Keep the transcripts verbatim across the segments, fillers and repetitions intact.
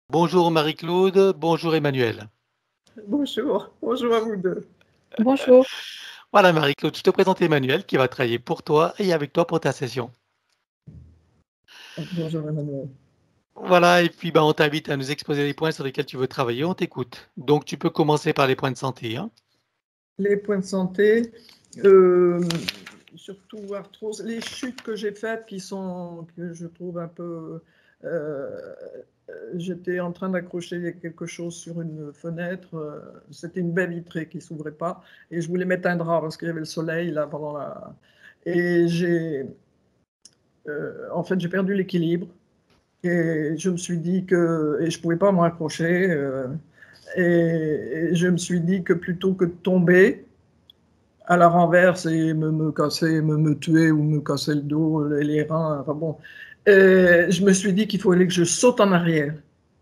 Bonjour Marie-Claude, bonjour Emmanuel. Bonjour, bonjour à vous deux. Bonjour. Voilà Marie-Claude, je te présente Emmanuel qui va travailler pour toi et avec toi pour ta session. Bonjour Emmanuel. Voilà, et puis bah, on t'invite à nous exposer les points sur lesquels tu veux travailler, on t'écoute. Donc tu peux commencer par les points de santé. Hein. Les points de santé, euh, surtout arthrose, les chutes que j'ai faites qui sont, que je trouve un peu... Euh, J'étais en train d'accrocher quelque chose sur une fenêtre, euh, c'était une baie vitrée qui ne s'ouvrait pas, et je voulais mettre un drap parce qu'il y avait le soleil là pendant la... Et j'ai... Euh, en fait, j'ai perdu l'équilibre, et je me suis dit que... Et je ne pouvais pas m'en accrocher, euh, et, et je me suis dit que plutôt que de tomber à la renverse et me, me casser, me, me tuer ou me casser le dos, les, les reins, enfin bon, et je me suis dit qu'il fallait que je saute en arrière.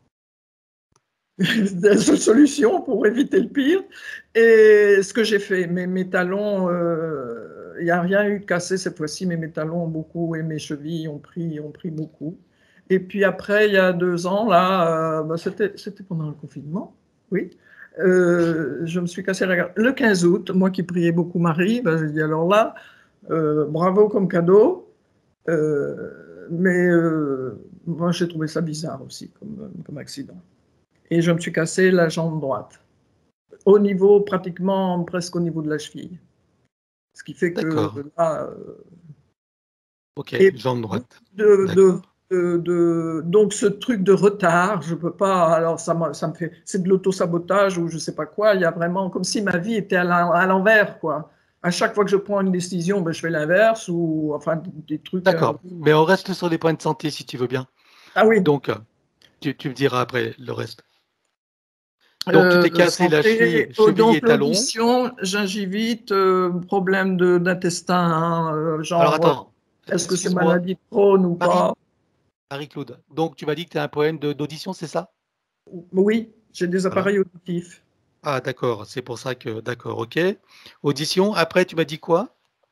C'est la seule solution pour éviter le pire. Et ce que j'ai fait, mes, mes talons, il euh, n'y a rien eu de cassé cette fois-ci, mais mes talons ont beaucoup et mes chevilles ont pris, ont pris beaucoup. Et puis après, il y a deux ans, là, euh, bah, c'était pendant le confinement, oui. Euh, je me suis cassé la garde. Le quinze août, moi qui priais beaucoup Marie, ben, j'ai dit alors là, euh, bravo comme cadeau, euh, mais euh, moi j'ai trouvé ça bizarre aussi comme, comme accident. Et je me suis cassé la jambe droite, au niveau pratiquement presque au niveau de la cheville. Ce qui fait que là. Euh, ok, et jambe droite. de, de, de, de, donc ce truc de retard, je peux pas. Alors ça, ça me fait. C'est de l'auto-sabotage ou je sais pas quoi. Il y a vraiment comme si ma vie était à l'envers, quoi. À chaque fois que je prends une décision, ben, je fais l'inverse ou enfin des trucs. D'accord, euh... mais on reste sur les points de santé si tu veux bien. Ah oui. Donc, tu, tu me diras après le reste. Donc, tu t'es cassé santé, la cheville, cheville donc, et talon. l'audition, gingivite, euh, problème d'intestin, hein, euh, genre, Alors, attends. est-ce que c'est maladie de Crohn ou Marie, pas? Marie-Claude, donc tu m'as dit que tu as un problème d'audition, c'est ça? Oui, j'ai des appareils voilà. auditifs. Ah, d'accord, c'est pour ça que... D'accord, ok. Audition, après, tu m'as dit quoi?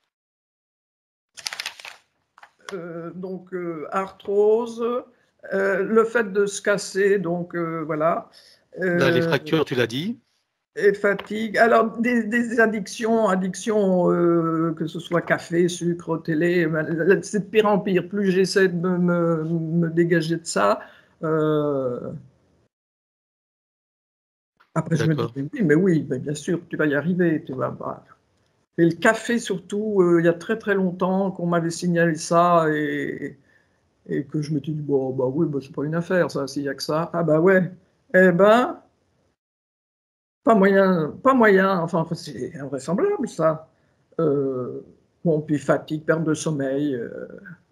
euh, Donc, euh, arthrose, euh, le fait de se casser, donc, euh, voilà. Là, les fractures, tu l'as dit. Et fatigue. Alors, des, des addictions, addictions euh, que ce soit café, sucre, télé, c'est de pire en pire. Plus j'essaie de me, me, me, dégager de ça, euh... après je me dis, mais oui, mais oui, mais bien sûr, tu vas y arriver. Tu vas, bah. Et le café, surtout, euh, il y a très très longtemps qu'on m'avait signalé ça et, et que je me suis dit, bon, bah oui, bah, c'est pas une affaire, ça, s'il n'y a que ça. Ah bah ouais. Eh ben, pas moyen, pas moyen, enfin, c'est invraisemblable, ça. Euh, bon, puis fatigue, perte de sommeil. Euh...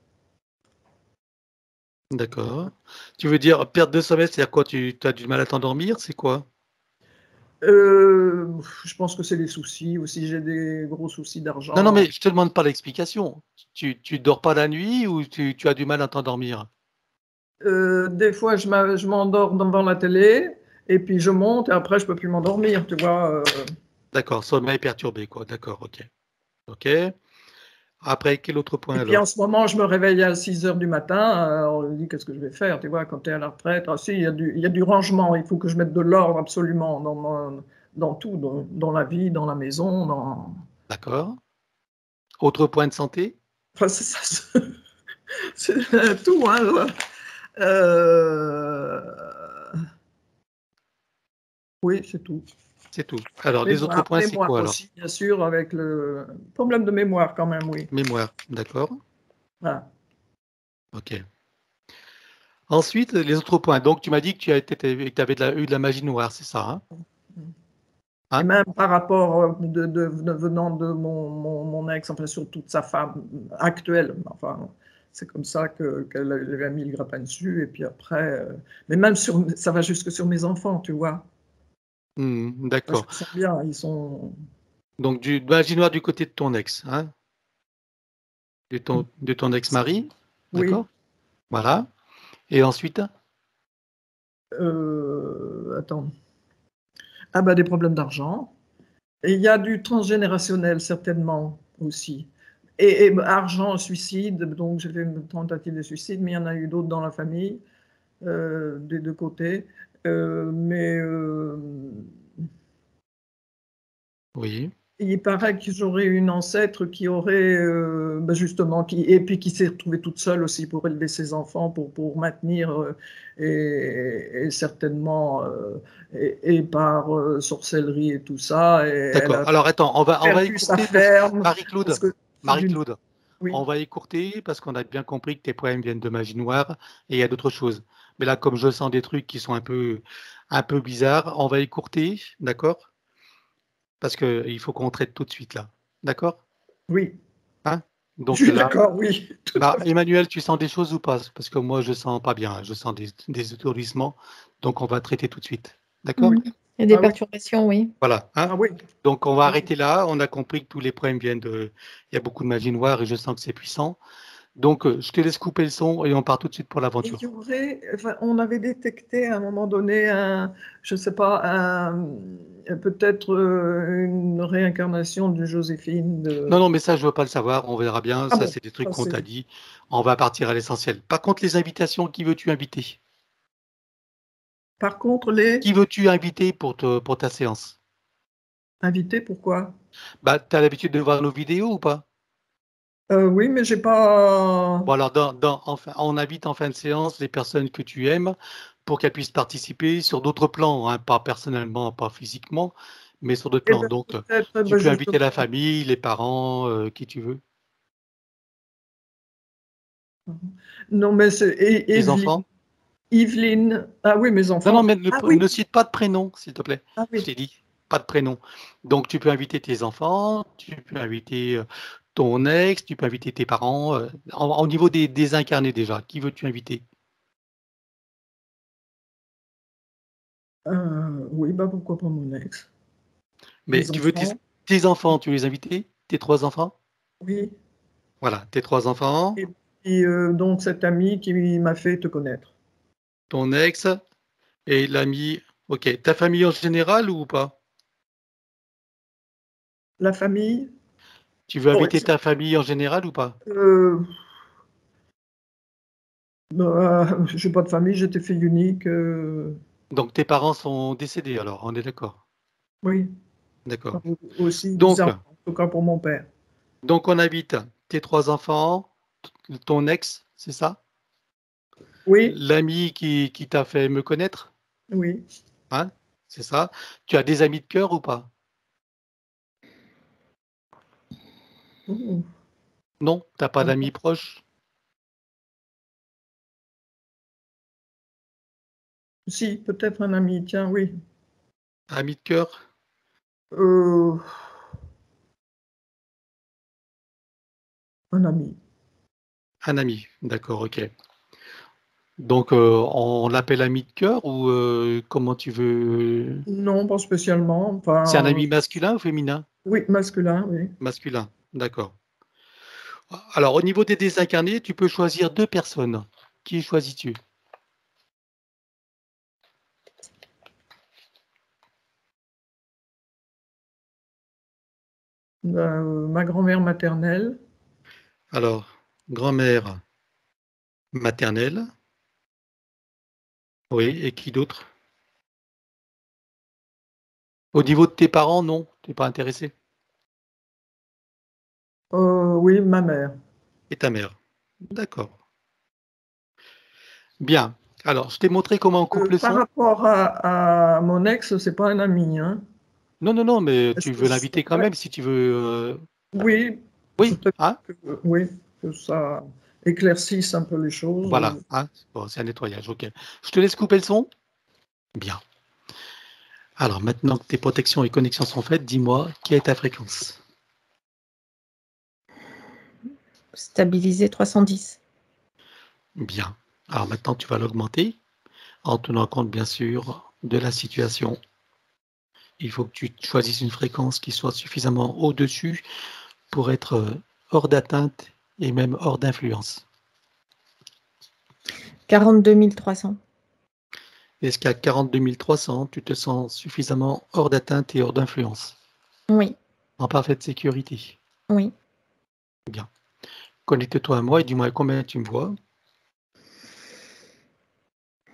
D'accord. Tu veux dire perte de sommeil, c'est-à-dire quoi? Tu as du mal à t'endormir, c'est quoi? euh, Je pense que c'est des soucis, aussi j'ai des gros soucis d'argent. Non, non, mais je te demande pas l'explication. Tu, tu dors pas la nuit ou tu, tu as du mal à t'endormir? euh, Des fois, je m'endors devant la télé et puis je monte et après, je peux plus m'endormir, tu vois. Euh... D'accord, sommeil perturbé, quoi. D'accord, ok. Ok. Après, quel autre point et alors? puis en ce moment, je me réveille à six heures du matin. Euh, on me dit, qu'est-ce que je vais faire? Tu vois, quand tu es à la retraite, ah, si, il y, a du, il y a du rangement. Il faut que je mette de l'ordre absolument dans, mon, dans tout, dans, dans la vie, dans la maison. Dans... D'accord. Autre point de santé? Enfin, c'est ça. C'est tout, hein. Euh... Oui, c'est tout. C'est tout. Alors, mémoire, les autres points, c'est quoi alors? Aussi, bien sûr, avec le problème de mémoire quand même, oui. Mémoire, d'accord. Voilà. Ok. Ensuite, les autres points. Donc, tu m'as dit que tu avais de la, eu de la magie noire, c'est ça, hein? Hein? Et même par rapport de, de, de venant de mon, mon, mon ex, enfin surtout de sa femme actuelle, enfin, c'est comme ça que, qu'elle avait mis le grappin dessus. Et puis après, euh, mais même sur, ça va jusque sur mes enfants, tu vois. Mmh, d'accord. Ils sont bien, ils sont. Donc, du magie noire du côté de ton ex, hein? De ton, de ton ex-mari, d'accord? Oui. Voilà. Et ensuite? Euh, attends. Ah bah des problèmes d'argent. Et il y a du transgénérationnel certainement aussi. Et, et argent, suicide, donc j'ai fait une tentative de suicide, mais il y en a eu d'autres dans la famille. euh, des deux côtés. Euh, mais euh, Oui. il paraît que j'aurais une ancêtre qui aurait, euh, ben justement, qui, et puis qui s'est retrouvée toute seule aussi pour élever ses enfants, pour, pour maintenir, euh, et, et certainement, euh, et, et par euh, sorcellerie et tout ça. Et elle D'accord. a Alors attends, on va, on va perdu sa écourter parce ferme, parce Marie-Claude, que c'est d'une... Marie-Claude, on Oui, va écourter parce qu'on a bien compris que tes problèmes viennent de magie noire et il y a d'autres choses. Mais là, comme je sens des trucs qui sont un peu, un peu bizarres, on va écourter, d'accord? Parce qu'il faut qu'on traite tout de suite là. D'accord? oui, Hein? je Donc suis là, d'accord, oui, tout bah, à fait. Emmanuel, tu sens des choses ou pas? Parce que moi, je sens pas bien. Je sens des, des étourdissements. Donc on va traiter tout de suite. D'accord? Mm. Il y a des Ah oui, perturbations, oui. Voilà. Hein? ah oui, Donc on va ah oui. arrêter là. On a compris que tous les problèmes viennent de. Il y a beaucoup de magie noire et je sens que c'est puissant. Donc euh, je te laisse couper le son et on part tout de suite pour Et il y l'aventure. aurait, enfin, on avait détecté à un moment donné un, je sais pas, un, peut-être euh, une réincarnation de Joséphine. Non, De... non, mais ça, je veux pas le savoir. On verra bien. Ah Ça, bon, c'est des trucs ça qu'on t'a c'est dit. On va partir à l'essentiel. Par contre, les invitations, qui veux-tu inviter? Par contre, les Qui veux-tu inviter pour, te, pour ta séance? invités, pourquoi? Bah, tu as l'habitude de voir nos vidéos ou pas? Euh, oui, mais j'ai pas. Bon, alors, dans, dans, enfin, on invite en fin de séance les personnes que tu aimes pour qu'elles puissent participer sur d'autres plans, hein, pas personnellement, pas physiquement, mais sur d'autres Eh plans. ben, Donc, euh, peut-être, tu ben, peux inviter la justement. famille, les parents, euh, qui tu veux. Non, mais c'est E- Tes Evelyne. enfants? Evelyne. Ah oui, mes Non, non, enfants. mais ne, Ah oui, ne cite pas de prénom, s'il te plaît. ah Je oui. t'ai dit, pas de prénom. Donc, tu peux inviter tes enfants, tu peux inviter euh, ton ex, tu peux inviter tes parents. euh, en- au niveau des, des incarnés déjà, qui veux-tu inviter? Euh, oui, bah pourquoi pas mon ex? Mais Mes tu veux tes, enfants, tes enfants, tu veux les inviter? Tes trois enfants? oui. Voilà, tes trois enfants, Et puis euh, donc cette amie qui m'a fait te connaître. ton ex et l'ami. Ok, ta famille en général ou pas? La famille, Tu veux bon, inviter ta famille en général ou pas? euh, bah, j'ai pas de famille, j'étais fille unique. euh, Donc tes parents sont décédés alors, on est d'accord. oui, D'accord. aussi Donc, bizarre, en tout cas pour mon père. donc on invite tes trois enfants, t- ton ex, c'est ça? Oui, L'ami qui, qui t'a fait me connaître, oui. hein? C'est ça? Tu as des amis de cœur ou pas? Ouh. Non, t'as pas d'amis proches? Si, peut-être un ami, tiens, oui. Amis de cœur? Euh, un ami. Un ami, d'accord, ok. Donc, euh, on l'appelle ami de cœur ou euh, comment tu veux? Non, pas spécialement. C'est un Enfin, ami masculin ou féminin? oui, masculin, oui. Masculin, d'accord. Alors, au niveau des désincarnés, tu peux choisir deux personnes. Qui choisis-tu? Euh, ma grand-mère maternelle, Alors, grand-mère maternelle, oui, et qui d'autre? Au niveau de tes parents, non, tu n'es pas intéressé. euh, oui, ma mère. Et ta mère. D'accord. Bien. Alors, je t'ai montré comment on coupe Euh, le par son. rapport à, à mon ex, c'est pas un ami, hein. Non, non, non, mais Est-ce tu que veux je- l'inviter quand ouais, même si tu veux. euh, oui, Oui, peut-être hein? que, oui, que ça éclaircisse un peu les choses. Voilà, hein? Bon, c'est un nettoyage, ok. Je te laisse couper le son. Bien. Alors, maintenant que tes protections et connexions sont faites, dis-moi, quelle est ta fréquence? Stabilisé trois cent dix. Bien. Alors maintenant, tu vas l'augmenter en tenant compte, bien sûr, de la situation. Il faut que tu choisisses une fréquence qui soit suffisamment au-dessus pour être euh, hors d'atteinte et même hors d'influence. quarante-deux mille trois cents. Est-ce qu'à quarante-deux mille trois cents, tu te sens suffisamment hors d'atteinte et hors d'influence? Oui, En parfaite sécurité. oui. Bien. Connecte-toi à moi et dis-moi combien tu me vois.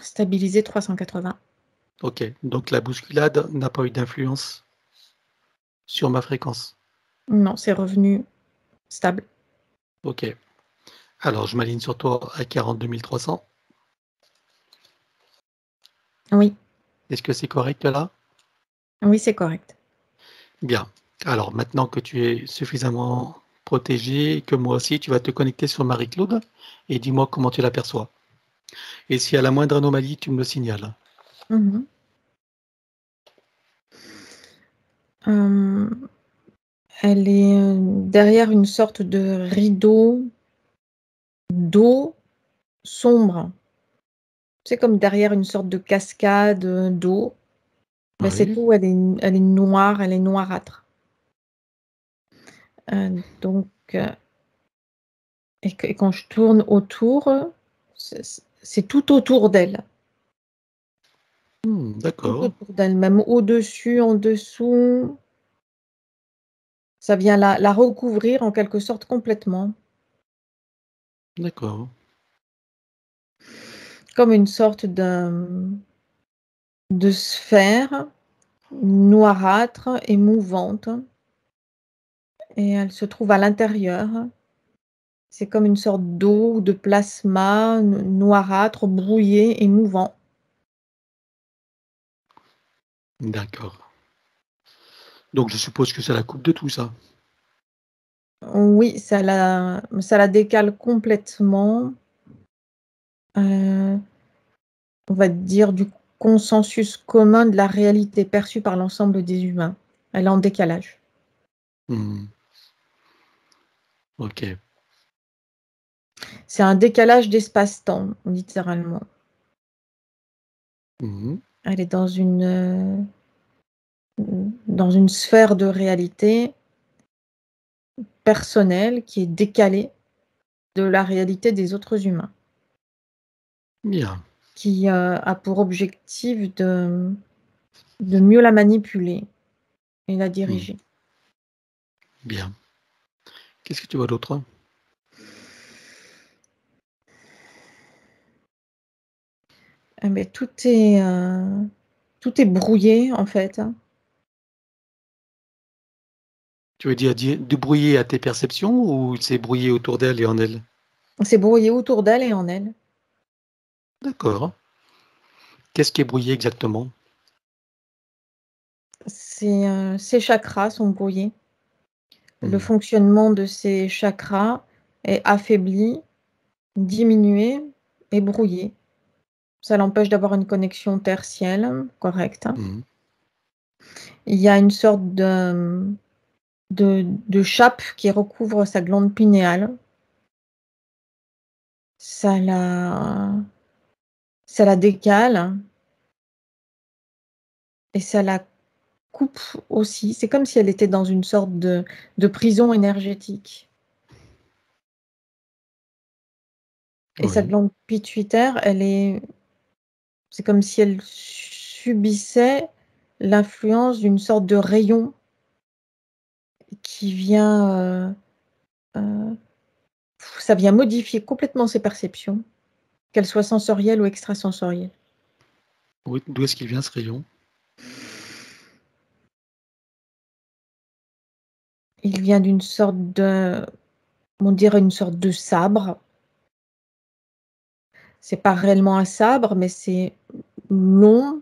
stabilisé trois cent quatre-vingts. Ok, donc la bousculade n'a pas eu d'influence sur ma fréquence. Non, c'est revenu stable. Ok. Alors, je m'aligne sur toi à quarante-deux mille trois cents. Oui, Est-ce que c'est correct là? oui, c'est correct. Bien. Alors, maintenant que tu es suffisamment protégé, que moi aussi, tu vas te connecter sur Marie-Claude et dis-moi comment tu l'aperçois. Et s'il y a la moindre anomalie, tu me le signales. Mhm. Euh, elle est euh, derrière une sorte de rideau d'eau sombre. C'est comme derrière une sorte de cascade euh, d'eau. Mais cette Oui. eau, elle est, elle est noire, elle est noirâtre. Euh, donc, euh, et, que- et quand je tourne autour, c'est c'est tout autour d'elle. Hmm, Tout d'accord, autour d'elle, même au-dessus, en dessous. Ça vient la, la recouvrir en quelque sorte complètement. d'accord. Comme une sorte de, de sphère noirâtre et mouvante. Et elle se trouve à l'intérieur. C'est comme une sorte d'eau ou de plasma no- noirâtre, brouillé et mouvant. D'accord. Donc, je suppose que c'est la coupe de tout ça. Oui, ça la, ça la décale complètement. euh, on va dire du consensus commun de la réalité perçue par l'ensemble des humains. Elle est en décalage. Hmm, ok. C'est un décalage d'espace-temps, littéralement. Mhm, Elle est dans une, euh, dans une sphère de réalité personnelle qui est décalée de la réalité des autres humains, bien. qui euh, a pour objectif de, de mieux la manipuler et la Hmm, diriger. bien. Qu'est-ce que tu vois d'autre? Eh ben, tout est, euh, tout est brouillé, en fait. Tu veux dire di- de brouiller à tes perceptions ou c'est brouillé autour d'elle et en elle? C'est brouillé autour d'elle et en elle. D'accord. Qu'est-ce qui est brouillé exactement? Ses, euh, ses chakras sont brouillés. Le Hmm, fonctionnement de ces chakras est affaibli, diminué et brouillé. Ça l'empêche d'avoir une connexion tertielle correcte. hmm, Il y a une sorte de, de, de chape qui recouvre sa glande pinéale. Ça la, ça la décale et ça la coupe aussi. C'est comme si elle était dans une sorte de, de prison énergétique. Et sa oui. glande pituitaire, elle est, c'est comme si elle subissait l'influence d'une sorte de rayon qui vient, euh, euh, ça vient modifier complètement ses perceptions, qu'elles soient sensorielles ou extrasensorielles. Oui, d'où est-ce qu'il vient ce rayon? Il vient d'une sorte de, on dirait une sorte de sabre. C'est pas réellement un sabre, mais c'est long,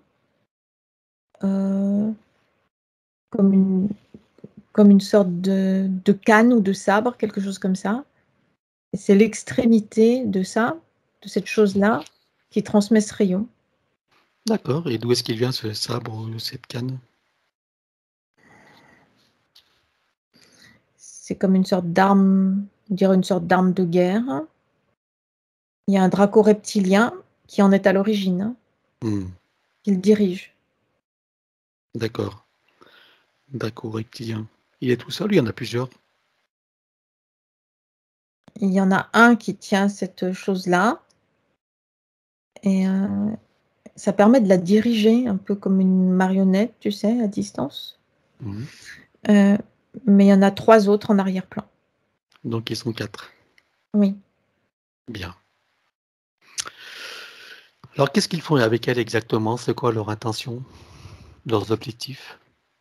euh, comme une, comme une sorte de, de canne ou de sabre, quelque chose comme ça. Et c'est l'extrémité de ça, de cette chose-là, qui transmet ce rayon. D'accord. Et d'où est-ce qu'il vient ce sabre ou cette canne? C'est comme une sorte d'arme, on dirait une sorte d'arme de guerre. Il y a un draco reptilien qui en est à l'origine, Hmm, qui le dirige. d'accord. D'accord, reptilien. Il est tout seul ou il y en a plusieurs? Il y en a un qui tient cette chose-là, et euh, ça permet de la diriger un peu comme une marionnette, tu sais, à distance. Hmm, Euh, mais il y en a trois autres en arrière-plan. donc ils sont quatre. Oui. Bien. Alors, qu'est-ce qu'ils font avec elle exactement? C'est quoi leur intention, leurs objectifs?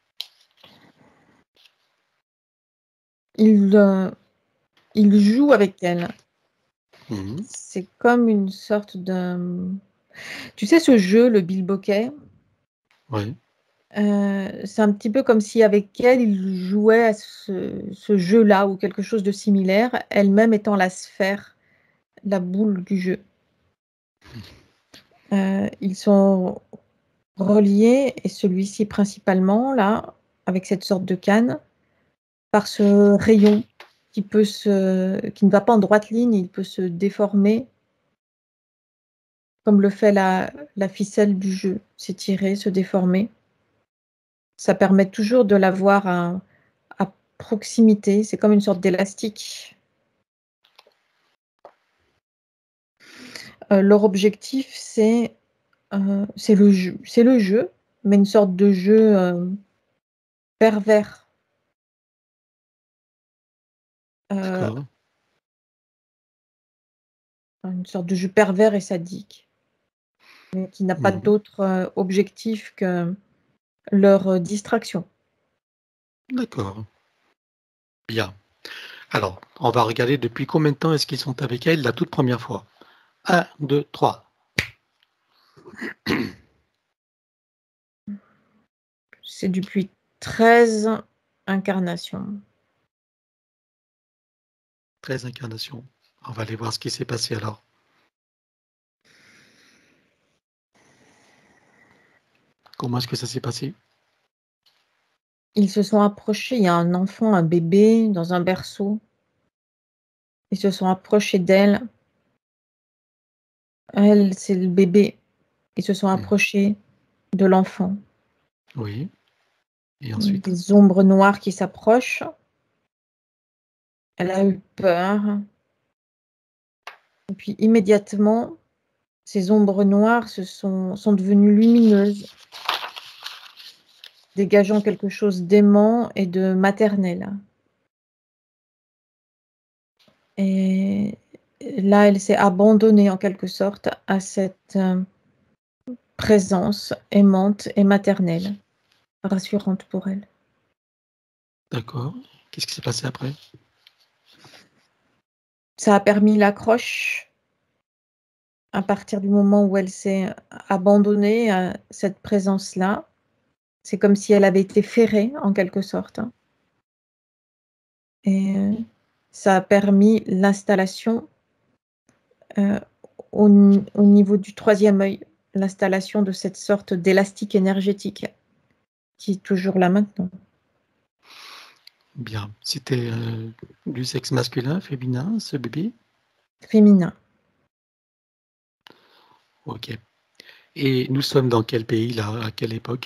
Ils, euh, ils jouent avec elle. Mhm. C'est comme une sorte de... Tu sais, ce jeu, le bilboquet, Oui, euh, c'est un petit peu comme si avec elle, il jouait à ce, ce jeu-là ou quelque chose de similaire, elle-même étant la sphère, la boule du jeu. Euh, ils sont reliés, et celui-ci principalement, là, avec cette sorte de canne, par ce rayon qui peut se, qui ne va pas en droite ligne, il peut se déformer, comme le fait la, la ficelle du jeu, s'étirer, se déformer. Ça permet toujours de l'avoir à, à proximité, c'est comme une sorte d'élastique. Euh, leur objectif, c'est euh, c'est le jeu, c'est le jeu, mais une sorte de jeu euh, pervers. Euh, d'accord. une sorte de jeu pervers et sadique, mais qui n'a pas Mhm. d'autre euh, objectif que leur euh, distraction. D'accord. Bien. Alors, on va regarder depuis combien de temps est-ce qu'ils sont avec elle la toute première fois. Un, deux, trois. C'est depuis treize incarnations. treize incarnations. On va aller voir ce qui s'est passé alors. Comment est-ce que ça s'est passé? Ils se sont approchés, il y a un enfant, un bébé dans un berceau. Ils se sont approchés d'elle. Elle, c'est le bébé. Ils se sont Mhm. approchés de l'enfant. Oui. Et ensuite? Des ombres noires qui s'approchent. Elle a eu peur. Et puis immédiatement, ces ombres noires se sont, sont devenues lumineuses, dégageant quelque chose d'aimant et de maternel. Et là, elle s'est abandonnée en quelque sorte à cette euh, présence aimante et maternelle, rassurante pour elle. D'accord. Qu'est-ce qui s'est passé après? Ça a permis l'accroche à partir du moment où elle s'est abandonnée à cette présence-là. C'est comme si elle avait été ferrée en quelque sorte. Et euh, ça a permis l'installation euh, au, au niveau du troisième œil, l'installation de cette sorte d'élastique énergétique qui est toujours là maintenant. Bien. C'était euh, du sexe masculin, féminin, ce bébé? Féminin. Ok. Et nous sommes dans quel pays là? À quelle époque?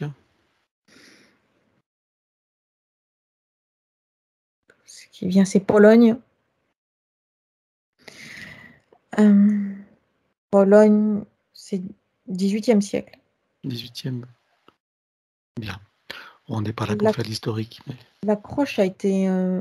Ce qui vient, c'est Pologne. Euh, Pologne, c'est dix-huitième siècle. dix-huitième. Bien. On n'est pas là pour La, faire l'historique. Mais... L'accroche a été euh,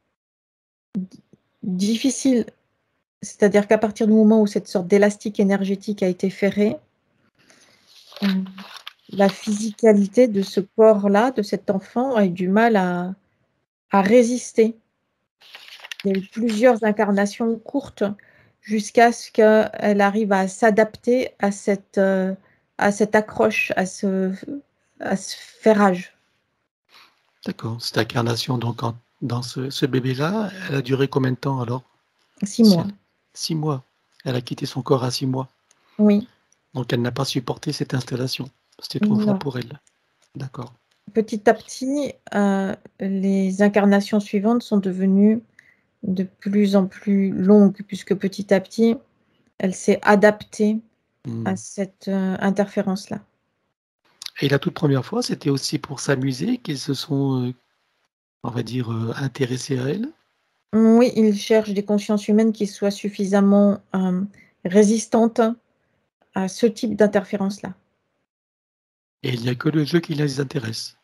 difficile. C'est-à-dire qu'à partir du moment où cette sorte d'élastique énergétique a été ferrée, euh, la physicalité de ce corps-là, de cet enfant, a eu du mal à, à résister. Il y a eu plusieurs incarnations courtes jusqu'à ce qu'elle arrive à s'adapter à cette, euh, à cette accroche, à ce, à ce ferrage. D'accord. Cette incarnation, donc, en- dans ce, ce bébé-là, elle a duré combien de temps alors? Six Si mois. elle- Six mois. Elle a quitté son corps à six mois. Oui. Donc, elle n'a pas supporté cette installation. C'était trop fort Non. pour elle. D'accord. Petit à petit, euh, les incarnations suivantes sont devenues de plus en plus longue, puisque petit à petit, elle s'est adaptée Hmm. à cette euh, interférence-là. Et la toute première fois, c'était aussi pour s'amuser qu'ils se sont, euh, on va dire, euh, intéressés à elle? Oui, il cherche des consciences humaines qui soient suffisamment euh, résistantes à ce type d'interférence-là. Et il n'y a que le jeu qui les intéresse.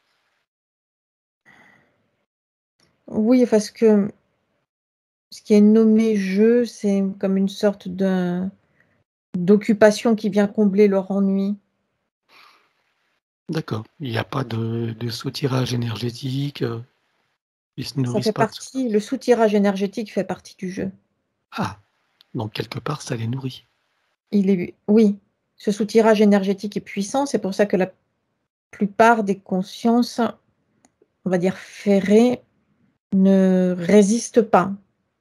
Oui, parce que ce qui est nommé jeu, c'est comme une sorte de d'occupation qui vient combler leur ennui. D'accord. Il n'y a pas de, de soutirage énergétique. euh, Ils se Ça nourrissent fait pas de... partie, le soutirage énergétique fait partie du jeu. Ah, donc quelque part, ça les nourrit. Il est, oui, ce soutirage énergétique est puissant, c'est pour ça que la plupart des consciences, on va dire ferrées, ne résistent pas.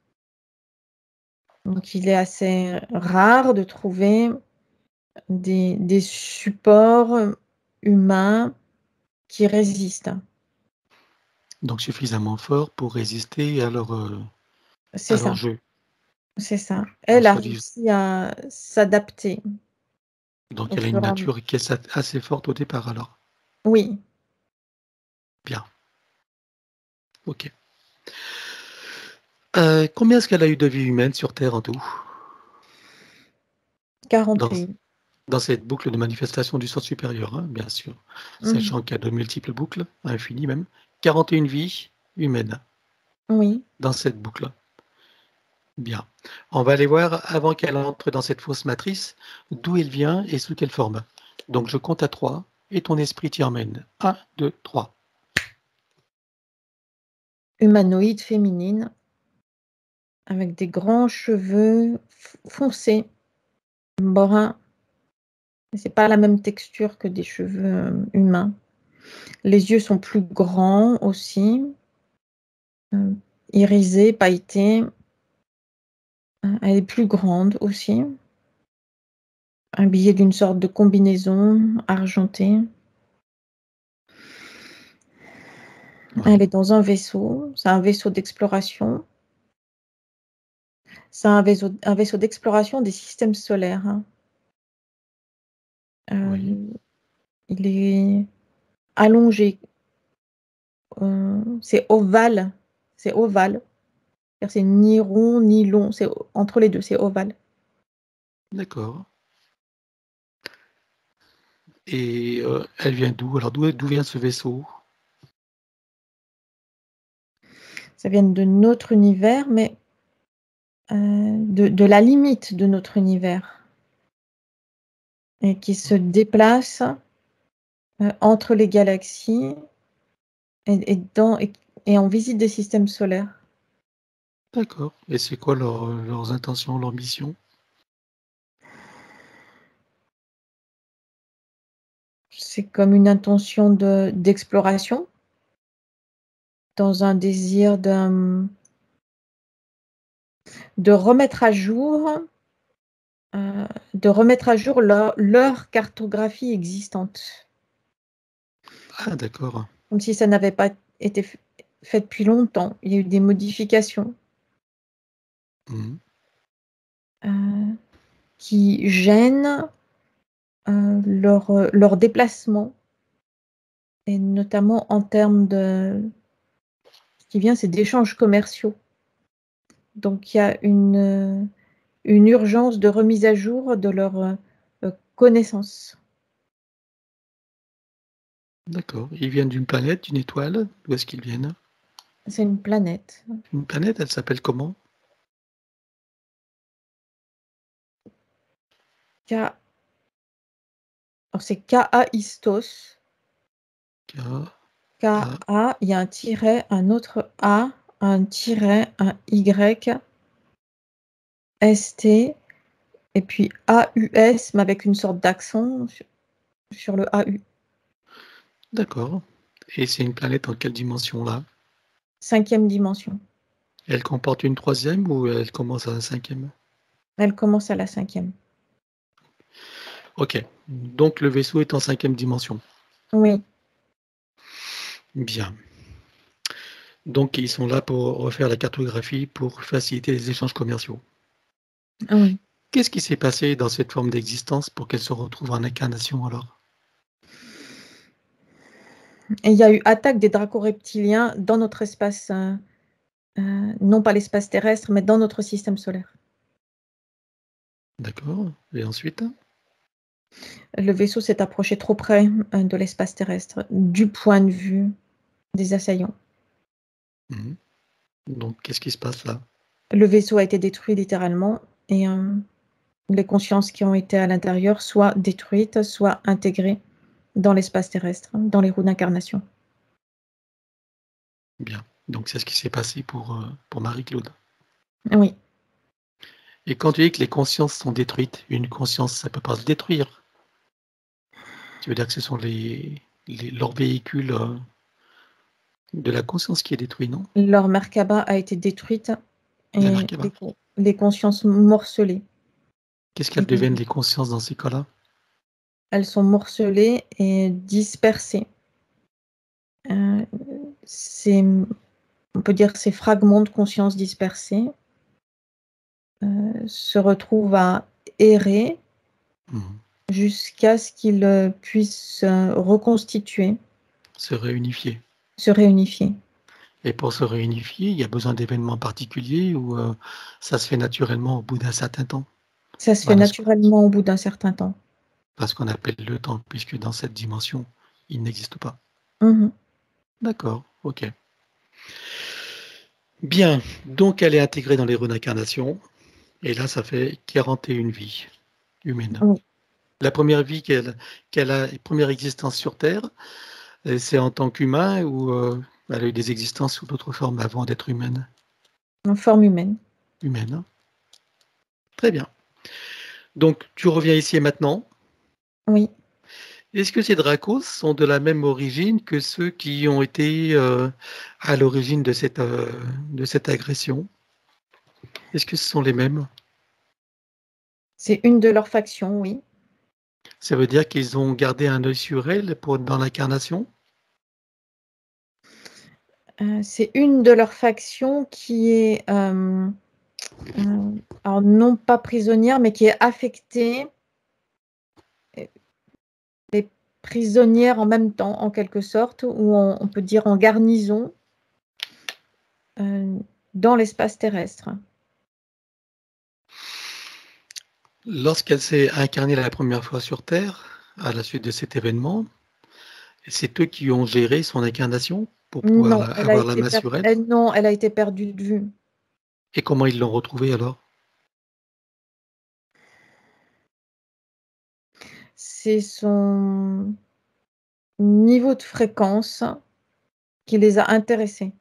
Donc il est assez rare de trouver des, des supports humains qui résistent. Donc suffisamment fort pour résister à leur, euh, C'est à leur ça, jeu. c'est ça. Alors, Elle a soit disant. réussi à s'adapter Donc au elle a fur une et à mesure. nature qui est sa- assez forte au départ alors. Oui, Bien, ok. Euh, combien est-ce qu'elle a eu de vie humaine sur Terre en tout? Dans, quarante et un. dans cette boucle de manifestation du sens supérieur, hein, bien sûr. Mhm. Sachant qu'il y a de multiples boucles, infinies même. quarante et une vies humaines Oui, dans cette boucle. Bien. On va aller voir, avant qu'elle entre dans cette fausse matrice, d'où elle vient et sous quelle forme. Donc je compte à trois et ton esprit t'y emmène. un, deux, trois. humanoïde féminine, avec des grands cheveux f- foncés, bruns. C'est pas la même texture que des cheveux euh, humains. Les yeux sont plus grands aussi, euh, irisés, pailletés. Euh, Elle est plus grande aussi, habillée d'une sorte de combinaison argentée. Elle Oui. est dans un vaisseau, c'est un vaisseau d'exploration. C'est un vaisseau, un vaisseau d'exploration des systèmes solaires, hein. Euh, Oui. il est allongé, euh, c'est ovale, c'est ovale. C'est-à-dire, c'est ni rond ni long, c'est o- entre les deux, c'est ovale. D'accord. Et euh, elle vient d'où? Alors d'où d'où vient ce vaisseau? Ça vient de notre univers, mais euh, de, de la limite de notre univers, et qui se déplace euh, entre les galaxies et, et dans, et, et en visite des systèmes solaires. D'accord. Et c'est quoi leur- leurs intentions, leur mission? C'est comme une intention de, d'exploration, dans un désir de, de remettre à jour, euh, de remettre à jour leur, leur cartographie existante, Ah, d'accord. comme si ça n'avait pas été f- fait depuis longtemps. Il y a eu des modifications Mhm. euh, qui gênent euh, leur, euh, leur déplacement, et notamment en termes de... Ce qui vient, c'est d'échanges commerciaux. Donc il y a une, euh, une urgence de remise à jour de leurs euh, euh, connaissances. D'accord. Ils viennent d'une planète, d'une étoile? D'où est-ce qu'ils viennent? C'est une planète. Une planète, elle s'appelle comment? K... Alors c'est K-A-Istos. K A K-A, il y a un tiret, un autre A, un tiret, un Y, S-T, et puis A-U-S, mais avec une sorte d'accent sur, sur le A-U. D'accord. Et c'est une planète en quelle dimension là? Cinquième dimension. Elle comporte une troisième ou elle commence à la cinquième? Elle commence à la cinquième. Ok. Donc le vaisseau est en cinquième dimension. Oui, Bien. Donc ils sont là pour refaire la cartographie pour faciliter les échanges commerciaux. oui. Qu'est-ce qui s'est passé dans cette forme d'existence pour qu'elle se retrouve en incarnation alors? Et il y a eu attaque des draco-reptiliens dans notre espace, euh, euh, non pas l'espace terrestre, mais dans notre système solaire. D'accord. Et ensuite? Le vaisseau s'est approché trop près euh, de l'espace terrestre, du point de vue des assaillants. Mhm. Donc qu'est-ce qui se passe là? Le vaisseau a été détruit littéralement, et euh, les consciences qui ont été à l'intérieur soient détruites, soient intégrées dans l'espace terrestre, dans les roues d'incarnation. Bien. Donc, c'est ce qui s'est passé pour, euh, pour Marie-Claude. Oui. Et quand tu dis que les consciences sont détruites, une conscience, ça ne peut pas se détruire. Tu veux dire que ce sont les, les leurs véhicules euh, de la conscience qui est détruit, non? Leur Merkaba a été détruite La et Merkaba. les, les consciences morcelées. Qu'est-ce qu'elles Et deviennent, les consciences, dans ces cas-là? elles sont morcelées et dispersées. Euh, c'est, on peut dire ces fragments de conscience dispersés euh, se retrouvent à errer Mhm. jusqu'à ce qu'ils euh, puissent euh, reconstituer, Se réunifier. se réunifier. Et pour se réunifier, il y a besoin d'événements particuliers ou euh, ça se fait naturellement au bout d'un certain temps? Ça se fait Voilà ce naturellement au bout d'un certain temps. parce qu'on appelle le temps, puisque dans cette dimension, il n'existe pas. Mhm. D'accord, ok. Bien, donc elle est intégrée dans les runes d'incarnation, et là, ça fait quarante et une vies humaines. Oui. La première vie qu'elle qu'elle a, première existence sur Terre, euh, c'est en tant qu'humain ou euh, elle a eu des existences sous d'autres formes avant d'être humaine? En forme humaine. Humaine, hein. Très bien. Donc, tu reviens ici et maintenant. Oui. Est-ce que ces Dracos sont de la même origine que ceux qui ont été euh, à l'origine de cette, euh, de cette agression? Est-ce que ce sont les mêmes? C'est une de leurs factions, oui. Ça veut dire qu'ils ont gardé un œil sur elle pour, dans l'incarnation? Euh, c'est une de leurs factions qui est, euh, euh, alors non pas prisonnière, mais qui est affectée, les prisonnières en même temps, en quelque sorte, ou on, on peut dire en garnison euh, dans l'espace terrestre. Lorsqu'elle s'est incarnée la première fois sur Terre, à la suite de cet événement, c'est eux qui ont géré son incarnation pour pouvoir Non, la- elle a avoir la été main per- sur elle? elle, non, elle a été perdue de vue. Et comment ils l'ont retrouvée alors? C'est son niveau de fréquence qui les a intéressés.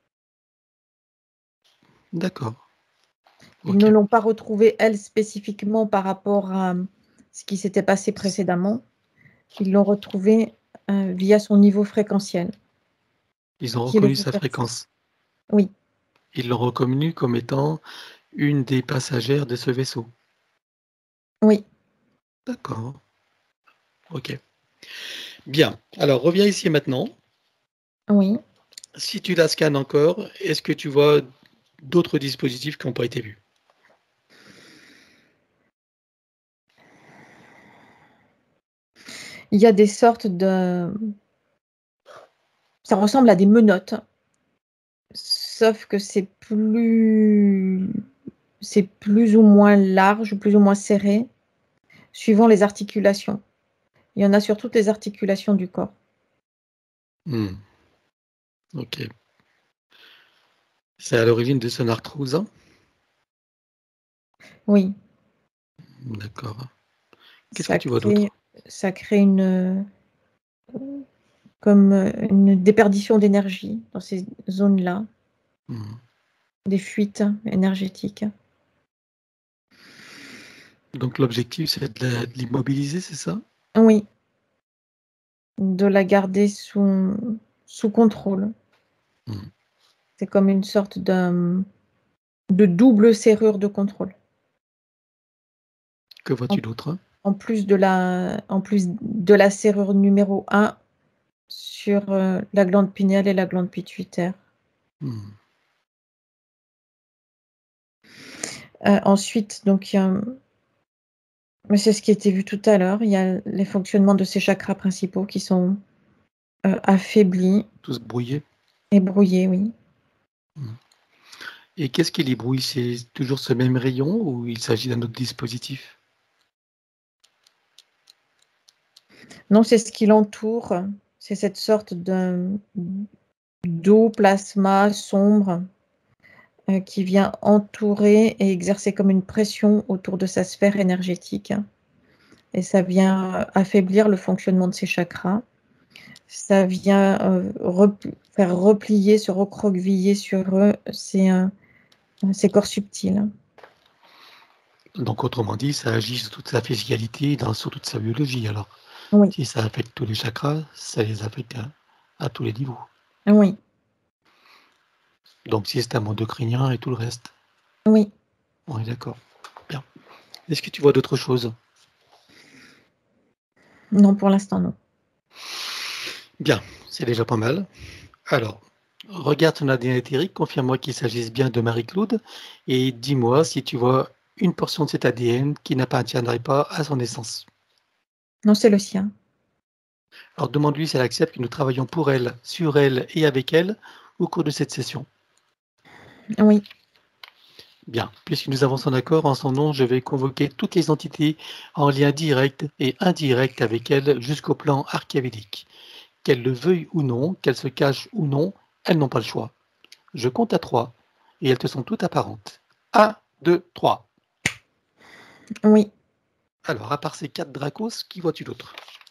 D'accord. Ils ne Ok. l'ont pas retrouvée, elle, spécifiquement par rapport à ce qui s'était passé précédemment. Ils l'ont retrouvée euh, via son niveau fréquentiel Ils ont qui les reconnu sa intéressait. fréquence. Oui, Ils l'ont reconnue comme étant une des passagères de ce vaisseau. oui, D'accord. Ok. Bien. Alors, reviens ici et maintenant. oui. Si tu la scannes encore, est-ce que tu vois d'autres dispositifs qui n'ont pas été vus? Il y a des sortes de... Ça ressemble à des menottes, sauf que c'est plus... c'est plus ou moins large, plus ou moins serré, suivant les articulations. Il y en a sur toutes les articulations du corps. Hmm. Ok. C'est à l'origine de son arthrose? Oui, D'accord. Qu'est-ce que ça tu vois crée, d'autre? ça crée une, comme une déperdition d'énergie dans ces zones-là, Hmm. des fuites énergétiques. Donc l'objectif, c'est de la- de l'immobiliser, c'est ça? Oui, de la garder sous, sous contrôle. Hmm. C'est comme une sorte de, de double serrure de contrôle. Que En, vois-tu d'autre? en plus de la, en plus de la serrure numéro un sur euh, la glande pinéale et la glande pituitaire. Hmm. Euh, ensuite, donc, il y a, mais c'est ce qui a été vu tout à l'heure, il y a les fonctionnements de ces chakras principaux qui sont euh, affaiblis Tous brouillés. et brouillés, oui. Hmm. Et qu'est-ce qui les brouille? C'est toujours ce même rayon ou il s'agit d'un autre dispositif? Non, c'est ce qui l'entoure, c'est cette sorte de d'eau, plasma sombre euh, qui vient entourer et exercer comme une pression autour de sa sphère énergétique. Et ça vient affaiblir le fonctionnement de ses chakras. Ça vient euh, repli faire replier, se recroqueviller sur eux ces, euh, ces corps subtils. Donc, autrement dit, ça agit sur toute sa physicalité, dans, sur toute sa biologie. Alors, Oui, si ça affecte tous les chakras, ça les affecte à, à tous les niveaux. oui, Donc, système endocrinien et tout le reste. oui. On est d'accord. Bien. Est-ce que tu vois d'autres choses? Non, pour l'instant, non. Bien, c'est déjà pas mal. Alors, regarde ton A D N éthérique, confirme-moi qu'il s'agisse bien de Marie-Claude et dis-moi si tu vois une portion de cet A D N qui n'appartiendrait pas à son essence. Non, c'est le sien. Alors, demande-lui si elle accepte que nous travaillons pour elle, sur elle et avec elle au cours de cette session. Oui, Bien, puisque nous avons son accord, en son nom, je vais convoquer toutes les entités en lien direct et indirect avec elle jusqu'au plan archavédique. Qu'elles le veuillent ou non, qu'elles se cachent ou non, elles n'ont pas le choix. Je compte à trois et elles te sont toutes apparentes. Un, deux, trois. oui. Alors, à part ces quatre dracos, qui vois-tu d'autre?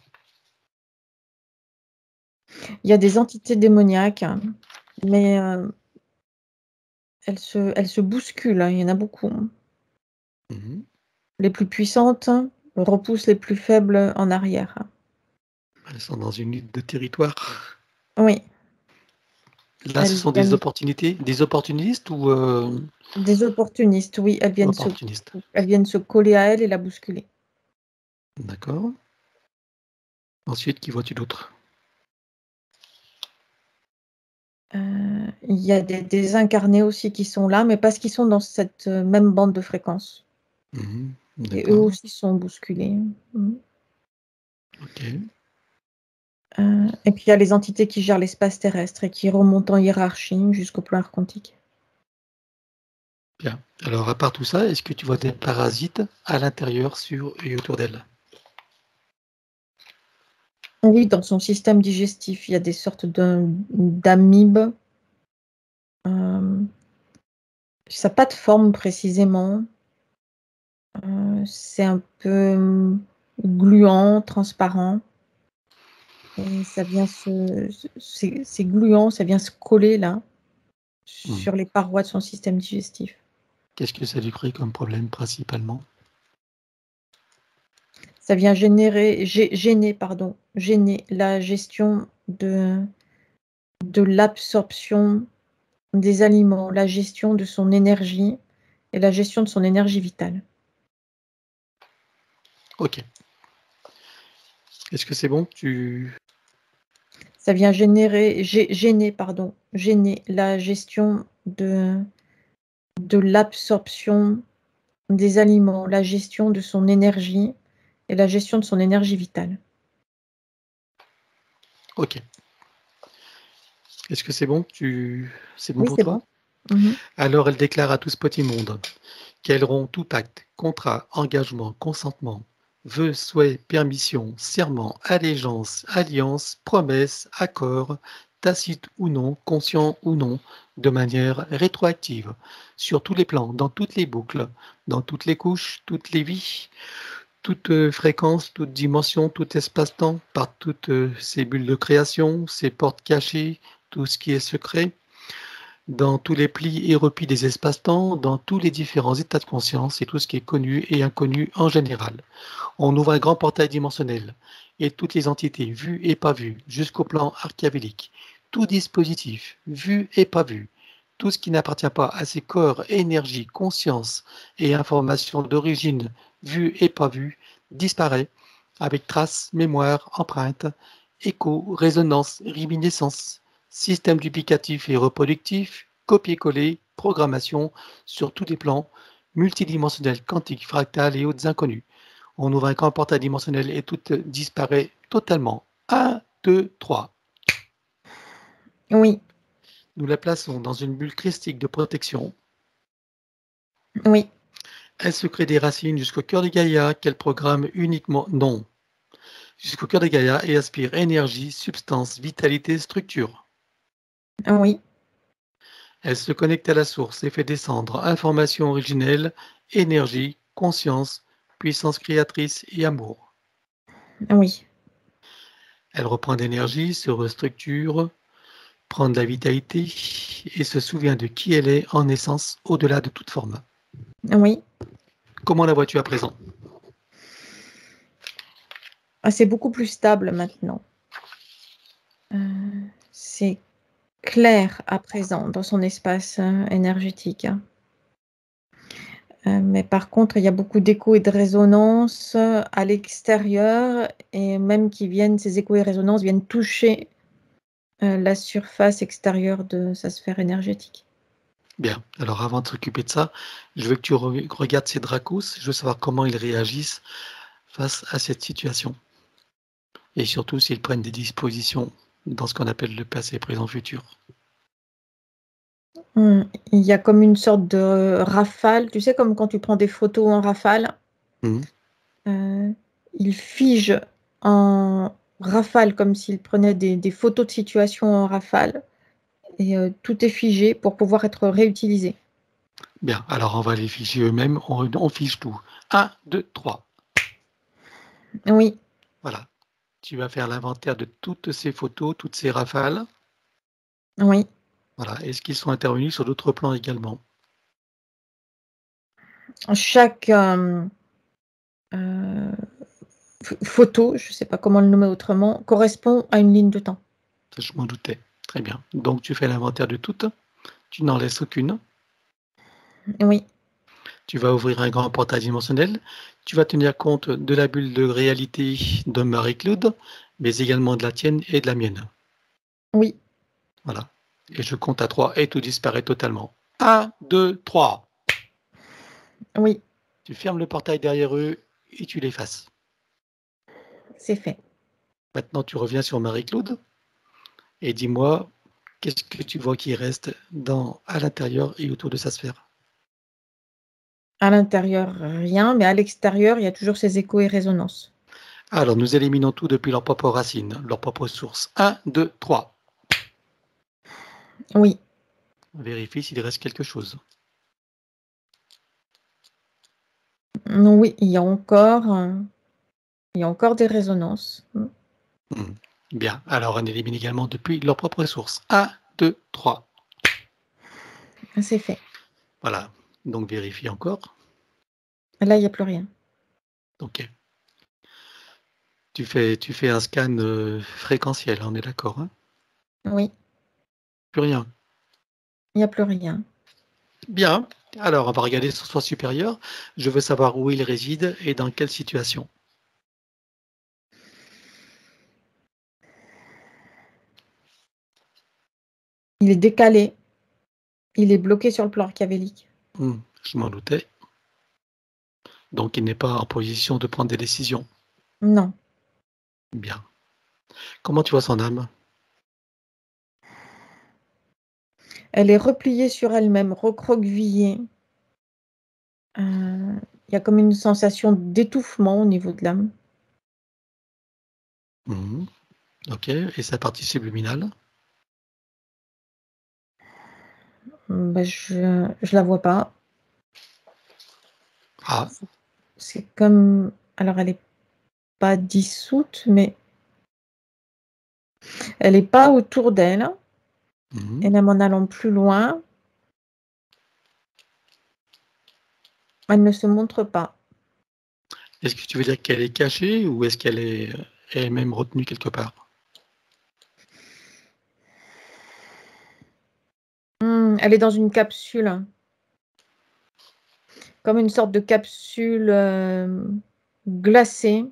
Il y a des entités démoniaques, mais euh, elles se, elles se bousculent, hein, il y en a beaucoup. Mhm. Les plus puissantes repoussent les plus faibles en arrière. Elles sont dans une lutte de territoire. Oui, Là, ce elles sont des viennent opportunités, des opportunistes ou euh, des opportunistes, oui, elles viennent se, opportunistes? elles viennent se coller à elle et la bousculer. D'accord. Ensuite, qui vois-tu d'autre? Euh, il y a des, des incarnés aussi qui sont là, mais parce qu'ils sont dans cette euh, même bande de fréquence. Mhm. Et eux D'accord. aussi sont bousculés. Mhm. Ok. Euh, et puis il y a les entités qui gèrent l'espace terrestre et qui remontent en hiérarchie jusqu'au plan archontique. Bien. Alors, à part tout ça, est-ce que tu vois des parasites à l'intérieur, sur et autour d'elle? Oui, dans son système digestif, il y a des sortes de- d'amibes. Euh, ça n'a pas de forme précisément. Euh, c'est un peu gluant, transparent. Et ça vient se, c'est c'est gluant, ça vient se coller là, Hmm. sur les parois de son système digestif. Qu'est-ce que ça lui crée comme problème principalement? Ça vient générer, gê- gêner, pardon, gêner la gestion de, de l'absorption des aliments, la gestion de son énergie et la gestion de son énergie vitale. Ok. Est-ce que c'est bon? Tu... Ça vient générer, gê- gêner, pardon, gêner la gestion de, de l'absorption des aliments, la gestion de son énergie et la gestion de son énergie vitale. Ok. Est-ce que c'est bon? Tu... C'est bon Oui, pour c'est bon. toi? Mhm. Alors elle déclare à tout ce petit monde qu'elle rompt tout acte, contrat, engagement, consentement, vœux, souhaits, permission, serment, allégeance, alliance, promesse, accord, tacite ou non, conscient ou non, de manière rétroactive, sur tous les plans, dans toutes les boucles, dans toutes les couches, toutes les vies, toute euh, fréquence, toute dimension, tout espace-temps, par toutes euh, ces bulles de création, ces portes cachées, tout ce qui est secret, dans tous les plis et replis des espaces-temps, dans tous les différents états de conscience et tout ce qui est connu et inconnu en général. On ouvre un grand portail dimensionnel et toutes les entités vues et pas vues jusqu'au plan archavélique, tout dispositif vu et pas vu, tout ce qui n'appartient pas à ces corps, énergie, conscience et informations d'origine vues et pas vues disparaît avec traces, mémoire, empreintes, écho, résonance, réminiscence, système duplicatif et reproductif, copier-coller, programmation sur tous les plans, multidimensionnels, quantiques, fractales et autres inconnus. On ouvre un grand portail dimensionnel et tout disparaît totalement. Un, deux, trois. Oui, Nous la plaçons dans une bulle christique de protection. oui, Elle se crée des racines jusqu'au cœur de Gaïa, qu'elle programme uniquement, non, jusqu'au cœur de Gaïa et aspire énergie, substance, vitalité, structure. oui, Elle se connecte à la source et fait descendre information originelle, énergie, conscience, puissance créatrice et amour. Oui. Elle reprend d'énergie, se restructure, prend de la vitalité et se souvient de qui elle est en essence au-delà de toute forme. Oui. Comment la vois-tu à présent? Ah, c'est beaucoup plus stable maintenant. Euh, c'est clair à présent dans son espace euh, énergétique. Euh, mais par contre, il y a beaucoup d'échos et de résonances euh, à l'extérieur, et même qui viennent, ces échos et résonances viennent toucher euh, la surface extérieure de sa sphère énergétique. Bien, alors avant de s'occuper de ça, je veux que tu re- regardes ces dracos, je veux savoir comment ils réagissent face à cette situation. Et surtout s'ils prennent des dispositions dans ce qu'on appelle le passé, présent, futur. Hmm. Il y a comme une sorte de rafale, tu sais, comme quand tu prends des photos en rafale. Mhm. Euh, il fige en rafale, comme s'il prenait des, des photos de situation en rafale. Et euh, tout est figé pour pouvoir être réutilisé. Bien, alors on va les figer eux-mêmes, on, on fiche tout. un, deux, trois. Oui, Voilà. Tu vas faire l'inventaire de toutes ces photos, toutes ces rafales. oui. Voilà. Est-ce qu'ils sont intervenus sur d'autres plans également? Chaque euh, euh, f- photo, je ne sais pas comment le nommer autrement, correspond à une ligne de temps. Ça, je m'en doutais. Très bien. Donc tu fais l'inventaire de toutes, tu n'en laisses aucune. Oui, Tu vas ouvrir un grand portail dimensionnel. Tu vas tenir compte de la bulle de réalité de Marie-Claude, mais également de la tienne et de la mienne. oui, Voilà. Et je compte à trois et tout disparaît totalement. un, deux, trois. oui, Tu fermes le portail derrière eux et tu l'effaces. c'est fait. Maintenant, tu reviens sur Marie-Claude et dis-moi, qu'est-ce que tu vois qui reste dans, à l'intérieur et autour de sa sphère? À l'intérieur, rien, mais à l'extérieur, il y a toujours ces échos et résonances. Alors, nous éliminons tout depuis leur propre racine, leur propre source. un, deux, trois. Oui, On vérifie s'il reste quelque chose. oui, il y a encore, euh, il y a encore des résonances. Hmm. Bien, alors on élimine également depuis leur propre source. un, deux, trois. C'est fait. Voilà, donc vérifie encore. Là, il n'y a plus rien. Ok. Tu fais, tu fais un scan euh, fréquentiel, on est d'accord, hein? Oui, Plus rien. il n'y a plus rien. Bien, alors on va regarder son soi supérieur. Je veux savoir où il réside et dans quelle situation. Il est décalé. Il est bloqué sur le plan archiavélique. Hmm, je m'en doutais. Donc il n'est pas en position de prendre des décisions. Non. Bien. Comment tu vois son âme? Elle est repliée sur elle-même, recroquevillée. Euh, Il y a comme une sensation d'étouffement au niveau de l'âme. Mhm. Ok, et sa partie subliminale? Ben, je ne la vois pas. Ah, C'est comme... Alors, elle n'est pas dissoute, mais elle n'est pas autour d'elle. mhm. Et même en allant plus loin, elle ne se montre pas. Est-ce que tu veux dire qu'elle est cachée ou est-ce qu'elle est elle-même retenue quelque part? Hmm, elle est dans une capsule, comme une sorte de capsule euh, glacée.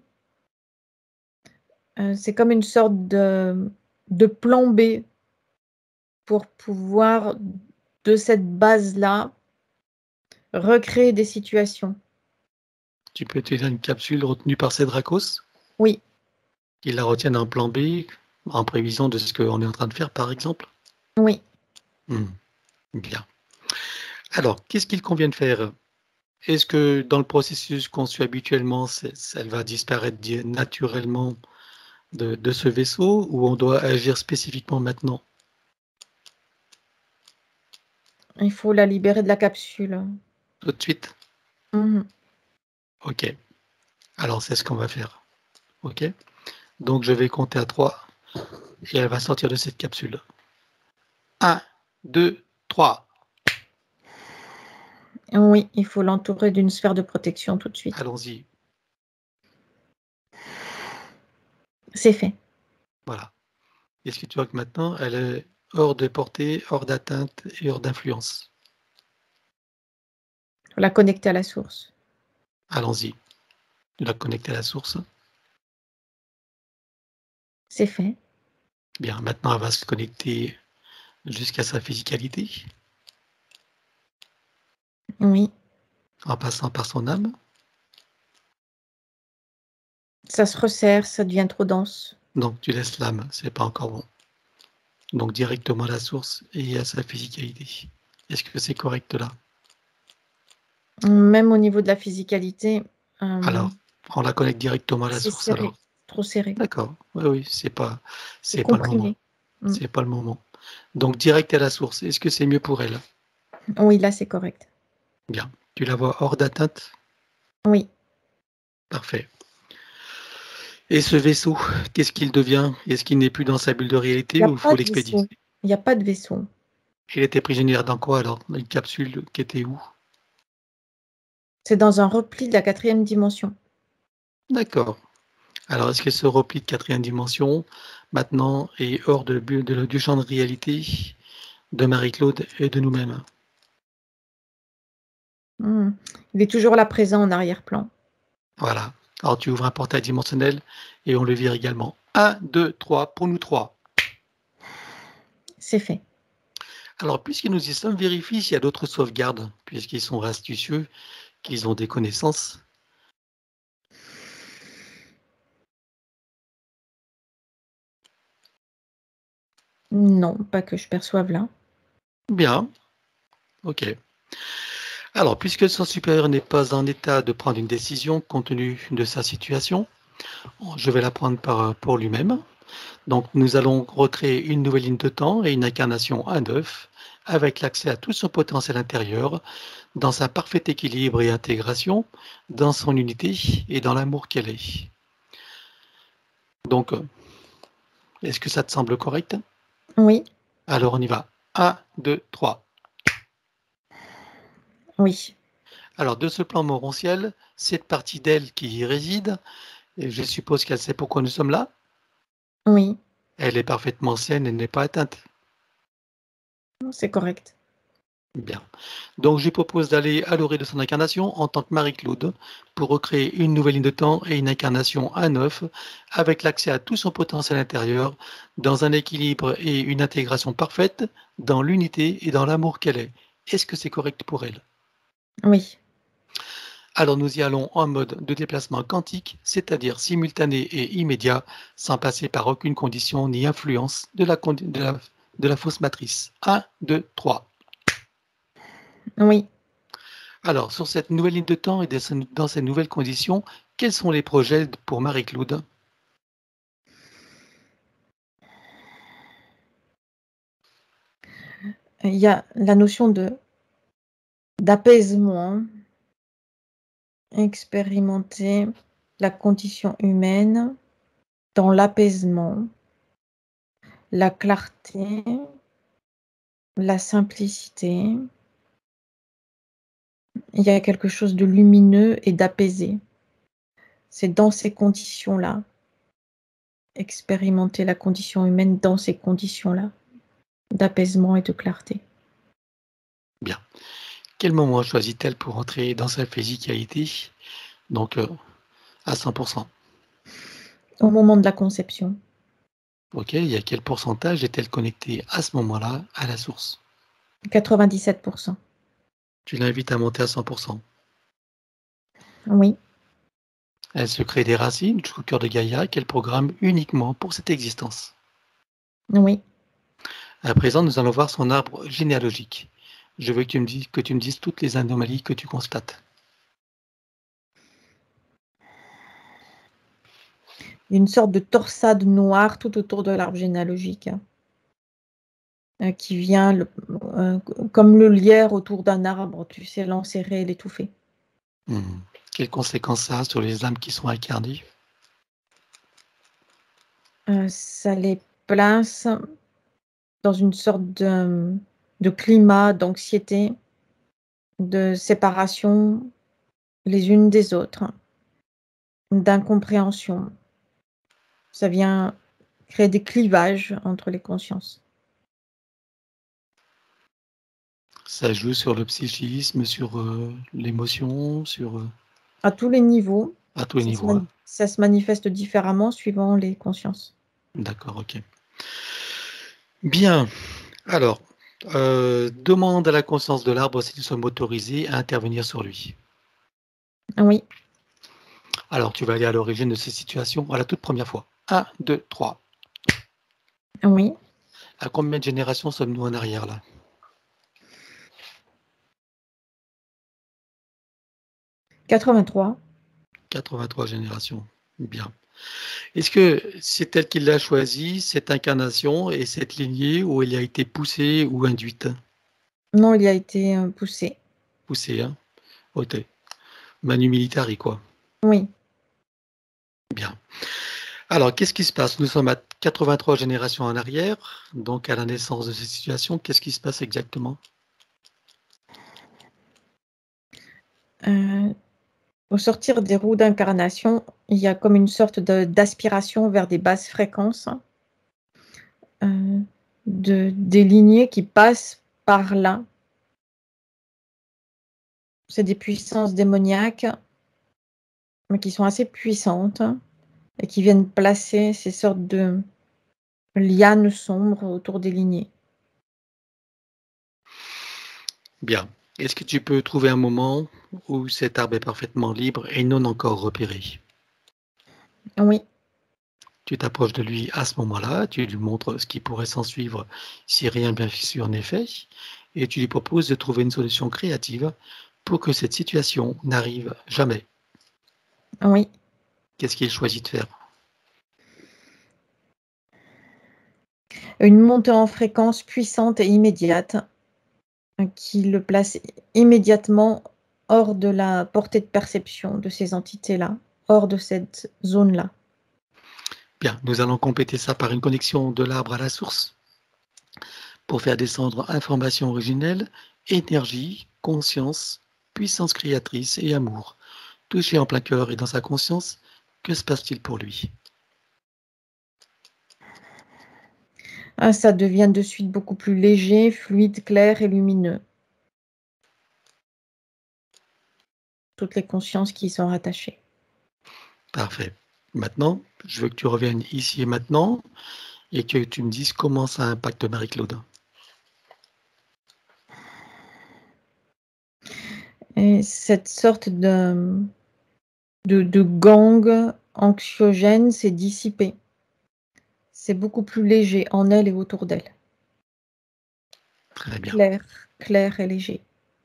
Euh, c'est comme une sorte de, de plan B pour pouvoir, de cette base-là, recréer des situations. Tu peux utiliser une capsule retenue par ces dracos Oui, qui la retiennent en plan B en prévision de ce qu'on est en train de faire, par exemple? oui. Hmm, bien. Alors, qu'est-ce qu'il convient de faire? Est-ce que dans le processus qu'on suit habituellement, c'est- elle va disparaître di- naturellement de, de ce vaisseau ou on doit agir spécifiquement maintenant? Il faut la libérer de la capsule. Tout de suite? Mhm. Ok. Alors, c'est ce qu'on va faire. Ok? Donc, je vais compter à trois et elle va sortir de cette capsule. un, deux, trois. Oui, il faut l'entourer d'une sphère de protection tout de suite. Allons-y. C'est fait. Voilà. Est-ce que tu vois que maintenant, elle est hors de portée, hors d'atteinte et hors d'influence? Il faut la connecter à la source. Allons-y. Tu la connecter à la source. C'est fait. Bien, maintenant, elle va se connecter jusqu'à sa physicalité, Oui. en passant par son âme. Ça se resserre, ça devient trop dense. Donc, tu laisses l'âme, c'est pas encore bon. Donc, directement à la source et à sa physicalité. Est-ce que c'est correct là? Même au niveau de la physicalité, euh, Alors, on la connecte directement à la c'est source serré, alors. trop serré. D'accord. Oui, oui, c'est pas, C'est c'est pas le moment. comprimé. Mm. C'est pas le moment. Donc, direct à la source. Est-ce que c'est mieux pour elle? Oui, là, c'est correct. Bien. Tu la vois hors d'atteinte? Oui. Parfait. Et ce vaisseau, qu'est-ce qu'il devient? Est-ce qu'il n'est plus dans sa bulle de Il réalité n'y a ou il faut pas de l'expédier? vaisseau. Il n'y a pas de vaisseau. Il était prisonnier dans quoi alors? Dans une capsule qui était où? C'est dans un repli de la quatrième dimension. D'accord. Alors, est-ce que ce repli de quatrième dimension, maintenant, est hors de, bu- de- du champ de réalité de Marie-Claude et de nous-mêmes? Mm. Il est toujours là présent en arrière-plan. Voilà. Alors, tu ouvres un portail dimensionnel et on le vire également. un, deux, trois, pour nous trois. C'est fait. Alors, puisque nous y sommes, vérifie s'il y a d'autres sauvegardes, puisqu'ils sont astucieux, qu'ils ont des connaissances. Non, pas que je perçoive là. Bien. Ok. Alors, puisque son supérieur n'est pas en état de prendre une décision compte tenu de sa situation, je vais la prendre par, pour lui-même. Donc, nous allons recréer une nouvelle ligne de temps et une incarnation à neuf, avec l'accès à tout son potentiel intérieur, dans sa parfaite équilibre et intégration, dans son unité et dans l'amour qu'elle est. Donc, est-ce que ça te semble correct? Oui. Alors, on y va. un, deux, trois. Oui. Alors, de ce plan morontiel, cette partie d'elle qui y réside, et je suppose qu'elle sait pourquoi nous sommes là, Oui. elle est parfaitement saine et n'est pas atteinte. C'est correct. Bien. Donc, je propose d'aller à l'orée de son incarnation en tant que Marie-Claude pour recréer une nouvelle ligne de temps et une incarnation à neuf avec l'accès à tout son potentiel intérieur dans un équilibre et une intégration parfaite dans l'unité et dans l'amour qu'elle est. Est-ce que c'est correct pour elle? Oui. Alors, nous y allons en mode de déplacement quantique, c'est-à-dire simultané et immédiat, sans passer par aucune condition ni influence de la, de la, de la fausse matrice. un, deux, trois. Oui. Alors, sur cette nouvelle ligne de temps et dans ces nouvelles conditions, quels sont les projets pour Marie-Claude? Il y a la notion de d'apaisement, expérimenter la condition humaine dans l'apaisement, la clarté, la simplicité. Il y a quelque chose de lumineux et d'apaisé. C'est dans ces conditions-là, expérimenter la condition humaine dans ces conditions-là, d'apaisement et de clarté. Bien. Quel moment choisit-elle pour entrer dans sa physicalité, donc euh, à cent pour cent? Au moment de la conception, Ok, il y a quel pourcentage est-elle connectée à ce moment-là à la source? quatre-vingt-dix-sept pour cent. Tu l'invites à monter à cent pour cent. Oui, Elle se crée des racines jusqu'au cœur de Gaïa qu'elle programme uniquement pour cette existence. oui. À présent, nous allons voir son arbre généalogique. Je veux que tu me dises, que tu me dises toutes les anomalies que tu constates. Il y a une sorte de torsade noire tout autour de l'arbre généalogique, hein, euh, qui vient le- euh, comme le lierre autour d'un arbre, tu sais, l'enserrer, l'étouffer. Mmh. Quelles conséquences ça a sur les âmes qui sont incarnées? Euh, ça les place dans une sorte de, de climat d'anxiété, de séparation les unes des autres, d'incompréhension. Ça vient créer des clivages entre les consciences. Ça joue sur le psychisme, sur euh, l'émotion, sur euh, À tous les niveaux, à tous les ça se, niveaux. mani- Hein. ça se manifeste différemment suivant les consciences. D'accord, ok. Bien. Alors, euh, demande à la conscience de l'arbre si nous sommes autorisés à intervenir sur lui. Ah oui, Alors, tu vas aller à l'origine de ces situations à la toute première fois. Un, deux, trois. ah oui, À combien de générations sommes-nous en arrière là? quatre-vingt-trois. quatre-vingt-trois générations. Bien. Est-ce que c'est elle qui l'a choisi, cette incarnation et cette lignée, ou elle a été poussée ou induite? Non, il a été euh, poussé. Poussée, hein? Ok. Manu militari, quoi. Oui. Bien. Alors, qu'est-ce qui se passe? Nous sommes à quatre-vingt-trois générations en arrière, donc à la naissance de cette situation. Qu'est-ce qui se passe exactement? Euh, au sortir des roues d'incarnation, il y a comme une sorte de- d'aspiration vers des basses fréquences, euh, de, des lignées qui passent par là. C'est des puissances démoniaques, mais qui sont assez puissantes et qui viennent placer ces sortes de lianes sombres autour des lignées. Bien. Est-ce que tu peux trouver un moment où cet arbre est parfaitement libre et non encore repéré? Oui, Tu t'approches de lui à ce moment-là, tu lui montres ce qui pourrait s'en suivre si rien bien sûr n'est fait, et tu lui proposes de trouver une solution créative pour que cette situation n'arrive jamais. oui. Qu'est-ce qu'il choisit de faire? Une montée en fréquence puissante et immédiate euh, qui le place immédiatement hors de la portée de perception de ces entités-là, hors de cette zone-là. Bien, nous allons compléter ça par une connexion de l'arbre à la source pour faire descendre information originelle, énergie, conscience, puissance créatrice et amour. Touché en plein cœur et dans sa conscience, que se passe-t-il pour lui? Ah, ça devient de suite beaucoup plus léger, fluide, clair et lumineux. Toutes les consciences qui y sont rattachées. Parfait. Maintenant, je veux que tu reviennes ici et maintenant et que tu me dises comment ça impacte Marie-Claude. Et cette sorte de, de, de gang anxiogène s'est dissipée. C'est beaucoup plus léger en elle et autour d'elle. Très bien. Clair, clair et léger.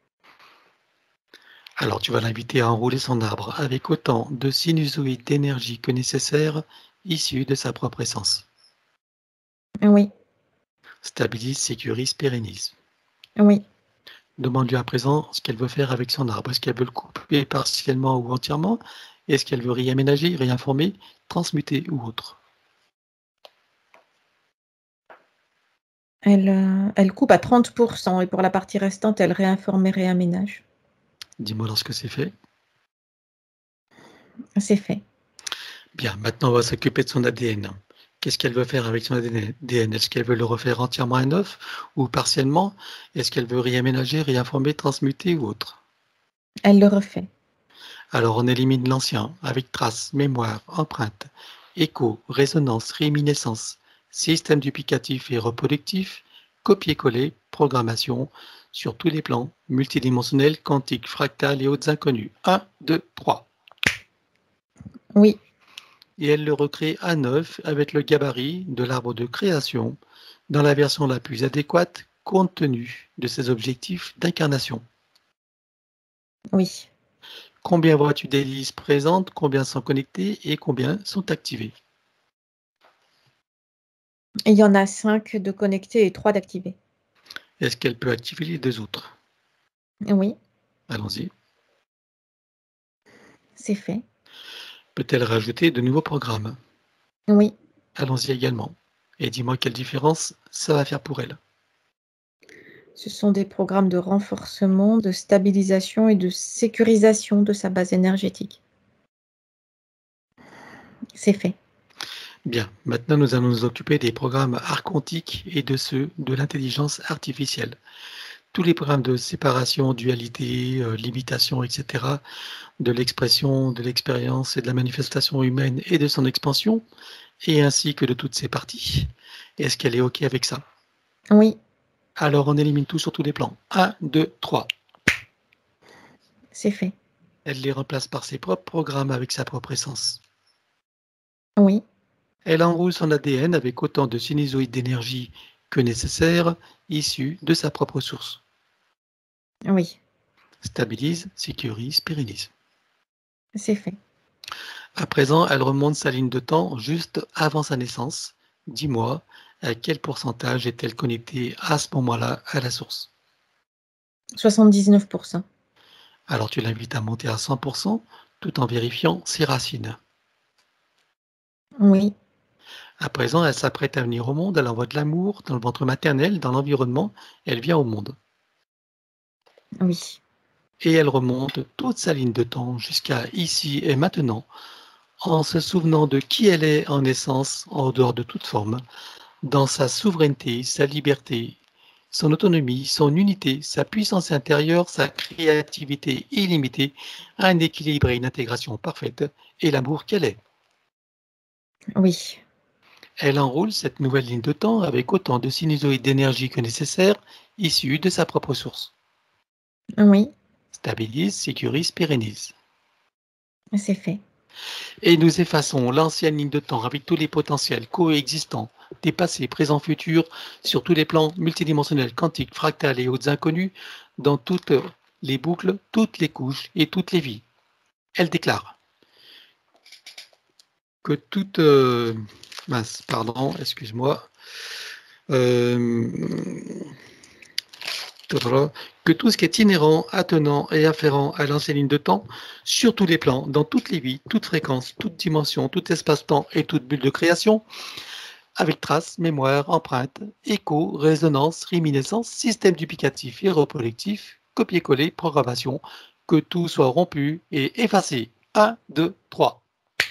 Alors, tu vas l'inviter à enrouler son arbre avec autant de sinusoïdes d'énergie que nécessaire issus de sa propre essence. Oui, Stabilise, sécurise, pérennise. oui. Demande-lui à présent ce qu'elle veut faire avec son arbre. Est-ce qu'elle veut le couper partiellement ou entièrement? Est-ce qu'elle veut réaménager, réinformer, transmuter ou autre? Elle, euh, elle coupe à trente pour cent et pour la partie restante, elle réinforme et réaménage. Dis-moi lorsque c'est fait. C'est fait. Bien, maintenant on va s'occuper de son A D N. Qu'est-ce qu'elle veut faire avec son A D N? Est-ce qu'elle veut le refaire entièrement à neuf ou partiellement? Est-ce qu'elle veut réaménager, réinformer, transmuter ou autre? Elle le refait. Alors on élimine l'ancien avec traces, mémoire, empreinte, écho, résonance, réminiscence, système duplicatif et reproductif, copier-coller, programmation sur tous les plans, multidimensionnels, quantiques, fractales et autres inconnus. un, deux, trois. Oui, Et elle le recrée à neuf avec le gabarit de l'arbre de création dans la version la plus adéquate compte tenu de ses objectifs d'incarnation. oui. Combien vois-tu d'hélices présentes, combien sont connectées et combien sont activées? Il y en a cinq de connectés et trois d'activés. Est-ce qu'elle peut activer les deux autres? Oui, Allons-y. c'est fait. Peut-elle rajouter de nouveaux programmes? Oui, Allons-y également. Et dis-moi quelle différence ça va faire pour elle. ce sont des programmes de renforcement, de stabilisation et de sécurisation de sa base énergétique. C'est fait. Bien, maintenant nous allons nous occuper des programmes archontiques et de ceux de l'intelligence artificielle. Tous les programmes de séparation, dualité, euh, limitation, et cetera, de l'expression, de l'expérience et de la manifestation humaine et de son expansion, et ainsi que de toutes ses parties. Est-ce qu'elle est OK avec ça? Oui, Alors on élimine tout sur tous les plans. un, deux, trois. c'est fait. Elle les remplace par ses propres programmes avec sa propre essence. Oui, Elle enroule son A D N avec autant de sinusoïdes d'énergie que nécessaire, issus de sa propre source. oui, Stabilise, sécurise, pérennise. c'est fait. À présent, elle remonte sa ligne de temps juste avant sa naissance. Dis-moi, à quel pourcentage est-elle connectée à ce moment-là à la source? soixante-dix-neuf pour cent. Alors tu l'invites à monter à cent pour cent tout en vérifiant ses racines. Oui, À présent, elle s'apprête à venir au monde, elle envoie de l'amour dans le ventre maternel, dans l'environnement, elle vient au monde. oui, Et elle remonte toute sa ligne de temps jusqu'à ici et maintenant, en se souvenant de qui elle est en essence, en dehors de toute forme, dans sa souveraineté, sa liberté, son autonomie, son unité, sa puissance intérieure, sa créativité illimitée, un équilibre et une intégration parfaite, et l'amour qu'elle est. oui, Elle enroule cette nouvelle ligne de temps avec autant de sinusoïdes d'énergie que nécessaire, issus de sa propre source. oui, Stabilise, sécurise, pérennise. c'est fait. Et nous effaçons l'ancienne ligne de temps avec tous les potentiels coexistants, des passés, présents, futurs, sur tous les plans multidimensionnels, quantiques, fractales et autres inconnus, dans toutes les boucles, toutes les couches et toutes les vies. Elle déclare que toute... Euh, mince, pardon, excuse-moi. Euh, que tout ce qui est inhérent, attenant et afférent à l'ancienne ligne de temps, sur tous les plans, dans toutes les vies, toutes fréquences, toutes dimensions, tout espace-temps et toute bulle de création, avec traces, mémoire, empreinte, écho, résonance, réminiscence, système duplicatif et reproductif, copier-coller, programmation, que tout soit rompu et effacé. un, deux, trois.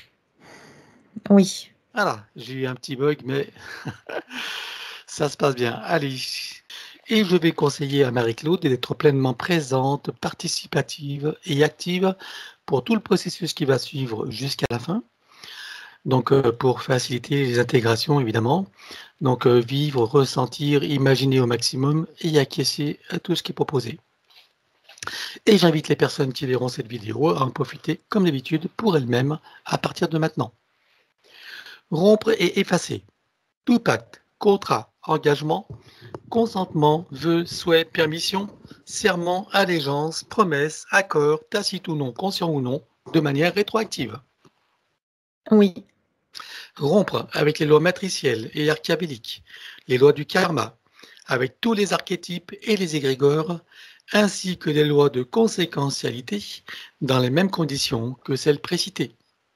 Oui, Voilà, j'ai eu un petit bug, mais ça se passe bien. Allez. Et je vais conseiller à Marie-Claude d'être pleinement présente, participative et active pour tout le processus qui va suivre jusqu'à la fin. Donc, euh, pour faciliter les intégrations, évidemment. Donc, euh, vivre, ressentir, imaginer au maximum et acquiescer à tout ce qui est proposé. Et j'invite les personnes qui verront cette vidéo à en profiter, comme d'habitude, pour elles-mêmes à partir de maintenant. Rompre et effacer tout pacte, contrat, engagement, consentement, vœu, souhait, permission, serment, allégeance, promesse, accord, tacite ou non, conscient ou non, de manière rétroactive. oui, Rompre avec les lois matricielles et archabéliques, les lois du karma, avec tous les archétypes et les égrégores, ainsi que les lois de conséquentialité, dans les mêmes conditions que celles précitées.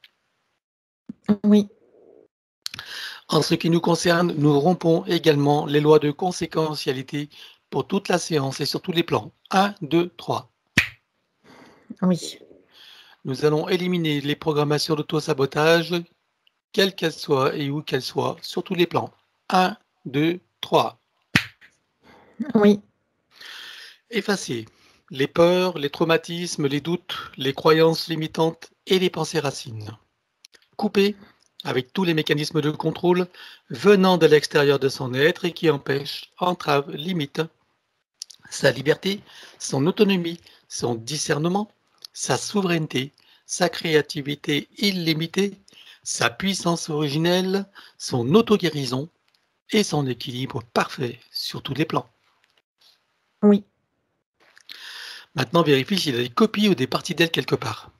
oui, En ce qui nous concerne, nous rompons également les lois de conséquentialité pour toute la séance et sur tous les plans. un, deux, trois. oui, Nous allons éliminer les programmations d'auto-sabotage, quelles qu'elles soient et où qu'elles soient, sur tous les plans. un, deux, trois. oui, Effacer les peurs, les traumatismes, les doutes, les croyances limitantes et les pensées racines. Couper avec tous les mécanismes de contrôle venant de l'extérieur de son être et qui empêchent, entravent, limitent sa liberté, son autonomie, son discernement, sa souveraineté, sa créativité illimitée, sa puissance originelle, son auto-guérison et son équilibre parfait sur tous les plans. oui. Maintenant, vérifie s'il y a des copies ou des parties d'elle quelque part.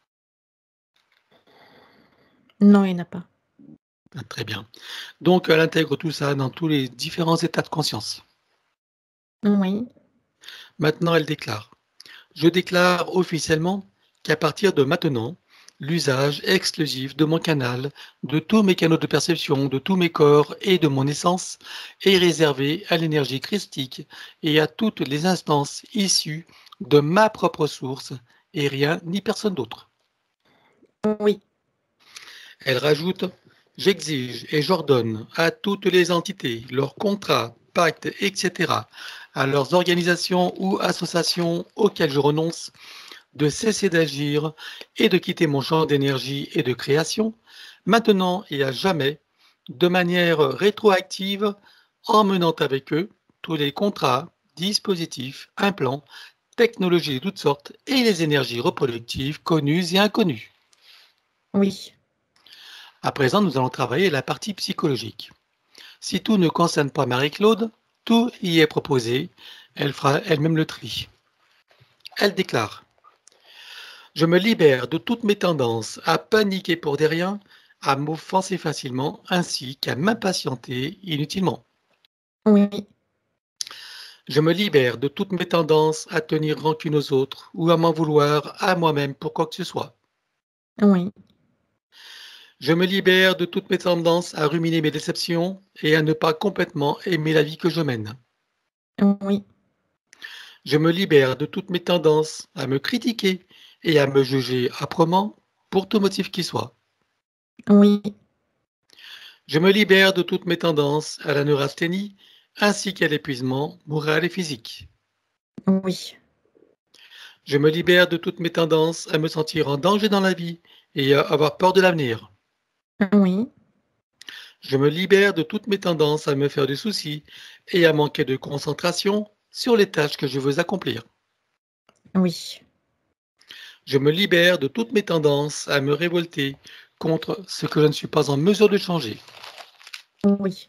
Non, il n'y en a pas. Ah, très bien. Donc, elle intègre tout ça dans tous les différents états de conscience. Oui. Maintenant, elle déclare. Je déclare officiellement qu'à partir de maintenant, l'usage exclusif de mon canal, de tous mes canaux de perception, de tous mes corps et de mon essence est réservé à l'énergie christique et à toutes les instances issues de ma propre source et rien ni personne d'autre. Oui. Elle rajoute, j'exige et j'ordonne à toutes les entités, leurs contrats, pactes, et cetera, à leurs organisations ou associations auxquelles je renonce, de cesser d'agir et de quitter mon champ d'énergie et de création, maintenant et à jamais, de manière rétroactive, en menant avec eux tous les contrats, dispositifs, implants, technologies de toutes sortes et les énergies reproductives connues et inconnues. Oui. À présent, nous allons travailler la partie psychologique. Si tout ne concerne pas Marie-Claude, tout y est proposé, elle fera elle-même le tri. Elle déclare. Je me libère de toutes mes tendances à paniquer pour des riens, à m'offenser facilement, ainsi qu'à m'impatienter inutilement. Oui. Je me libère de toutes mes tendances à tenir rancune aux autres ou à m'en vouloir à moi-même pour quoi que ce soit. Oui. Je me libère de toutes mes tendances à ruminer mes déceptions et à ne pas complètement aimer la vie que je mène. Oui. Je me libère de toutes mes tendances à me critiquer et à me juger âprement pour tout motif qui soit. Oui. Je me libère de toutes mes tendances à la neurasthénie ainsi qu'à l'épuisement moral et physique. Oui. Je me libère de toutes mes tendances à me sentir en danger dans la vie et à avoir peur de l'avenir. Oui. Je me libère de toutes mes tendances à me faire des soucis et à manquer de concentration sur les tâches que je veux accomplir. Oui. Je me libère de toutes mes tendances à me révolter contre ce que je ne suis pas en mesure de changer. Oui.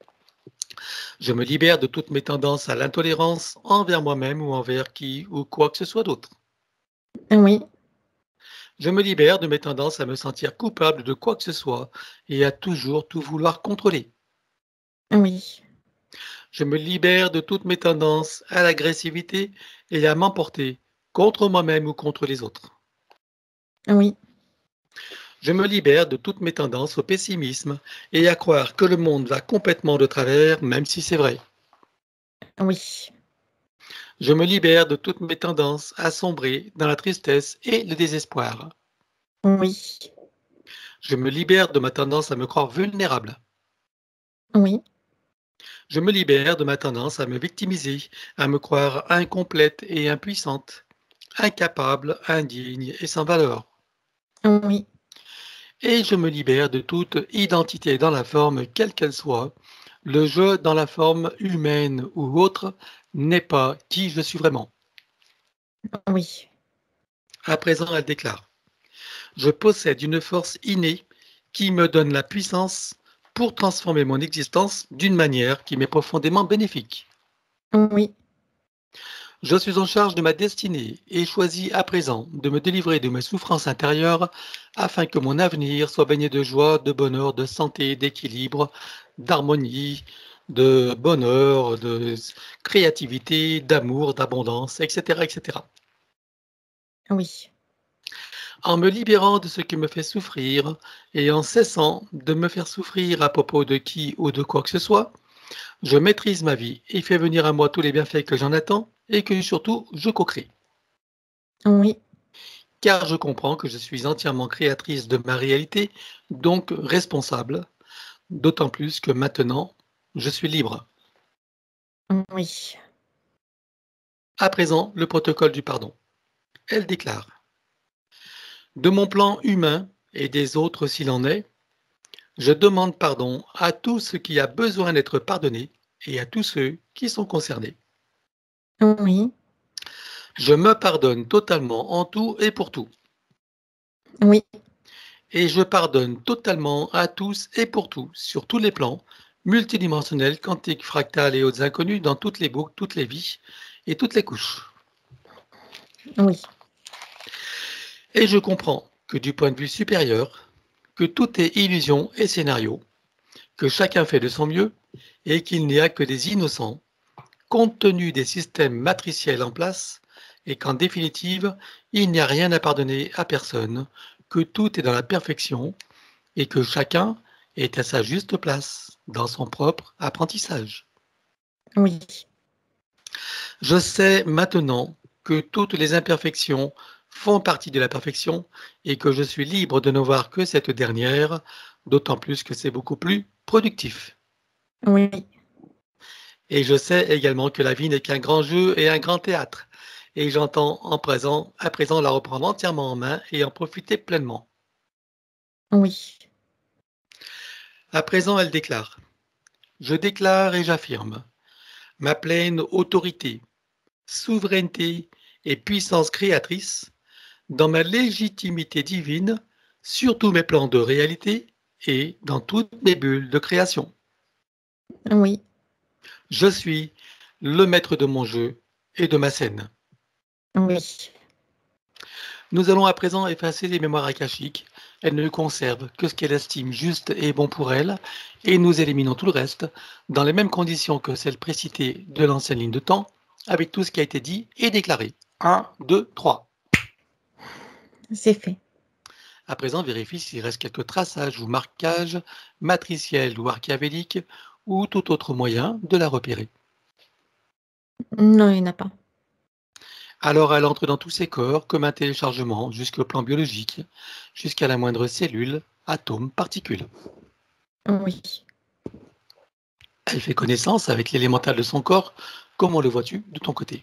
Je me libère de toutes mes tendances à l'intolérance envers moi-même ou envers qui ou quoi que ce soit d'autre. Oui. Je me libère de mes tendances à me sentir coupable de quoi que ce soit et à toujours tout vouloir contrôler. Oui. Je me libère de toutes mes tendances à l'agressivité et à m'emporter contre moi-même ou contre les autres. Oui. Je me libère de toutes mes tendances au pessimisme et à croire que le monde va complètement de travers, même si c'est vrai. Oui. Je me libère de toutes mes tendances à sombrer dans la tristesse et le désespoir. Oui. Je me libère de ma tendance à me croire vulnérable. Oui. Je me libère de ma tendance à me victimiser, à me croire incomplète et impuissante, incapable, indigne et sans valeur. Oui. Et je me libère de toute identité dans la forme quelle qu'elle soit. Le je dans la forme humaine ou autre n'est pas qui je suis vraiment. Oui. À présent, elle déclare. Je possède une force innée qui me donne la puissance pour transformer mon existence d'une manière qui m'est profondément bénéfique. Oui. Je suis en charge de ma destinée et choisis à présent de me délivrer de mes souffrances intérieures afin que mon avenir soit baigné de joie, de bonheur, de santé, d'équilibre, d'harmonie, de bonheur, de créativité, d'amour, d'abondance, et cetera, et cetera. Oui. En me libérant de ce qui me fait souffrir et en cessant de me faire souffrir à propos de qui ou de quoi que ce soit, je maîtrise ma vie et fais venir à moi tous les bienfaits que j'en attends et que surtout je co-crée. Oui. Car je comprends que je suis entièrement créatrice de ma réalité, donc responsable, d'autant plus que maintenant, je suis libre. Oui. À présent, le protocole du pardon. Elle déclare. De mon plan humain et des autres s'il en est, je demande pardon à tout ce qui a besoin d'être pardonné et à tous ceux qui sont concernés. Oui. Je me pardonne totalement en tout et pour tout. Oui. Et je pardonne totalement à tous et pour tout, sur tous les plans, multidimensionnels, quantiques, fractales et autres inconnus, dans toutes les boucles, toutes les vies et toutes les couches. Oui. Et je comprends que du point de vue supérieur, que tout est illusion et scénario, que chacun fait de son mieux et qu'il n'y a que des innocents, compte tenu des systèmes matriciels en place, et qu'en définitive, il n'y a rien à pardonner à personne, que tout est dans la perfection, et que chacun est à sa juste place dans son propre apprentissage. Oui. Je sais maintenant que toutes les imperfections font partie de la perfection et que je suis libre de ne voir que cette dernière, d'autant plus que c'est beaucoup plus productif. Oui. Et je sais également que la vie n'est qu'un grand jeu et un grand théâtre, et j'entends en présent, à présent la reprendre entièrement en main et en profiter pleinement. Oui. À présent, elle déclare. Je déclare et j'affirme ma pleine autorité, souveraineté et puissance créatrice dans ma légitimité divine sur tous mes plans de réalité et dans toutes mes bulles de création. Oui. Je suis le maître de mon jeu et de ma scène. Oui. Nous allons à présent effacer les mémoires akashiques. Elle ne conserve que ce qu'elle estime juste et bon pour elle, et nous éliminons tout le reste dans les mêmes conditions que celles précitées de l'ancienne ligne de temps, avec tout ce qui a été dit et déclaré. un, deux, trois. C'est fait. À présent, vérifie s'il reste quelques traçages ou marquages matriciels ou archéavéliques ou tout autre moyen de la repérer. Non, il n'y en a pas. Alors elle entre dans tous ses corps comme un téléchargement jusqu'au plan biologique, jusqu'à la moindre cellule, atome, particule. Oui. Elle fait connaissance avec l'élémental de son corps. Comment le vois-tu de ton côté?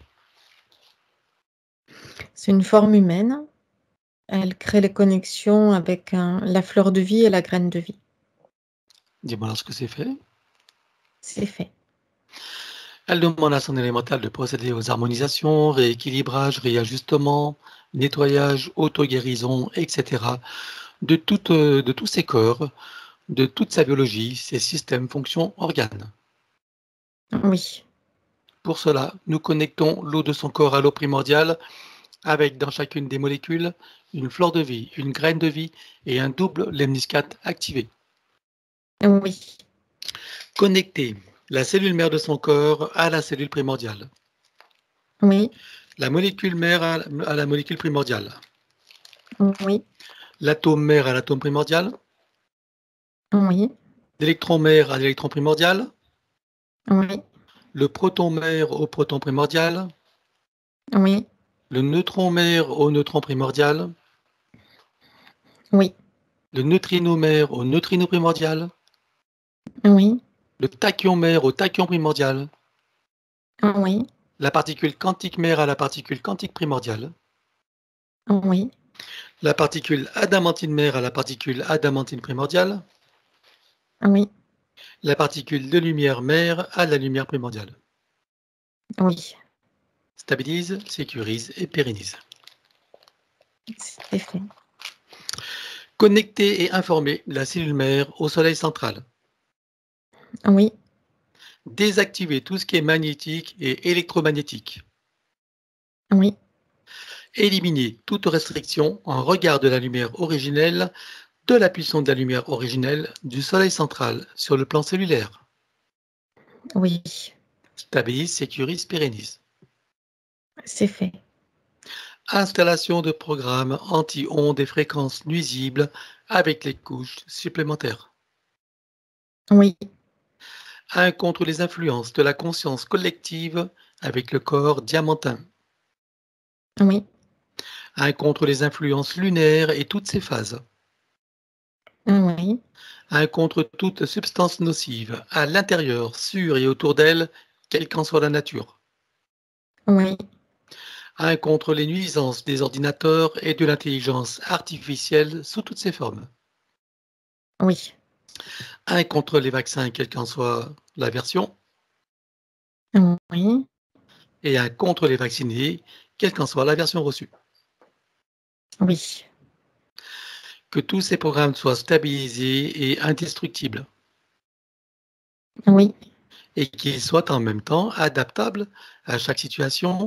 C'est une forme humaine. Elle crée les connexions avec un, la fleur de vie et la graine de vie. Dis-moi alors ce que c'est fait. C'est fait. Elle demande à son élémental de procéder aux harmonisations, rééquilibrages, réajustements, nettoyage, auto-guérison, et cetera de, toute, de tous ses corps, de toute sa biologie, ses systèmes, fonctions, organes. Oui. Pour cela, nous connectons l'eau de son corps à l'eau primordiale avec dans chacune des molécules une fleur de vie, une graine de vie et un double lemniscate activé. Oui. Connecter la cellule mère de son corps à la cellule primordiale. Oui. La molécule mère à la molécule primordiale. Oui. L'atome mère à l'atome primordial. Oui. L'électron mère à l'électron primordial. Oui. Le proton mère au proton primordial. Oui. Le neutron mère au neutron primordial. Oui. Le neutrino mère au neutrino primordial. Oui. Le tachyon mère au tachyon primordial. Oui. La particule quantique mère à la particule quantique primordiale. Oui. La particule adamantine mère à la particule adamantine primordiale. Oui. La particule de lumière mère à la lumière primordiale. Oui. Stabilise, sécurise et pérennise. C'est fait. Connecter et informer la cellule mère au soleil central. Oui. Désactiver tout ce qui est magnétique et électromagnétique. Oui. Éliminer toute restriction en regard de la lumière originelle, de la puissance de la lumière originelle du soleil central sur le plan cellulaire. Oui. Stabilise, sécurise, pérennise. C'est fait. Installation de programmes anti-ondes et fréquences nuisibles avec les couches supplémentaires. Oui. un contre les influences de la conscience collective avec le corps diamantin. Oui. un contre les influences lunaires et toutes ses phases. Oui. un contre toute substance nocive à l'intérieur, sur et autour d'elle, quelle qu'en soit la nature. Oui. un contre les nuisances des ordinateurs et de l'intelligence artificielle sous toutes ses formes. Oui. un contre les vaccins, quelle qu'en soit la version. Oui. Et un contre les vaccinés, quelle qu'en soit la version reçue. Oui. Que tous ces programmes soient stabilisés et indestructibles. Oui. Et qu'ils soient en même temps adaptables à chaque situation,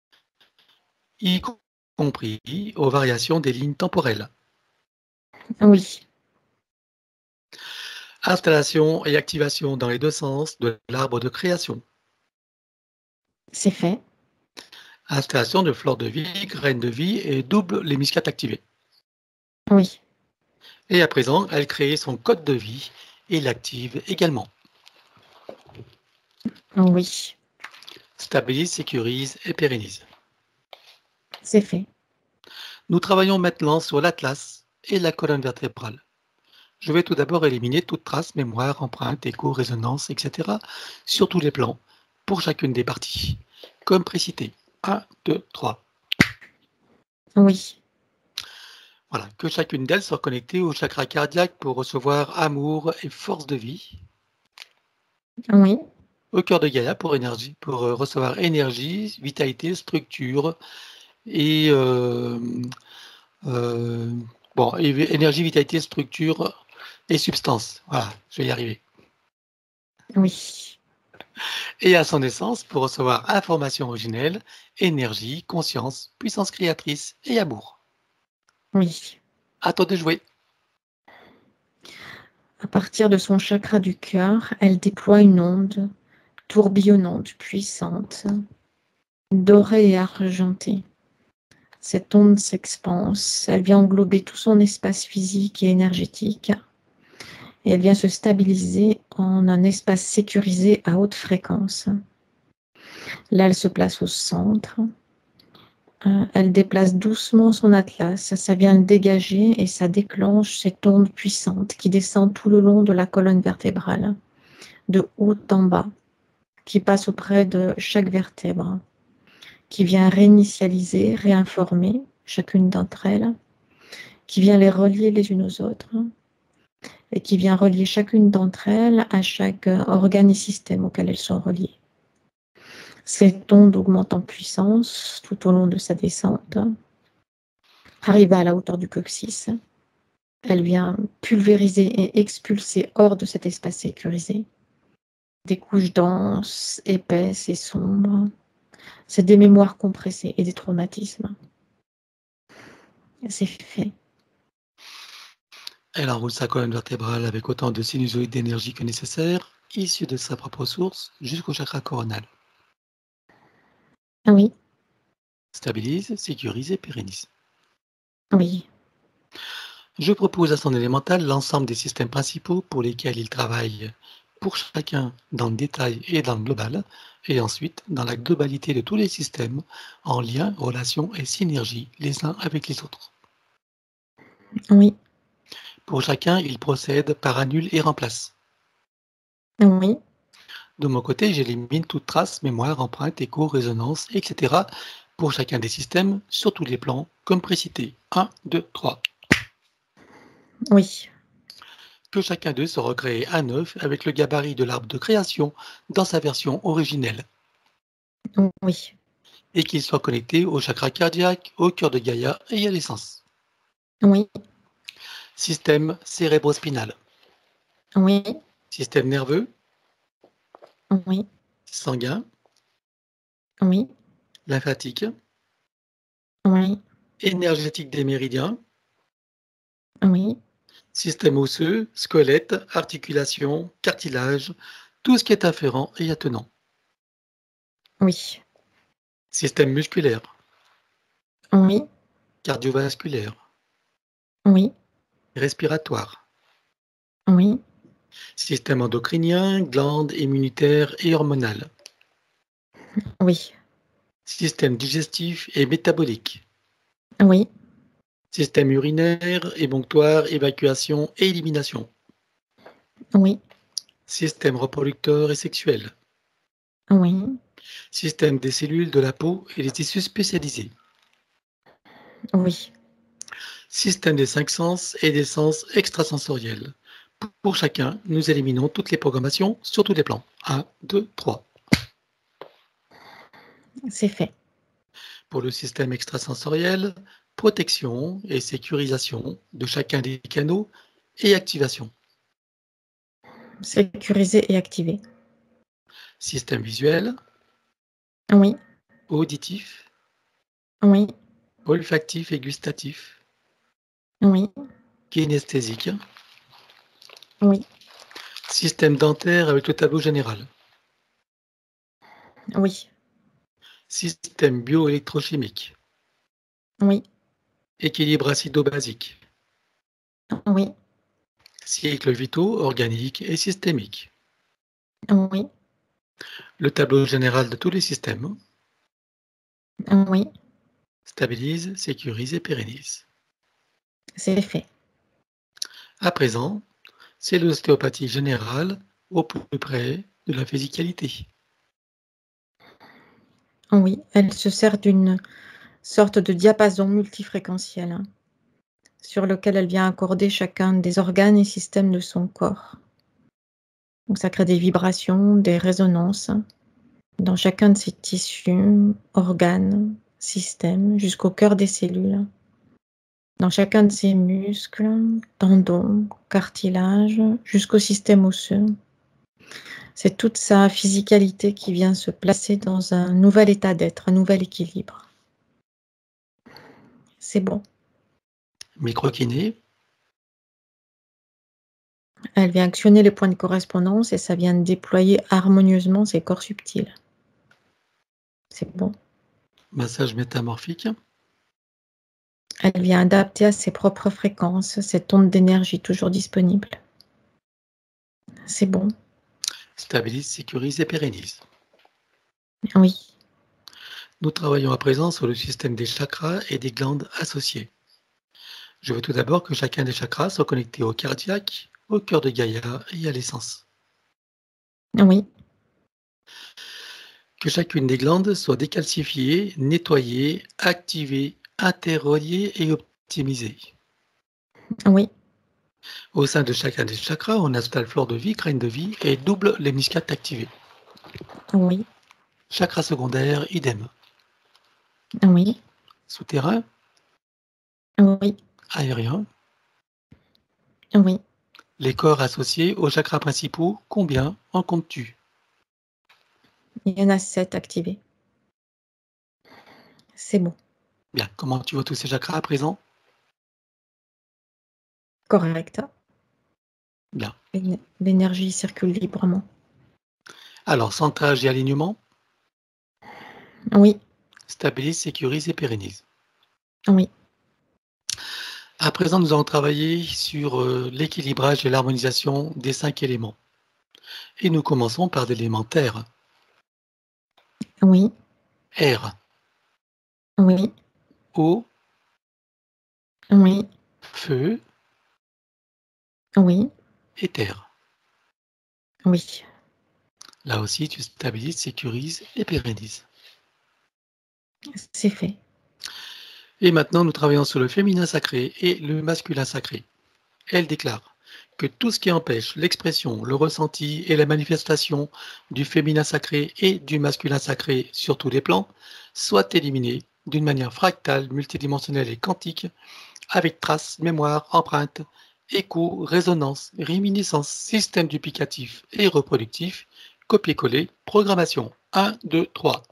y compris aux variations des lignes temporelles. Oui. Installation et activation dans les deux sens de l'arbre de création. C'est fait. Installation de fleurs de vie, graines de vie et double les muscades activées. Oui. Et à présent, elle crée son code de vie et l'active également. Oui. Stabilise, sécurise et pérennise. C'est fait. Nous travaillons maintenant sur l'atlas et la colonne vertébrale. Je vais tout d'abord éliminer toute trace, mémoire, empreinte, écho, résonance, et cetera sur tous les plans pour chacune des parties. Comme précité. un, deux, trois. Oui. Voilà, que chacune d'elles soit connectée au chakra cardiaque pour recevoir amour et force de vie. Oui. Au cœur de Gaïa pour, énergie, pour euh, recevoir énergie, vitalité, structure et, euh, euh, bon, et énergie, vitalité, structure et substance. Voilà, je vais y arriver. Oui. Et à son essence pour recevoir information originelle, énergie, conscience, puissance créatrice et amour. Oui. À toi de jouer. À partir de son chakra du cœur, elle déploie une onde tourbillonnante, puissante, dorée et argentée. Cette onde s'expanse, elle vient englober tout son espace physique et énergétique et elle vient se stabiliser en un espace sécurisé à haute fréquence. Là, elle se place au centre. Euh, Elle déplace doucement son atlas, ça vient le dégager et ça déclenche cette onde puissante qui descend tout le long de la colonne vertébrale, de haut en bas, qui passe auprès de chaque vertèbre, qui vient réinitialiser, réinformer chacune d'entre elles, qui vient les relier les unes aux autres et qui vient relier chacune d'entre elles à chaque organe et système auquel elles sont reliées. Cette onde augmente en puissance tout au long de sa descente. Arrivée à la hauteur du coccyx, elle vient pulvériser et expulser hors de cet espace sécurisé des couches denses, épaisses et sombres. C'est des mémoires compressées et des traumatismes. C'est fait. Elle enroule sa colonne vertébrale avec autant de sinusoïdes d'énergie que nécessaire, issus de sa propre source, jusqu'au chakra coronal. Ah oui, Stabilise, sécurise et pérennise. oui, Je propose à son élémental l'ensemble des systèmes principaux pour lesquels il travaille, pour chacun dans le détail et dans le global, et ensuite dans la globalité de tous les systèmes, en lien, relation et synergie les uns avec les autres. oui, Pour chacun, il procède par annule et remplace. oui, De mon côté, j'élimine toute trace, mémoire, empreinte, écho, résonance, et cetera pour chacun des systèmes sur tous les plans, comme précité. un, deux, trois. oui, Que chacun d'eux soit recréé à neuf avec le gabarit de l'arbre de création dans sa version originelle oui, et qu'il soit connecté au chakra cardiaque, au cœur de Gaïa et à l'essence. oui, Système cérébrospinal, oui, système nerveux, oui, sanguin, oui, lymphatique, oui, énergétique des méridiens, oui, système osseux, squelette, articulation, cartilage, tout ce qui est afférent et attenant. oui, Système musculaire, oui, cardiovasculaire, oui, respiratoire, oui, système endocrinien, glandes immunitaires et hormonales, oui, système digestif et métabolique, oui, système urinaire, émonctoire, évacuation et élimination, oui, système reproducteur et sexuel, oui, système des cellules de la peau et des tissus spécialisés, oui, système des cinq sens et des sens extrasensoriels. Pour chacun, nous éliminons toutes les programmations sur tous les plans. un, deux, trois. c'est fait. Pour le système extrasensoriel, protection et sécurisation de chacun des canaux et activation. Sécurisé et activé. Système visuel, Oui, auditif, oui, olfactif et gustatif, oui, kinesthésique, oui, système dentaire avec le tableau général, oui, système bioélectrochimique, Oui, équilibre acido-basique, oui, cycles vitaux organiques et systémiques, oui, le tableau général de tous les systèmes, oui, stabilise, sécurise et pérennise. c'est fait. À présent, c'est l'ostéopathie générale au plus près de la physicalité. Oui, elle se sert d'une sorte de diapason multifréquentiel, hein, sur lequel elle vient accorder chacun des organes et systèmes de son corps. Donc ça crée des vibrations, des résonances dans chacun de ces tissus, organes, systèmes, jusqu'au cœur des cellules, dans chacun de ces muscles, tendons, cartilages, jusqu'au système osseux. C'est toute sa physicalité qui vient se placer dans un nouvel état d'être, un nouvel équilibre. C'est bon. Microkiné, Elle vient actionner les points de correspondance et ça vient déployer harmonieusement ses corps subtils. C'est bon. massage métamorphique, Elle vient adapter à ses propres fréquences cette onde d'énergie toujours disponible. C'est bon. stabilise, sécurise et pérennise. Oui. Nous travaillons à présent sur le système des chakras et des glandes associées. Je veux tout d'abord que chacun des chakras soit connecté au cardiaque, au cœur de Gaïa et à l'essence. Oui. Que chacune des glandes soit décalcifiée, nettoyée, activée, interreliée et optimisée. Oui. Au sein de chacun des chakras, on installe fleur de vie, crâne de vie et double les muscles activés. Oui. Chakra secondaire, idem. Oui. Souterrain, Oui. aérien. Oui. Les corps associés aux chakras principaux, combien en comptes-tu? Il y en a sept activés. C'est bon. Bien, comment tu vois tous ces chakras à présent? Correct. Bien. L'énergie circule librement. Alors, centrage et alignement, Oui. stabilise, sécurise et pérennise. Oui. À présent, nous allons travailler sur euh, l'équilibrage et l'harmonisation des cinq éléments. Et nous commençons par l'élément terre. Oui. Air, Oui. eau, Oui. feu Oui. et terre. Oui. Là aussi, tu stabilises, sécurises et pérennises. C'est fait. Et maintenant, nous travaillons sur le féminin sacré et le masculin sacré. Elle déclare que tout ce qui empêche l'expression, le ressenti et la manifestation du féminin sacré et du masculin sacré sur tous les plans soit éliminé d'une manière fractale, multidimensionnelle et quantique, avec traces, mémoire, empreinte, écho, résonance, réminiscence, système duplicatif et reproductif, copier-coller, programmation. un, deux, trois.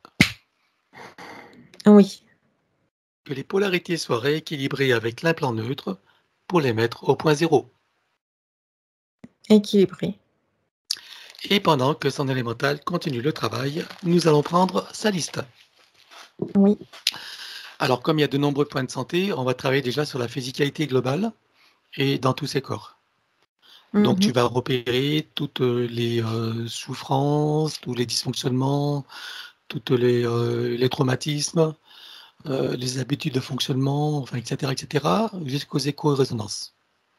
Oui. Que les polarités soient rééquilibrées avec l'implant neutre pour les mettre au point zéro. Équilibré. Et pendant que son élémental continue le travail, nous allons prendre sa liste. Oui. Alors, comme il y a de nombreux points de santé, on va travailler déjà sur la physicalité globale et dans tous ses corps. Donc, Mhm. tu vas repérer toutes les euh, souffrances, tous les dysfonctionnements, tous les, euh, les traumatismes, euh, les habitudes de fonctionnement, enfin, et cetera, et cetera, jusqu'aux échos et résonances.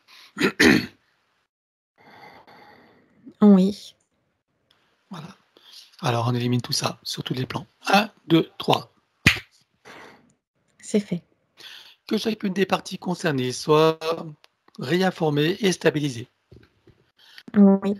Oui. Voilà. Alors, on élimine tout ça sur tous les plans. un, deux, trois. C'est fait. Que chacune des parties concernées soit réinformée et stabilisée. Oui.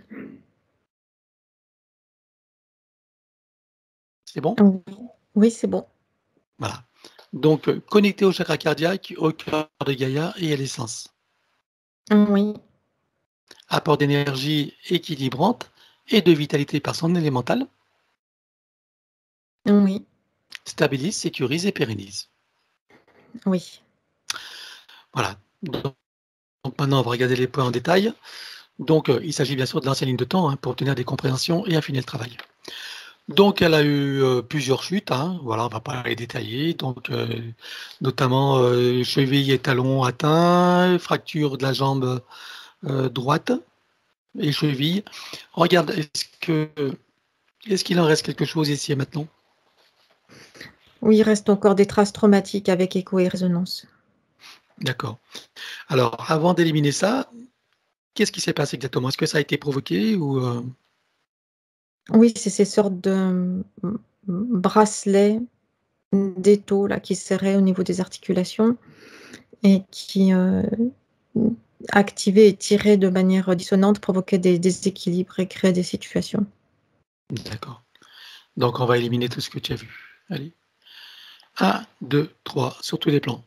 C'est bon? Oui. Oui, c'est bon. Voilà. Donc, euh, connecté au chakra cardiaque, au cœur de Gaïa et à l'essence. Oui. Apport d'énergie équilibrante et de vitalité par son élémental. Oui. Stabilise, sécurise et pérennise. Oui. Voilà. Donc, maintenant, on va regarder les points en détail. Donc, euh, il s'agit bien sûr de l'ancienne ligne de temps hein, pour obtenir des compréhensions et affiner le travail. Donc, elle a eu euh, plusieurs chutes, hein. Voilà, on va pas les détailler. Donc, euh, notamment euh, cheville et talon atteints, fracture de la jambe euh, droite et cheville. Regarde, est-ce que est-ce qu'il en reste quelque chose ici et maintenant? Oui, il reste encore des traces traumatiques avec écho et résonance. D'accord. Alors, avant d'éliminer ça, qu'est-ce qui s'est passé exactement? Est-ce que ça a été provoqué ou euh, Oui, c'est ces sortes de mm, bracelets d'étau là qui serraient au niveau des articulations et qui, euh, activés et tirés de manière dissonante, provoquaient des déséquilibres et créaient des situations. D'accord. Donc, on va éliminer tout ce que tu as vu. Allez. Un, deux, trois, sur tous les plans.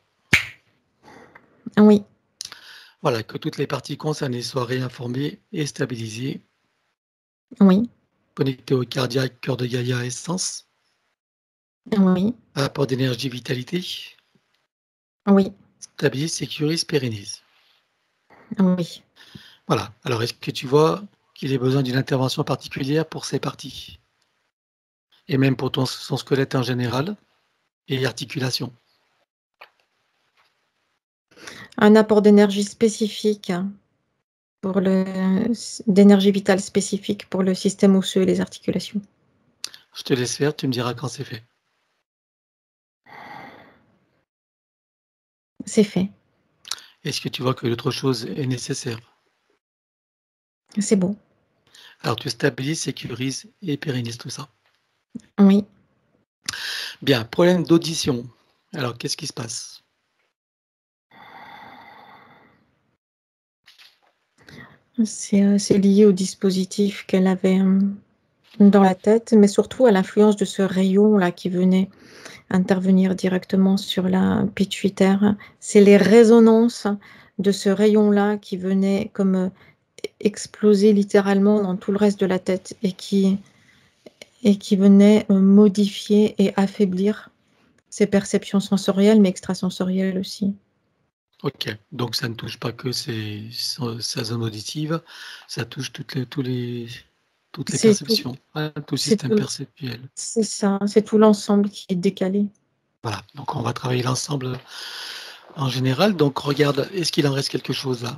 Oui, Voilà, que toutes les parties concernées soient réinformées et stabilisées, oui, connectées au cardiaque, cœur de Gaïa, essence, oui, apport d'énergie, vitalité, oui, stabilise, sécurise, pérennise. oui. Voilà. Alors, est-ce que tu vois qu'il ait besoin d'une intervention particulière pour ces parties? Et même pour ton, son squelette en général et articulation? Un apport d'énergie spécifique pour le d'énergie vitale spécifique pour le système osseux et les articulations. Je te laisse faire, tu me diras quand c'est fait. C'est fait. Est-ce que tu vois que l'autre chose est nécessaire? C'est bon. Alors, tu stabilises, sécurises et pérennises tout ça. Oui. Bien, problème d'audition. Alors, qu'est-ce qui se passe? C'est euh, c'est lié au dispositif qu'elle avait euh, dans la tête, mais surtout à l'influence de ce rayon-là qui venait intervenir directement sur la pituitaire. C'est les résonances de ce rayon-là qui venaient comme euh, exploser littéralement dans tout le reste de la tête et qui, et qui venaient euh, modifier et affaiblir ses perceptions sensorielles, mais extrasensorielles aussi. Ok, donc ça ne touche pas que ses, son- sa zone auditive, ça touche toutes les, tous les, toutes les C'est tout, perceptions, hein, tout le c'est système tout, perceptuel. c'est ça, c'est tout l'ensemble qui est décalé. Voilà, donc on va travailler l'ensemble en général. Donc regarde, est-ce qu'il en reste quelque chose là?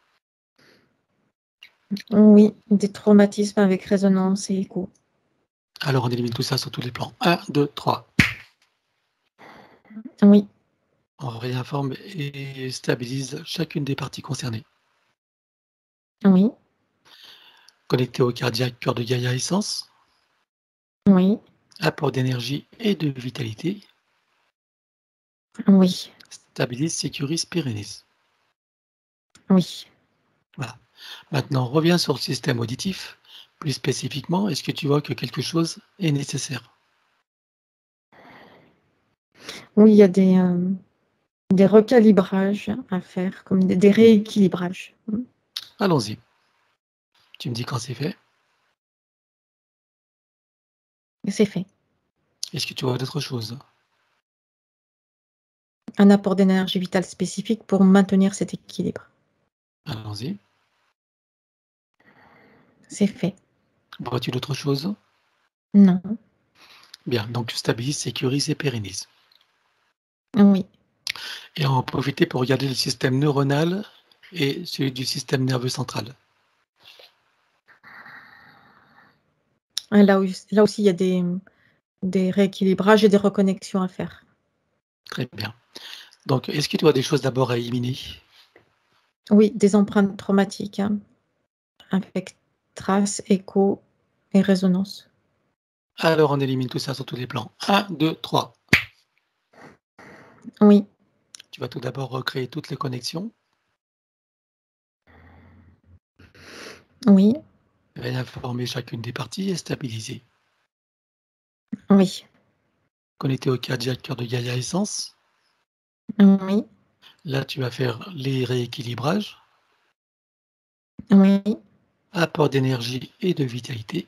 Oui, des traumatismes avec résonance et écho. Alors on élimine tout ça sur tous les plans. Un, deux, trois. Oui, On réinforme et stabilise chacune des parties concernées. oui, Connecté au cardiaque, cœur de Gaïa essence, oui, apport d'énergie et de vitalité, oui, stabilise, sécurise, pérennise. oui. Voilà. Maintenant, reviens sur le système auditif. Plus spécifiquement, est-ce que tu vois que quelque chose est nécessaire? Oui, il y a des, euh, des recalibrages à faire, comme des, des rééquilibrages. Allons-y. Tu me dis quand c'est fait. C'est fait. Est-ce que tu vois d'autres choses? Un apport d'énergie vitale spécifique pour maintenir cet équilibre. Allons-y. C'est fait. Vois-tu d'autres choses? Non. Bien, donc tu stabilises, sécurises et pérennises. Oui. Et on va en profiter pour regarder le système neuronal et celui du système nerveux central. Là, où- là aussi, il y a des, des rééquilibrages et des reconnexions à faire. Très bien. Donc, est-ce que tu vois des choses d'abord à éliminer? Oui, des empreintes traumatiques, hein, avec traces, écho et résonance. Alors, on élimine tout ça sur tous les plans. Un, deux, trois. Oui, Tu vas tout d'abord recréer toutes les connexions, oui, réinformer chacune des parties et stabiliser. oui, Connecté au cardiaque, cœur de Gaïa essence. oui, Là, tu vas faire les rééquilibrages, oui, apport d'énergie et de vitalité,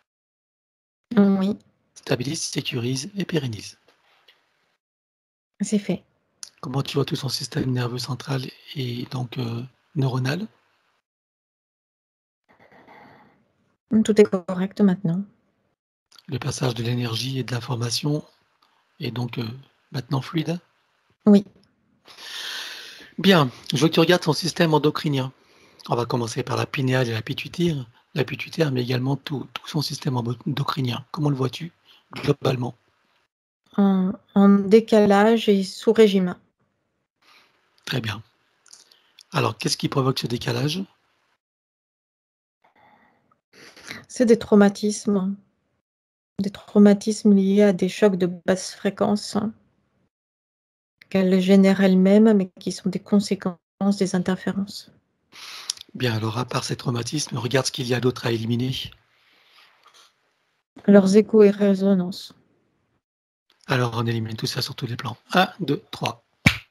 oui, stabilise, sécurise et pérennise. c'est fait. Comment tu vois tout son système nerveux central et donc euh, neuronal? Tout est correct maintenant. Le passage de l'énergie et de l'information est donc euh, maintenant fluide. Oui. Bien, je veux que tu regardes son système endocrinien. On va commencer par la pinéale et la pituitaire, la pituitaire, mais également tout, tout son système endocrinien. Comment le vois-tu globalement? En, en décalage et sous régime. Très bien. Alors, qu'est-ce qui provoque ce décalage? C'est des traumatismes. Des traumatismes liés à des chocs de basse fréquence qu'elle génère elle-même, mais qui sont des conséquences des interférences. Bien, alors, à part ces traumatismes, regarde ce qu'il y a d'autre à éliminer. Leurs échos et résonances. Alors, on élimine tout ça sur tous les plans. un, deux, trois.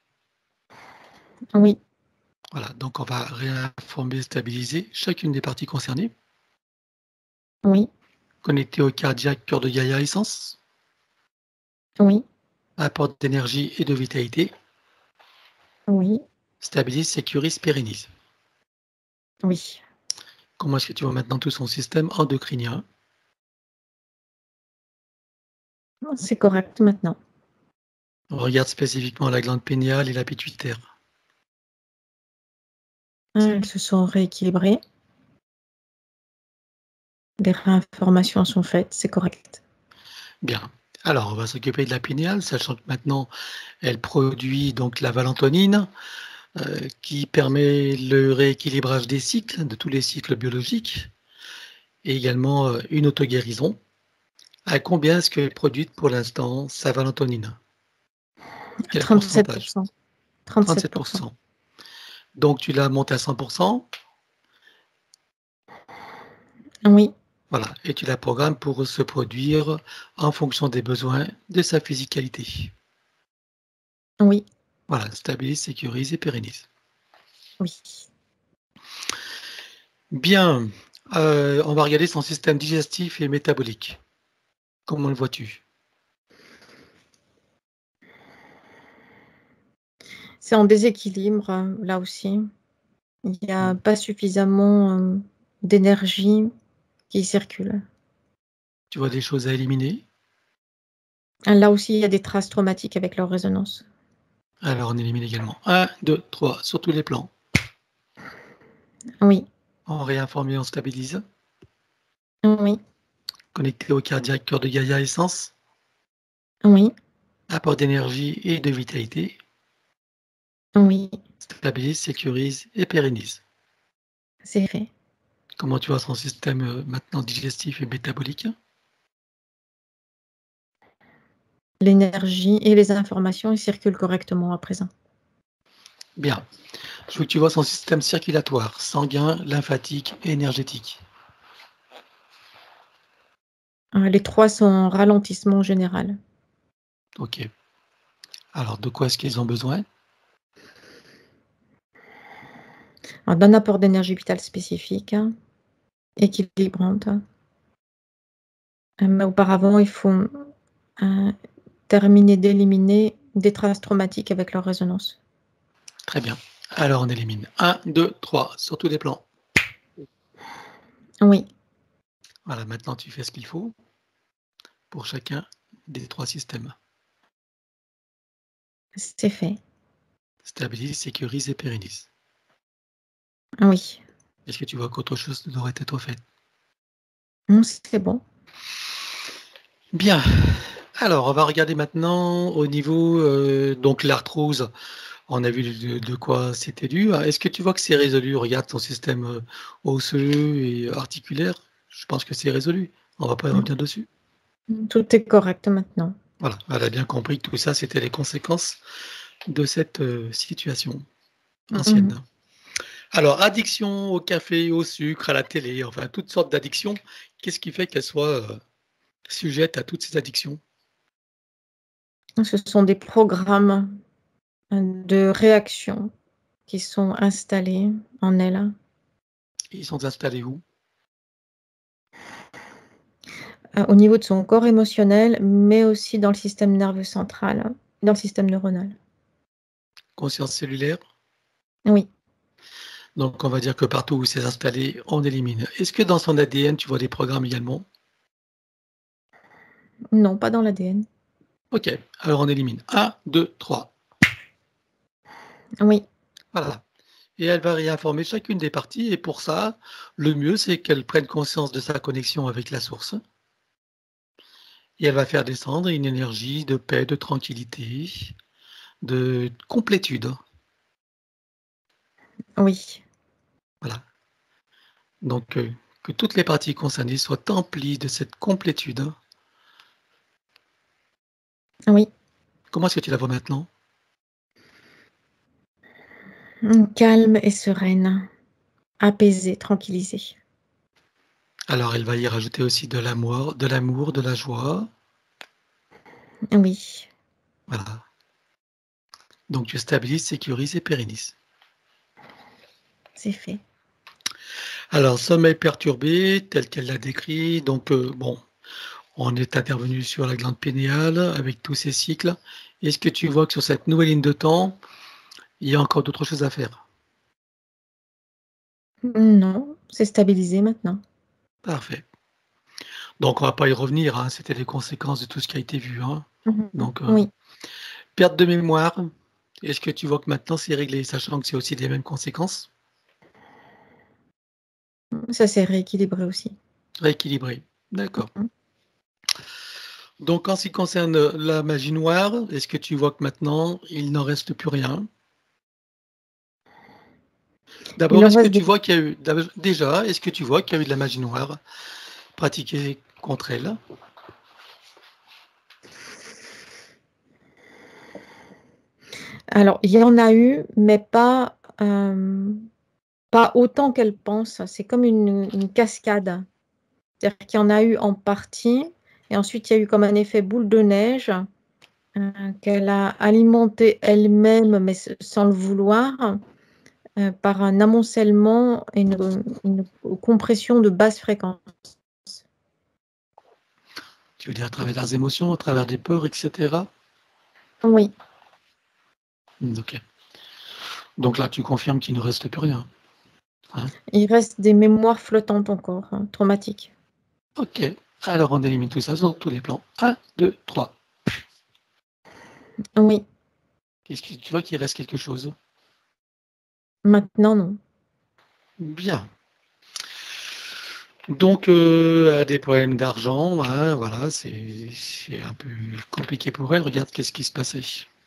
Oui. Voilà, donc on va réinformer, stabiliser chacune des parties concernées. Oui. Connecté au cardiaque, cœur de Gaïa, essence. Oui. Apport d'énergie et de vitalité. Oui. Stabilise, sécurise, pérennise. Oui. Comment est-ce que tu vois maintenant tout son système endocrinien? C'est correct maintenant. On regarde spécifiquement la glande pénéale et la pituitaire. Elles se sont rééquilibrées. Les réinformations sont faites, c'est correct. Bien. Alors, on va s'occuper de la pinéale, sachant que maintenant, elle produit donc la valentonine, euh, qui permet le rééquilibrage des cycles, de tous les cycles biologiques, et également euh, une autoguérison. À combien est-ce qu'elle est produite pour l'instant, sa valentonine? Quel trente-sept pour pourcentage? cent. trente-sept trente-sept pour pour cent. cent. Donc, tu la montes à cent pour cent. Oui. Voilà, et tu la programmes pour se produire en fonction des besoins de sa physicalité. Oui. Voilà, stabilise, sécurise et pérennise. Oui. Bien, euh, on va regarder son système digestif et métabolique. Comment le vois-tu? C'est en déséquilibre, là aussi. Il n'y a pas suffisamment euh, d'énergie qui circule. Tu vois des choses à éliminer? Là aussi, il y a des traces traumatiques avec leur résonance. Alors on élimine également. un, deux, trois, sur tous les plans. Oui. On réinforme et on stabilise. Oui. Connecté au cardiaque, cœur de Gaïa, essence. Oui. Apport d'énergie et de vitalité. Oui. Stabilise, sécurise et pérennise. C'est fait. Comment tu vois son système euh, maintenant digestif et métabolique? L'énergie et les informations ils circulent correctement à présent. Bien. Je veux que tu vois son système circulatoire, sanguin, lymphatique et énergétique. Euh, Les trois sont en ralentissement général. Ok. Alors, de quoi est-ce qu'ils ont besoin? Alors, d'un apport d'énergie vitale spécifique, hein, équilibrante. Euh, Mais auparavant, il faut euh, terminer d'éliminer des traces traumatiques avec leur résonance. Très bien. Alors, on élimine. un, deux, trois, sur tous les plans. Oui. Voilà, maintenant tu fais ce qu'il faut pour chacun des trois systèmes. C'est fait. Stabilise, sécurise et pérennise. Oui. Est-ce que tu vois qu'autre chose devrait être fait? Non, c'est bon. Bien. Alors, on va regarder maintenant au niveau euh, donc l'arthrose. On a vu de, de quoi c'était dû. Est-ce que tu vois que c'est résolu? Regarde ton système euh, osseux et articulaire. Je pense que c'est résolu. On va pas y revenir dessus. Tout est correct maintenant. Voilà, elle a bien compris que tout ça, c'était les conséquences de cette euh, situation ancienne. Mhm. Alors, addiction au café, au sucre, à la télé, enfin toutes sortes d'addictions. Qu'est-ce qui fait qu'elle soit euh, sujette à toutes ces addictions? Ce sont des programmes euh, de réaction qui sont installés en elle. Ils sont installés où? Euh, au niveau de son corps émotionnel, mais aussi dans le système nerveux central, dans le système neuronal. Conscience cellulaire. Oui. Donc, on va dire que partout où c'est installé, on élimine. Est-ce que dans son A D N, tu vois des programmes également? Non, pas dans l'A D N. Ok, alors on élimine. un, deux, trois. Oui. Voilà. Et elle va réinformer chacune des parties. Et pour ça, le mieux, c'est qu'elle prenne conscience de sa connexion avec la source. Et elle va faire descendre une énergie de paix, de tranquillité, de complétude. Oui. Voilà. Donc, euh, que toutes les parties concernées soient emplies de cette complétude. Oui. Comment est-ce que tu la vois maintenant? Calme et sereine. Apaisée, tranquillisée. Alors, elle va y rajouter aussi de l'amour, de l'amour, de la joie. Oui. Voilà. Donc, tu stabilises, sécurises et pérennises. C'est fait. Alors, sommeil perturbé, tel qu'elle l'a décrit. Donc, euh, bon, on est intervenu sur la glande pénéale avec tous ces cycles. Est-ce que tu vois que sur cette nouvelle ligne de temps, il y a encore d'autres choses à faire? Non, c'est stabilisé maintenant. Parfait. Donc, on va pas y revenir, hein, c'était les conséquences de tout ce qui a été vu. Hein. Mhm. Donc, euh, Oui. perte de mémoire, est-ce que tu vois que maintenant c'est réglé, sachant que c'est aussi les mêmes conséquences? Ça s'est rééquilibré aussi. Rééquilibré, d'accord. Mhm. Donc, en ce qui concerne la magie noire, est-ce que tu vois que maintenant, il n'en reste plus rien? Il D'abord, en est-ce que reste tu des... vois qu'il y a eu, d'ab- déjà, est-ce que tu vois qu'il y a eu de la magie noire pratiquée contre elle? Alors, il y en a eu, mais pas, euh, pas autant qu'elle pense. C'est comme une, une cascade. C'est-à-dire qu'il y en a eu en partie, et ensuite il y a eu comme un effet boule de neige euh, qu'elle a alimenté elle-même, mais s- sans le vouloir, euh, par un amoncellement et une, une compression de basse fréquence. Tu veux dire à travers leurs émotions, à travers des peurs, et cetera. Oui, Ok. Donc là, tu confirmes qu'il ne reste plus rien. Hein. il reste des mémoires flottantes encore, hein, traumatiques. Ok. Alors, on élimine tout ça sur tous les plans. un, deux, trois. Oui, Est-ce que tu vois qu'il reste quelque chose? maintenant non. Bien. Donc, euh, elle a des problèmes d'argent, hein, voilà, c'est c'est un peu compliqué pour elle. Regarde qu'est-ce qui se passait.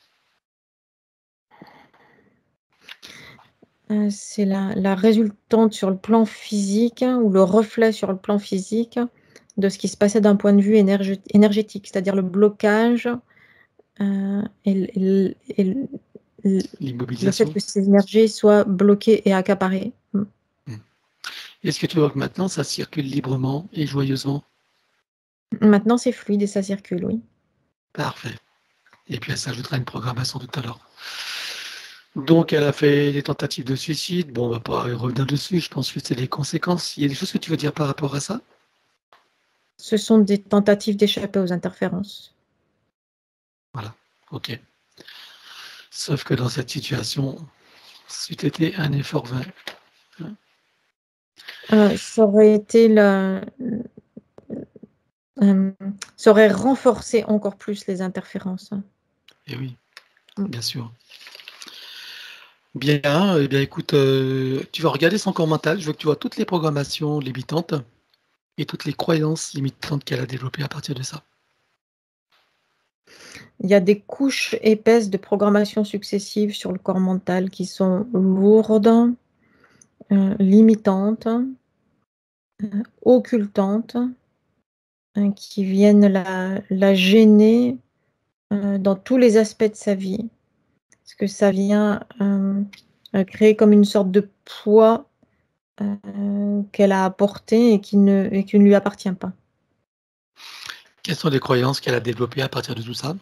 Euh, c'est la, la résultante sur le plan physique, hein, ou le reflet sur le plan physique de ce qui se passait d'un point de vue énergé- énergétique, c'est-à-dire le blocage euh, et, l- et l- et l- l- le fait L'immobilisation. que ces énergies soient bloquées et accaparées. Mm. Hmm. Est-ce que tu vois que maintenant, ça circule librement et joyeusement? Maintenant, c'est fluide et ça circule, oui. Parfait. Et puis, elle s'ajoutera une programmation tout à l'heure. Donc, elle a fait des tentatives de suicide. Bon, on va pas revenir dessus. Je pense que c'est les conséquences. Il y a des choses que tu veux dire par rapport à ça? Ce sont des tentatives d'échapper aux interférences. Voilà. OK. Sauf que dans cette situation, c'eût été un effort vain. Hein. Euh, ça aurait été le, euh, ça aurait renforcé encore plus les interférences. Et oui, Mm. bien sûr. Bien, eh bien écoute, euh, tu vas regarder son corps mental. Je veux que tu vois toutes les programmations limitantes et toutes les croyances limitantes qu'elle a développées à partir de ça. Il y a des couches épaisses de programmation successives sur le corps mental qui sont lourdes, euh, limitantes, euh, occultantes, euh, qui viennent la, la gêner euh, dans tous les aspects de sa vie. Parce que ça vient euh, euh, créer comme une sorte de poids euh, qu'elle a apporté et qui ne, et qui ne lui appartient pas. Quelles sont les croyances qu'elle a développées à partir de tout ça?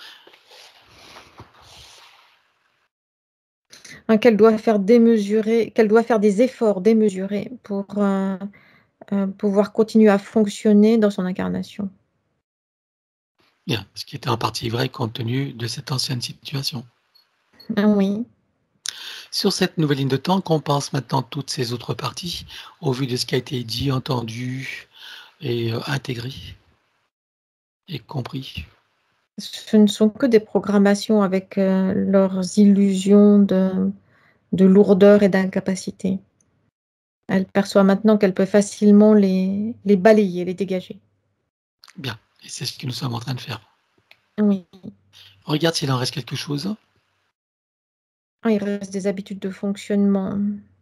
Hein, qu'elle doit faire démesurer, qu'elle doit faire des efforts démesurés pour euh, euh, pouvoir continuer à fonctionner dans son incarnation. Bien, ce qui était en partie vrai compte tenu de cette ancienne situation. Ah oui. Sur cette nouvelle ligne de temps, qu'on pense maintenant toutes ces autres parties, au vu de ce qui a été dit, entendu et euh, intégré. et compris. Ce ne sont que des programmations avec euh, leurs illusions de, de lourdeur et d'incapacité. Elle perçoit maintenant qu'elle peut facilement les, les balayer, les dégager. Bien, et c'est ce que nous sommes en train de faire. Oui. Regarde s'il en reste quelque chose. Ah, il reste des habitudes de fonctionnement,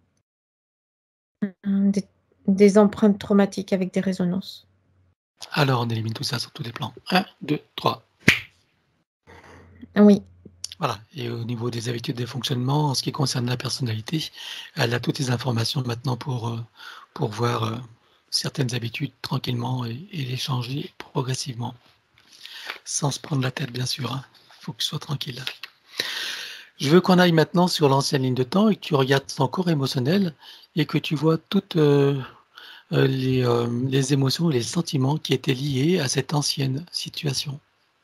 des, des empreintes traumatiques avec des résonances. Alors, on élimine tout ça sur tous les plans. un, deux, trois. Oui. Voilà, et au niveau des habitudes de fonctionnement, en ce qui concerne la personnalité, elle a toutes les informations maintenant pour, euh, pour voir euh, certaines habitudes tranquillement et, et les changer progressivement. Sans se prendre la tête, bien sûr. Il hein. faut que tu sois tranquille. Je veux qu'on aille maintenant sur l'ancienne ligne de temps et que tu regardes ton corps émotionnel et que tu vois toutes euh, euh, les, euh, les émotions et les sentiments qui étaient liés à cette ancienne situation.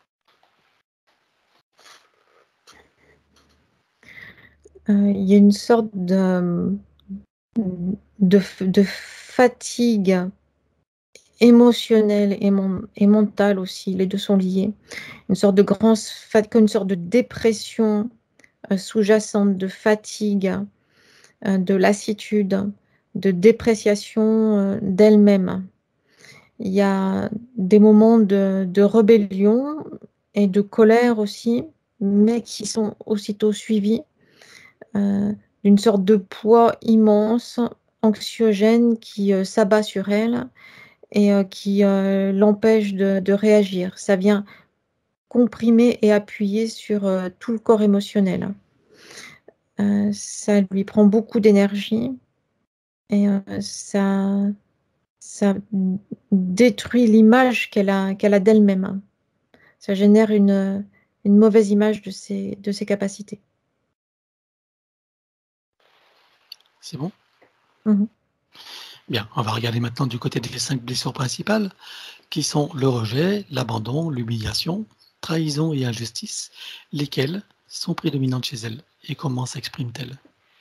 Euh, il y a une sorte de, de, de fatigue émotionnelle et, mon, et mentale aussi, les deux sont liés. Une sorte de grand, une sorte de dépression euh, sous-jacente, de fatigue, euh, de lassitude, de dépréciation euh, d'elle-même. Il y a des moments de, de rébellion et de colère aussi, mais qui sont aussitôt suivis euh, d'une sorte de poids immense, anxiogène, qui euh, s'abat sur elle et euh, qui euh, l'empêche de, de réagir. Ça vient comprimer et appuyer sur euh, tout le corps émotionnel. Euh, ça lui prend beaucoup d'énergie et euh, ça, ça détruit l'image qu'elle a, qu'elle a d'elle-même. Ça génère une, une mauvaise image de ses, de ses capacités. C'est bon? Mmh. Bien, on va regarder maintenant du côté des cinq blessures principales, qui sont le rejet, l'abandon, l'humiliation, trahison et injustice, lesquelles sont prédominantes chez elle et comment s'expriment-elles?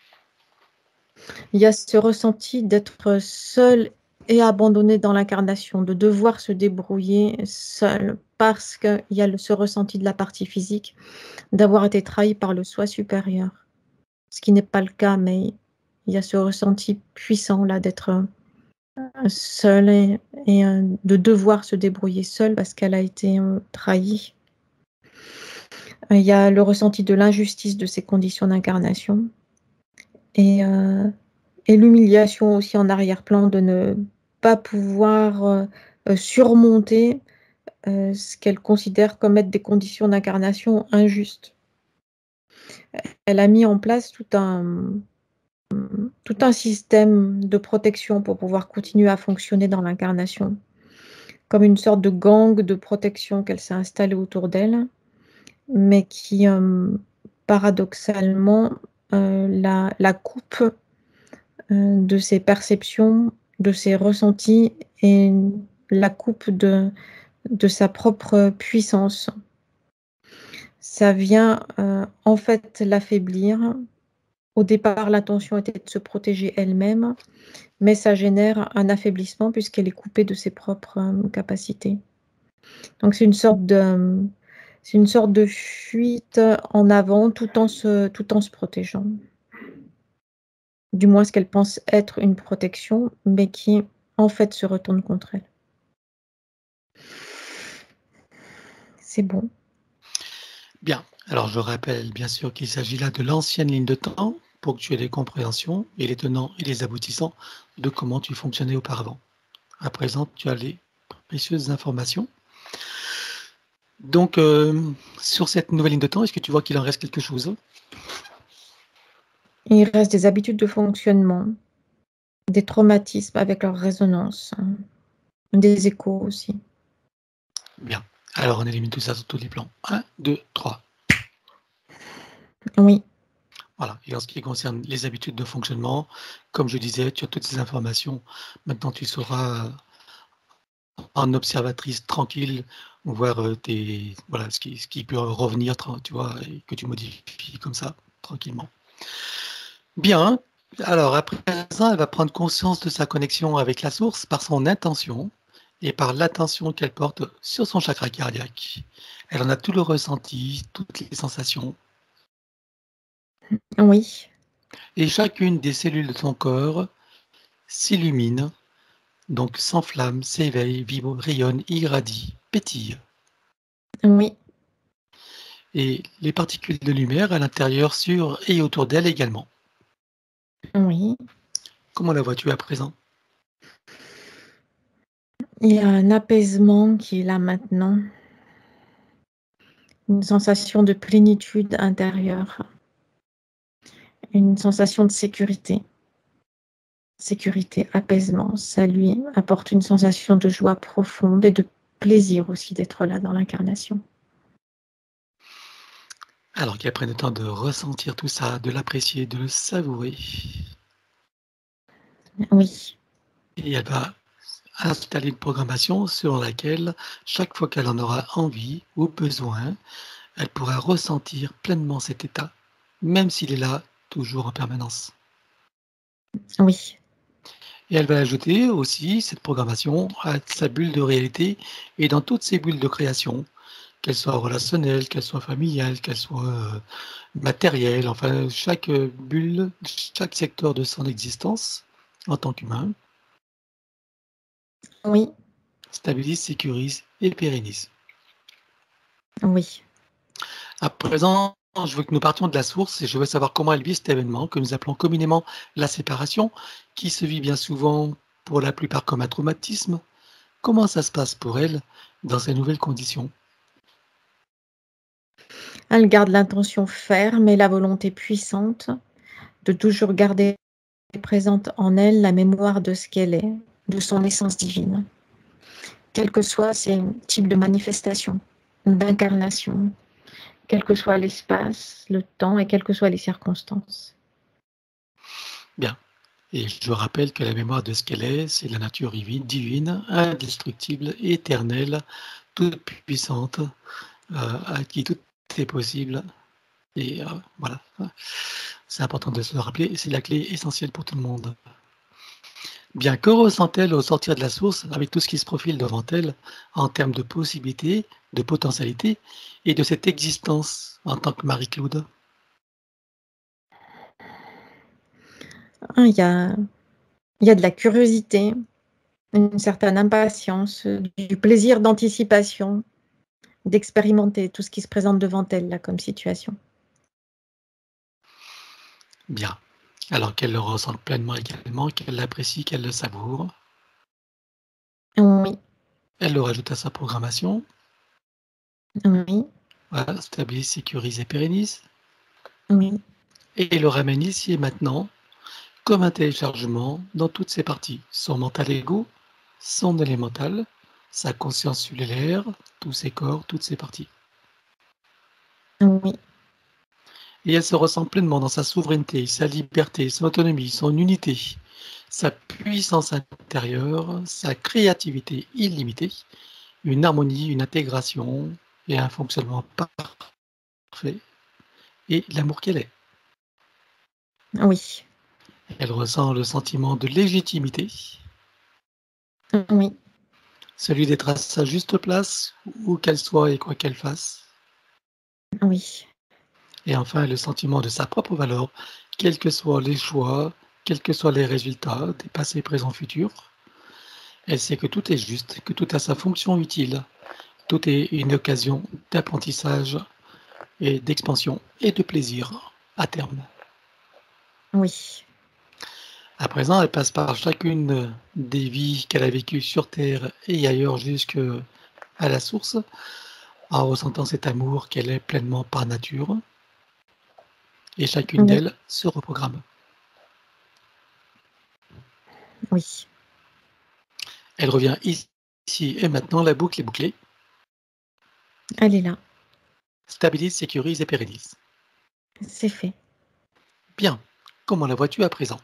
Il y a ce ressenti d'être seul et abandonné dans l'incarnation, de devoir se débrouiller seul, parce qu'il y a le, ce ressenti de la partie physique, d'avoir été trahi par le soi supérieur. Ce qui n'est pas le cas, mais il y a ce ressenti puissant là d'être seule et, et euh, de devoir se débrouiller seule parce qu'elle a été euh, trahie. Euh, il y a le ressenti de l'injustice de ces conditions d'incarnation et, euh, et l'humiliation aussi en arrière-plan de ne pas pouvoir euh, euh, surmonter euh, ce qu'elle considère comme être des conditions d'incarnation injustes. Elle a mis en place tout un, tout un système de protection pour pouvoir continuer à fonctionner dans l'incarnation, comme une sorte de gang de protection qu'elle s'est installée autour d'elle, mais qui, euh, paradoxalement, euh, la, la coupe euh, de ses perceptions, de ses ressentis et la coupe de, de sa propre puissance. Ça vient euh, en fait l'affaiblir. Au départ, l'intention était de se protéger elle-même, mais ça génère un affaiblissement puisqu'elle est coupée de ses propres euh, capacités. Donc c'est une sorte de, c'est une sorte de fuite en avant tout en se, tout en se protégeant. Du moins ce qu'elle pense être une protection, mais qui en fait se retourne contre elle. C'est bon. Bien, alors je rappelle bien sûr qu'il s'agit là de l'ancienne ligne de temps pour que tu aies des compréhensions et les tenants et les aboutissants de comment tu fonctionnais auparavant. À présent, tu as les précieuses informations. Donc, euh, sur cette nouvelle ligne de temps, est-ce que tu vois qu'il en reste quelque chose? Il reste des habitudes de fonctionnement, des traumatismes avec leur résonance, hein, des échos aussi. Bien, alors on élimine tout ça sur tous les plans. un, deux, trois. Oui. Voilà, et en ce qui concerne les habitudes de fonctionnement, comme je disais, tu as toutes ces informations. Maintenant, tu seras en observatrice tranquille, voir euh, tes, voilà, ce, qui, ce qui peut revenir, tu vois, et que tu modifies comme ça, tranquillement. Bien, alors à présent, elle va prendre conscience de sa connexion avec la source par son intention et par l'attention qu'elle porte sur son chakra cardiaque. Elle en a tout le ressenti, toutes les sensations, Oui, et chacune des cellules de son corps s'illumine, donc s'enflamme, s'éveille, vibre, rayonne, irradie, pétille. oui, Et les particules de lumière à l'intérieur, sur et autour d'elle également. oui. Comment la vois-tu à présent? Il y a un apaisement qui est là maintenant, une sensation de plénitude intérieure, une sensation de sécurité. Sécurité, apaisement, ça lui apporte une sensation de joie profonde et de plaisir aussi d'être là dans l'incarnation. Alors qu'elle prenne le temps de ressentir tout ça, de l'apprécier, de le savourer. Oui, Et elle va installer une programmation selon laquelle, chaque fois qu'elle en aura envie ou besoin, elle pourra ressentir pleinement cet état, même s'il est là toujours en permanence. oui, Et elle va ajouter aussi cette programmation à sa bulle de réalité et dans toutes ses bulles de création, qu'elles soient relationnelles, qu'elles soient familiales, qu'elles soient euh, matérielles, enfin chaque euh, bulle, chaque secteur de son existence en tant qu'humain oui, stabilise, sécurise et pérennise. oui. À présent, je veux que nous partions de la source et je veux savoir comment elle vit cet événement que nous appelons communément la séparation, qui se vit bien souvent pour la plupart comme un traumatisme. Comment ça se passe pour elle dans ces nouvelles conditions? Elle garde l'intention ferme et la volonté puissante de toujours garder présente en elle la mémoire de ce qu'elle est, de son essence divine, quels que soient ces types de manifestations, d'incarnation, quel que soit l'espace, le temps et quelles que soient les circonstances. Bien. Et je rappelle que la mémoire de ce qu'elle est, c'est la nature divine, divine, indestructible, éternelle, toute puissante, euh, à qui tout est possible. Et euh, voilà, c'est important de se le rappeler, c'est la clé essentielle pour tout le monde. Bien, que ressent-elle au sortir de la source avec tout ce qui se profile devant elle en termes de possibilités, de potentialités et de cette existence en tant que Marie-Claude? Ah, Il y a, il y a de la curiosité, une certaine impatience, du plaisir d'anticipation, d'expérimenter tout ce qui se présente devant elle là comme situation. Bien. Alors qu'elle le ressent pleinement également, qu'elle l'apprécie, qu'elle le savoure, Oui, elle le rajoute à sa programmation. oui, Voilà, stabilise, sécurise et pérennise. oui, Et le ramène ici et maintenant, comme un téléchargement dans toutes ses parties. Son mental ego, son élémental, sa conscience cellulaire, tous ses corps, toutes ses parties. oui, Et elle se ressent pleinement dans sa souveraineté, sa liberté, son autonomie, son unité, sa puissance intérieure, sa créativité illimitée, une harmonie, une intégration et un fonctionnement parfait, et l'amour qu'elle est. oui, Elle ressent le sentiment de légitimité, oui, celui d'être à sa juste place, où qu'elle soit et quoi qu'elle fasse. oui, Et enfin, le sentiment de sa propre valeur, quels que soient les choix, quels que soient les résultats, des passés, présents, futurs. Elle sait que tout est juste, que tout a sa fonction utile. Tout est une occasion d'apprentissage et d'expansion et de plaisir à terme. oui, À présent, elle passe par chacune des vies qu'elle a vécues sur Terre et ailleurs jusqu'à la source, en ressentant cet amour qu'elle est pleinement par nature, et chacune oui, d'elles se reprogramme. oui. Elle revient ici et maintenant, la boucle est bouclée, Elle est là, stabilise, sécurise et pérennise. c'est fait. Bien, comment la vois-tu à présent?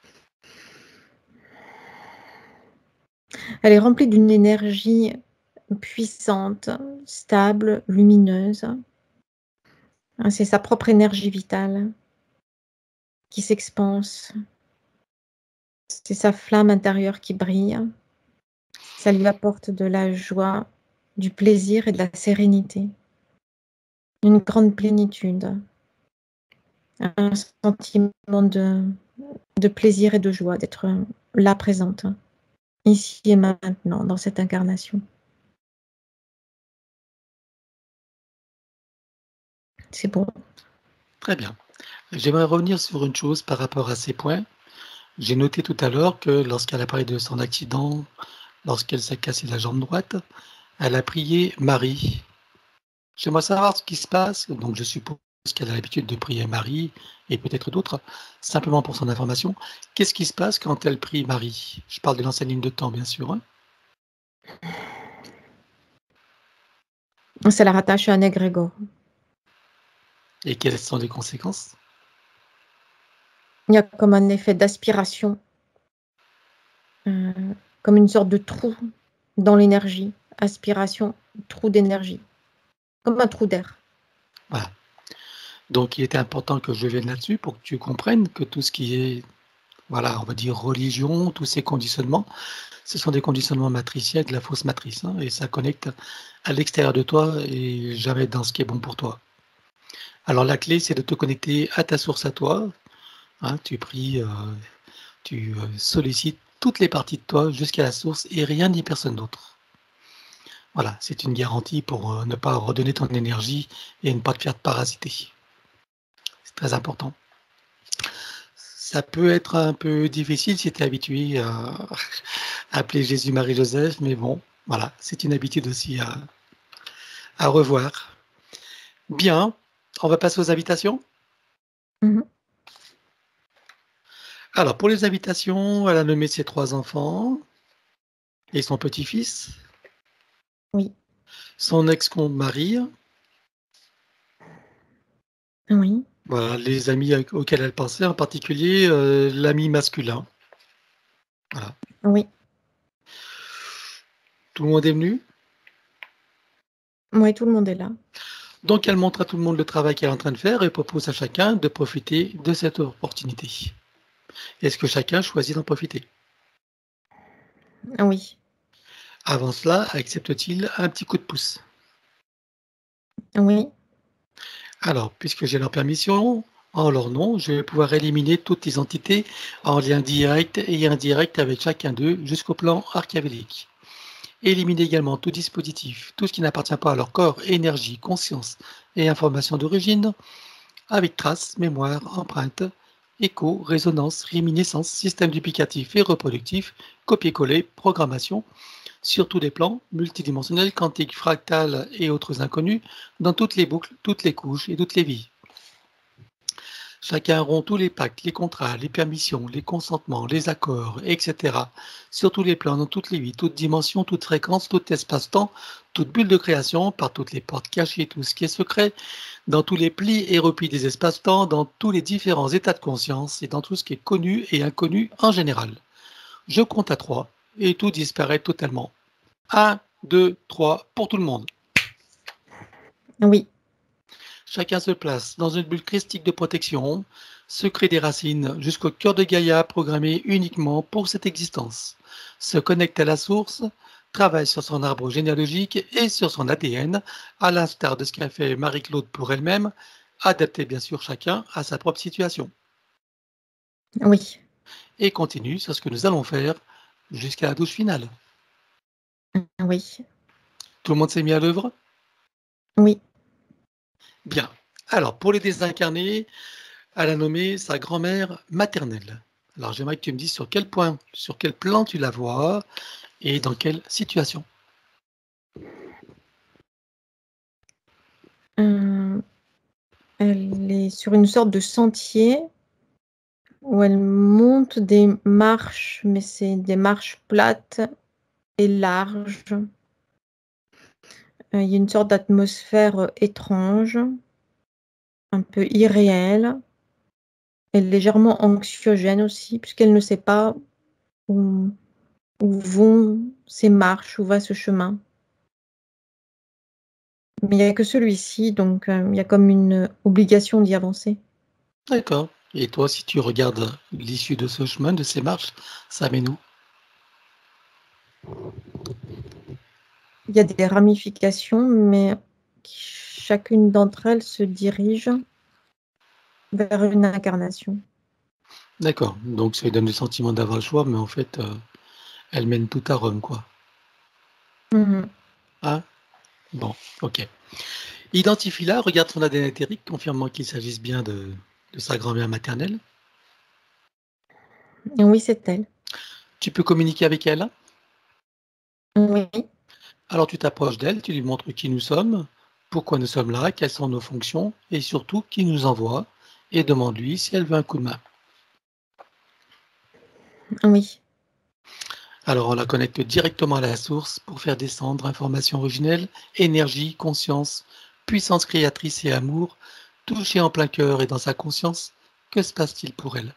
Elle est remplie d'une énergie puissante, stable, lumineuse. Hein, c'est sa propre énergie vitale qui s'expanse. C'est sa flamme intérieure qui brille. Ça lui apporte de la joie, du plaisir et de la sérénité, une grande plénitude, un sentiment de, de plaisir et de joie d'être là présente, ici et maintenant, dans cette incarnation. C'est bon. Très bien. J'aimerais revenir sur une chose par rapport à ces points. J'ai noté tout à l'heure que lorsqu'elle a parlé de son accident, lorsqu'elle s'est cassé la jambe droite, elle a prié Marie. J'aimerais savoir ce qui se passe. Donc, je suppose qu'elle a l'habitude de prier Marie et peut-être d'autres, simplement pour son information. Qu'est-ce qui se passe quand elle prie Marie? Je parle de l'ancienne ligne de temps, bien sûr. Hein. Ça la rattache à un égrégore. Et quelles sont les conséquences? Il y a comme un effet d'aspiration, euh, comme une sorte de trou dans l'énergie. Aspiration, trou d'énergie, comme un trou d'air. Voilà. Donc, il était important que je vienne là-dessus pour que tu comprennes que tout ce qui est, voilà, on va dire religion, tous ces conditionnements, ce sont des conditionnements matriciels de la fausse matrice. Hein, et ça connecte à l'extérieur de toi et jamais dans ce qui est bon pour toi. Alors, la clé, c'est de te connecter à ta source à toi. Hein, tu pries, euh, tu euh, sollicites toutes les parties de toi jusqu'à la source et rien ni personne d'autre. Voilà, c'est une garantie pour euh, ne pas redonner ton énergie et ne pas te faire parasiter. C'est très important. Ça peut être un peu difficile si tu es habitué à, à appeler Jésus, Marie, Joseph, mais bon, voilà, c'est une habitude aussi à, à revoir. Bien, on va passer aux invitations. Mhm. Alors, pour les invitations, elle a nommé ses trois enfants et son petit-fils. Oui. Son ex-mari. Oui. Voilà, les amis auxquels elle pensait, en particulier euh, l'ami masculin. Voilà. Oui. Tout le monde est venu. Oui, tout le monde est là. Donc, elle montre à tout le monde le travail qu'elle est en train de faire et propose à chacun de profiter de cette opportunité. Est-ce que chacun choisit d'en profiter? Oui. Avant cela, accepte-t-il un petit coup de pouce? Oui. Alors, puisque j'ai leur permission, en leur nom, je vais pouvoir éliminer toutes les entités en lien direct et indirect avec chacun d'eux jusqu'au plan archiavélique. Éliminer également tout dispositif, tout ce qui n'appartient pas à leur corps, énergie, conscience et information d'origine, avec traces, mémoire, empreinte, écho, résonance, réminiscence, système duplicatif et reproductif, copier-coller, programmation, sur tous les plans, multidimensionnels, quantiques, fractales et autres inconnus, dans toutes les boucles, toutes les couches et toutes les vies. Chacun rompt tous les pactes, les contrats, les permissions, les consentements, les accords, et cetera. Sur tous les plans, dans toutes les vies, toutes dimensions, toutes fréquences, tout espace-temps, toute bulle de création, par toutes les portes cachées, tout ce qui est secret, dans tous les plis et replis des espaces-temps, dans tous les différents états de conscience et dans tout ce qui est connu et inconnu en général. Je compte à trois et tout disparaît totalement. Un, deux, trois, pour tout le monde. Oui. Chacun se place dans une bulle christique de protection, secret des racines jusqu'au cœur de Gaïa programmé uniquement pour cette existence. Se connecte à la source, travaille sur son arbre généalogique et sur son A D N, à l'instar de ce qu'a fait Marie-Claude pour elle-même, adapté bien sûr chacun à sa propre situation. Oui. Et continue sur ce que nous allons faire jusqu'à la douche finale. Oui. Tout le monde s'est mis à l'œuvre? Oui. Bien. Alors, pour les désincarnés, elle a nommé sa grand-mère maternelle. Alors, j'aimerais que tu me dises sur quel point, sur quel plan tu la vois et dans quelle situation. Euh, elle est sur une sorte de sentier où elle monte des marches, mais c'est des marches plates et larges. Euh, il y a une sorte d'atmosphère euh, étrange, un peu irréelle et légèrement anxiogène aussi, puisqu'elle ne sait pas où, où vont ces marches, où va ce chemin. Mais il n'y a que celui-ci, donc euh, il y a comme une obligation d'y avancer. D'accord. Et toi, si tu regardes l'issue de ce chemin, de ces marches, ça mène où? il y a des ramifications, mais chacune d'entre elles se dirige vers une incarnation. D'accord. Donc ça lui donne le sentiment d'avoir le choix, mais en fait, euh, elle mène tout à Rome, quoi. Mhm. Ah, bon, ok. Identifie-la, regarde son A D N éthérique, confirmant qu'il s'agisse bien de, de sa grand-mère maternelle. Oui, c'est elle. Tu peux communiquer avec elle? Oui. Alors tu t'approches d'elle, tu lui montres qui nous sommes, pourquoi nous sommes là, quelles sont nos fonctions, et surtout qui nous envoie, et demande-lui si elle veut un coup de main. Oui. Alors on la connecte directement à la source pour faire descendre information originelle, énergie, conscience, puissance créatrice et amour, touché en plein cœur et dans sa conscience. Que se passe-t-il pour elle?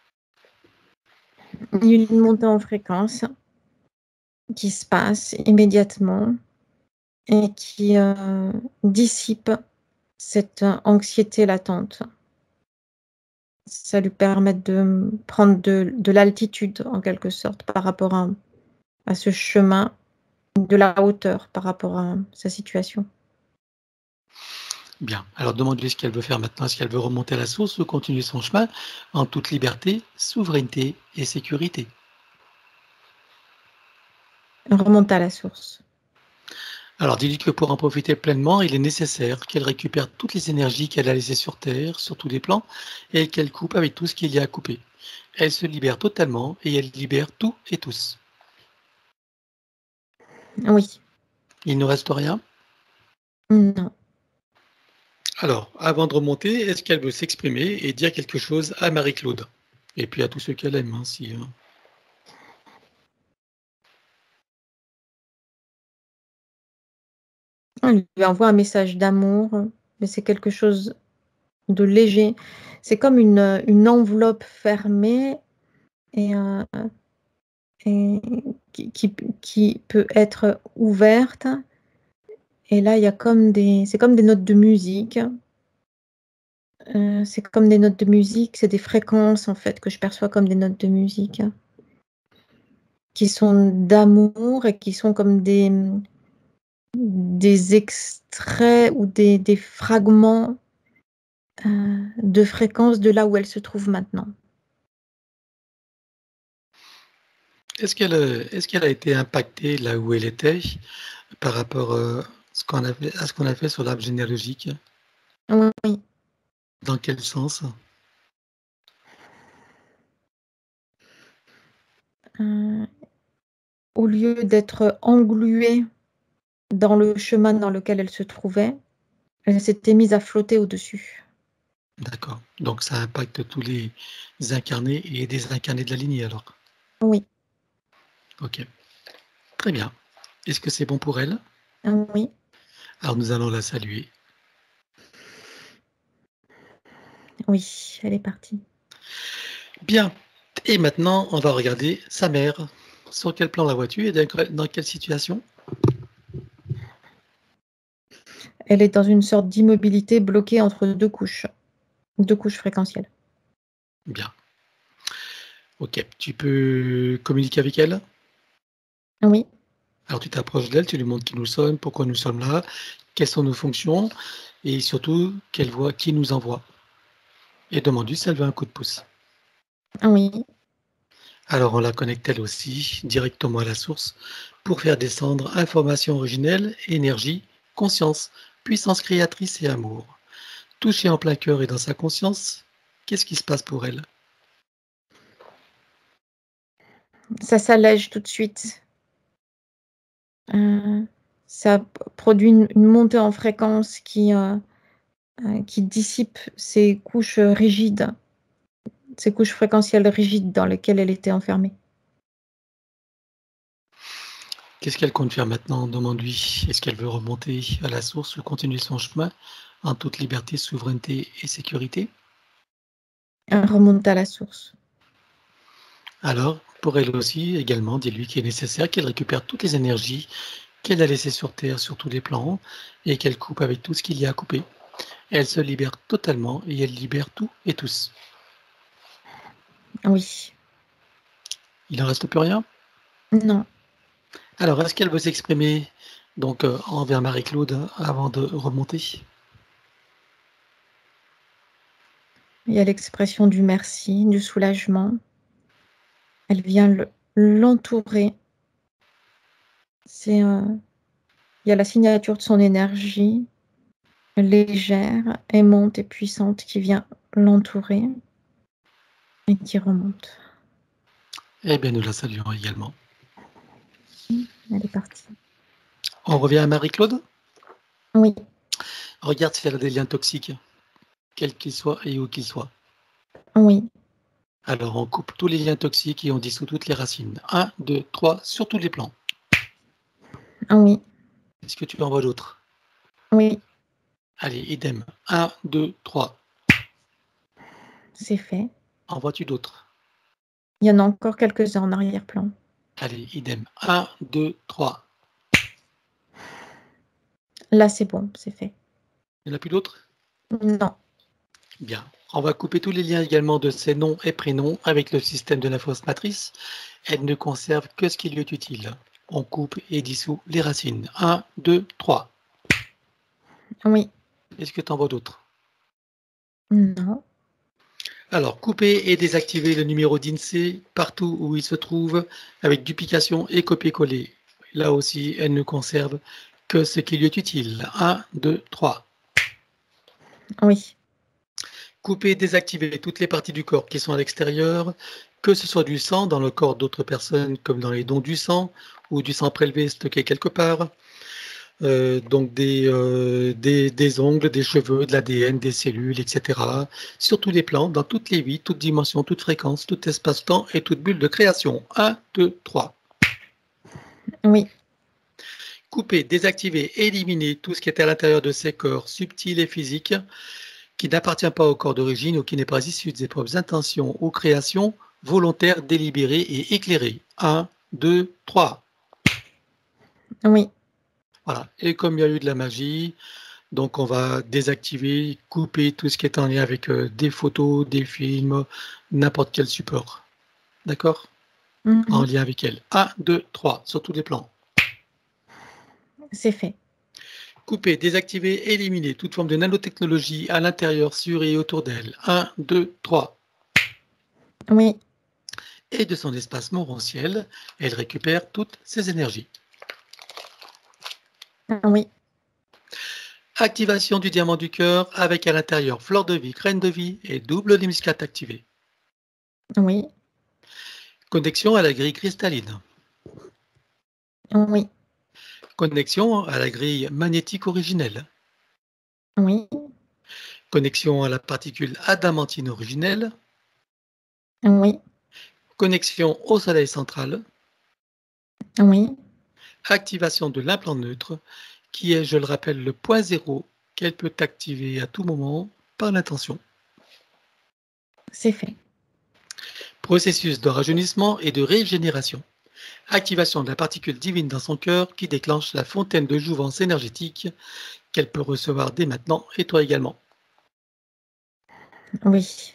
Il y a une montée en fréquence qui se passe immédiatement et qui euh, dissipe cette anxiété latente. Ça lui permet de prendre de, de l'altitude, en quelque sorte, par rapport à, à ce chemin, de la hauteur par rapport à sa situation. Bien, alors demande-lui ce qu'elle veut faire maintenant, est-ce qu'elle veut remonter à la source ou continuer son chemin en toute liberté, souveraineté et sécurité. On remonte à la source. Alors dis-lui que pour en profiter pleinement, il est nécessaire qu'elle récupère toutes les énergies qu'elle a laissées sur Terre, sur tous les plans, et qu'elle coupe avec tout ce qu'il y a à couper. Elle se libère totalement et elle libère tout et tous. Oui. Il ne reste rien. Non. Alors, avant de remonter, est-ce qu'elle veut s'exprimer et dire quelque chose à Marie-Claude? Et puis à tous ceux qu'elle aime, hein, si, hein. On lui envoie un message d'amour, mais c'est quelque chose de léger. C'est comme une, une enveloppe fermée et, euh, et qui, qui, qui peut être ouverte. Et là, il y a comme des, c'est comme des notes de musique. Euh, c'est comme des notes de musique, c'est des fréquences en fait que je perçois comme des notes de musique qui sont d'amour et qui sont comme des, des extraits ou des, des fragments euh, de fréquences de là où elle se trouve maintenant. Est-ce qu'elle euh, est-ce qu'elle a été impactée là où elle était par rapport euh, ce qu'on a fait, à ce qu'on a fait sur l'arbre généalogique? Oui. Dans quel sens? Euh, au lieu d'être engluée dans le chemin dans lequel elle se trouvait, elle s'était mise à flotter au-dessus. D'accord. Donc ça impacte tous les incarnés et désincarnés de la lignée alors. Oui, Ok. Très bien. Est-ce que c'est bon pour elle? oui, Alors nous allons la saluer. oui, elle est partie. Bien. Et maintenant, on va regarder sa mère. Sur quel plan la vois-tu et dans que- dans quelle situation? Elle est dans une sorte d'immobilité bloquée entre deux couches, deux couches fréquentielles. Bien. Ok. Tu peux communiquer avec elle? Oui, Alors tu t'approches d'elle, tu lui montres qui nous sommes, pourquoi nous sommes là, quelles sont nos fonctions et surtout qu'elle voit qui nous envoie. Et demande-lui si elle veut un coup de pouce. oui, Alors on la connecte elle aussi directement à la source pour faire descendre information originelle, énergie, conscience, puissance créatrice et amour. Touchée en plein cœur et dans sa conscience, qu'est-ce qui se passe pour elle? ça s'allège tout de suite. Euh, ça p- produit une, une montée en fréquence qui, euh, euh, qui dissipe ces couches rigides, ces couches fréquentielles rigides dans lesquelles elle était enfermée. Qu'est-ce qu'elle compte faire maintenant? Demande-lui. Est-ce qu'elle veut remonter à la source ou continuer son chemin en toute liberté, souveraineté et sécurité? Elle remonte à la source. Alors, pour elle aussi, également, dis-lui qu'il est nécessaire qu'elle récupère toutes les énergies qu'elle a laissées sur Terre, sur tous les plans, et qu'elle coupe avec tout ce qu'il y a à couper. Elle se libère totalement et elle libère tout et tous. Oui, Il n'en reste plus rien? non, Alors, est-ce qu'elle veut s'exprimer Donc, euh, envers Marie-Claude avant de remonter. Il y a l'expression du merci, du soulagement. Elle vient le- l'entourer. C'est, euh, il y a la signature de son énergie, légère, aimante et puissante, qui vient l'entourer et qui remonte. Eh bien, nous la saluons également. Elle est partie. On revient à Marie-Claude. Oui, Regarde si elle a des liens toxiques, quels qu'ils soient et où qu'ils soient. oui, Alors, on coupe tous les liens toxiques et on dissout toutes les racines. Un, deux, trois, sur tous les plans. oui, Est-ce que tu en vois d'autres? oui, Allez, idem. Un, deux, trois. c'est fait. En vois-tu d'autres? Il y en a encore quelques-uns en arrière-plan. Allez, idem. Un, deux, trois. Là, c'est bon, c'est fait. Il n'y en a plus d'autres? Non, Bien. On va couper tous les liens également de ces noms et prénoms avec le système de la fausse matrice. Elle ne conserve que ce qui lui est utile. On coupe et dissout les racines. Un, deux, trois. oui, Est-ce que tu en vois d'autres? non, Alors, couper et désactiver le numéro d'I N S E E partout où il se trouve avec duplication et copier-coller. Là aussi, elle ne conserve que ce qui lui est utile. Un, deux, trois. oui, Couper et désactiver toutes les parties du corps qui sont à l'extérieur, que ce soit du sang dans le corps d'autres personnes, comme dans les dons du sang, ou du sang prélevé stocké quelque part, euh, donc des, euh, des, des ongles, des cheveux, de l'A D N, des cellules, et cetera. Sur tous les plans, dans toutes les vies, toutes dimensions, toutes fréquences, tout espace-temps et toute bulle de création. Un, deux, trois. oui, Couper, désactiver, éliminer tout ce qui est à l'intérieur de ces corps subtils et physiques, qui n'appartient pas au corps d'origine ou qui n'est pas issu de ses propres intentions ou créations volontaires, délibérées et éclairées. Un, deux, trois. oui, Voilà. Et comme il y a eu de la magie, donc on va désactiver, couper tout ce qui est en lien avec euh, des photos, des films, n'importe quel support. D'accord? En mhm, lien avec elle. Un, deux, trois, sur tous les plans. c'est fait. Couper, désactiver, éliminer toute forme de nanotechnologie à l'intérieur, sur et autour d'elle. Un, deux, trois. Oui, Et de son espace morantiel, elle récupère toutes ses énergies. oui, Activation du diamant du cœur avec à l'intérieur fleur de vie, graine de vie et double limscate activé. oui, Connexion à la grille cristalline. oui, Connexion à la grille magnétique originelle. oui, Connexion à la particule adamantine originelle. oui, Connexion au soleil central. oui, Activation de l'implant neutre, qui est, je le rappelle, le point zéro qu'elle peut activer à tout moment par l'intention. c'est fait. Processus de rajeunissement et de régénération. Activation de la particule divine dans son cœur qui déclenche la fontaine de jouvence énergétique qu'elle peut recevoir dès maintenant et toi également. Oui,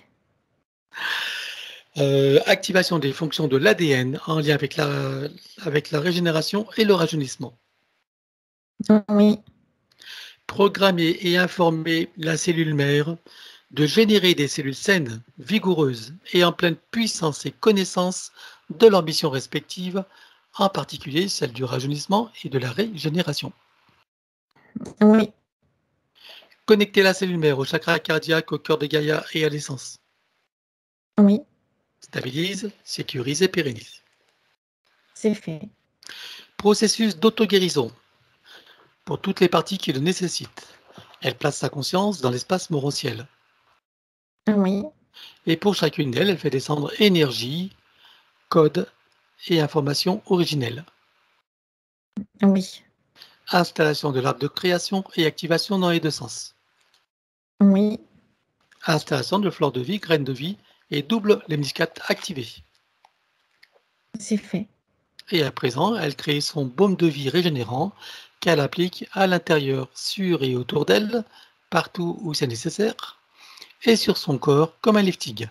Euh, activation des fonctions de l'A D N en lien avec la, avec la régénération et le rajeunissement. oui, Programmer et informer la cellule mère de générer des cellules saines, vigoureuses et en pleine puissance et connaissance de l'ambition respective, en particulier celle du rajeunissement et de la régénération. oui, Connecter la cellule mère au chakra cardiaque, au cœur de Gaïa et à l'essence. oui, Stabilise, sécurise et pérennise. c'est fait. Processus d'auto-guérison pour toutes les parties qui le nécessitent. Elle place sa conscience dans l'espace morantiel. Oui, Et pour chacune d'elles, elle fait descendre énergie, code et information originelle. oui, Installation de l'arbre de création et activation dans les deux sens. oui, Installation de fleur de vie, graine de vie et double lemniscate activé. c'est fait. Et à présent, elle crée son baume de vie régénérant qu'elle applique à l'intérieur, sur et autour d'elle, partout où c'est nécessaire, et sur son corps comme un lifting.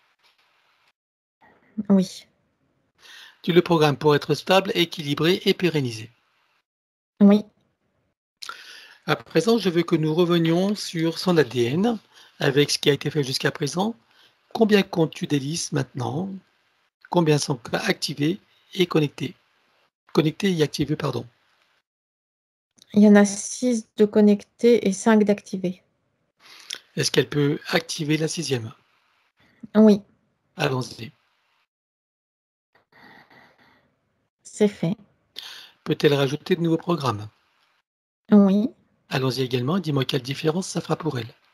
Oui, Tu le programmes pour être stable, équilibré et pérennisé. oui, À présent, je veux que nous revenions sur son A D N avec ce qui a été fait jusqu'à présent. Combien comptes-tu d'hélices maintenant? Combien sont activées et connectées? Connectées et activées, pardon. Il y en a six de connectés et cinq d'activés. Est-ce qu'elle peut activer la sixième? Oui, Allons-y. c'est fait. Peut-elle rajouter de nouveaux programmes? Oui, Allons-y également, dis-moi quelle différence ça fera pour elle.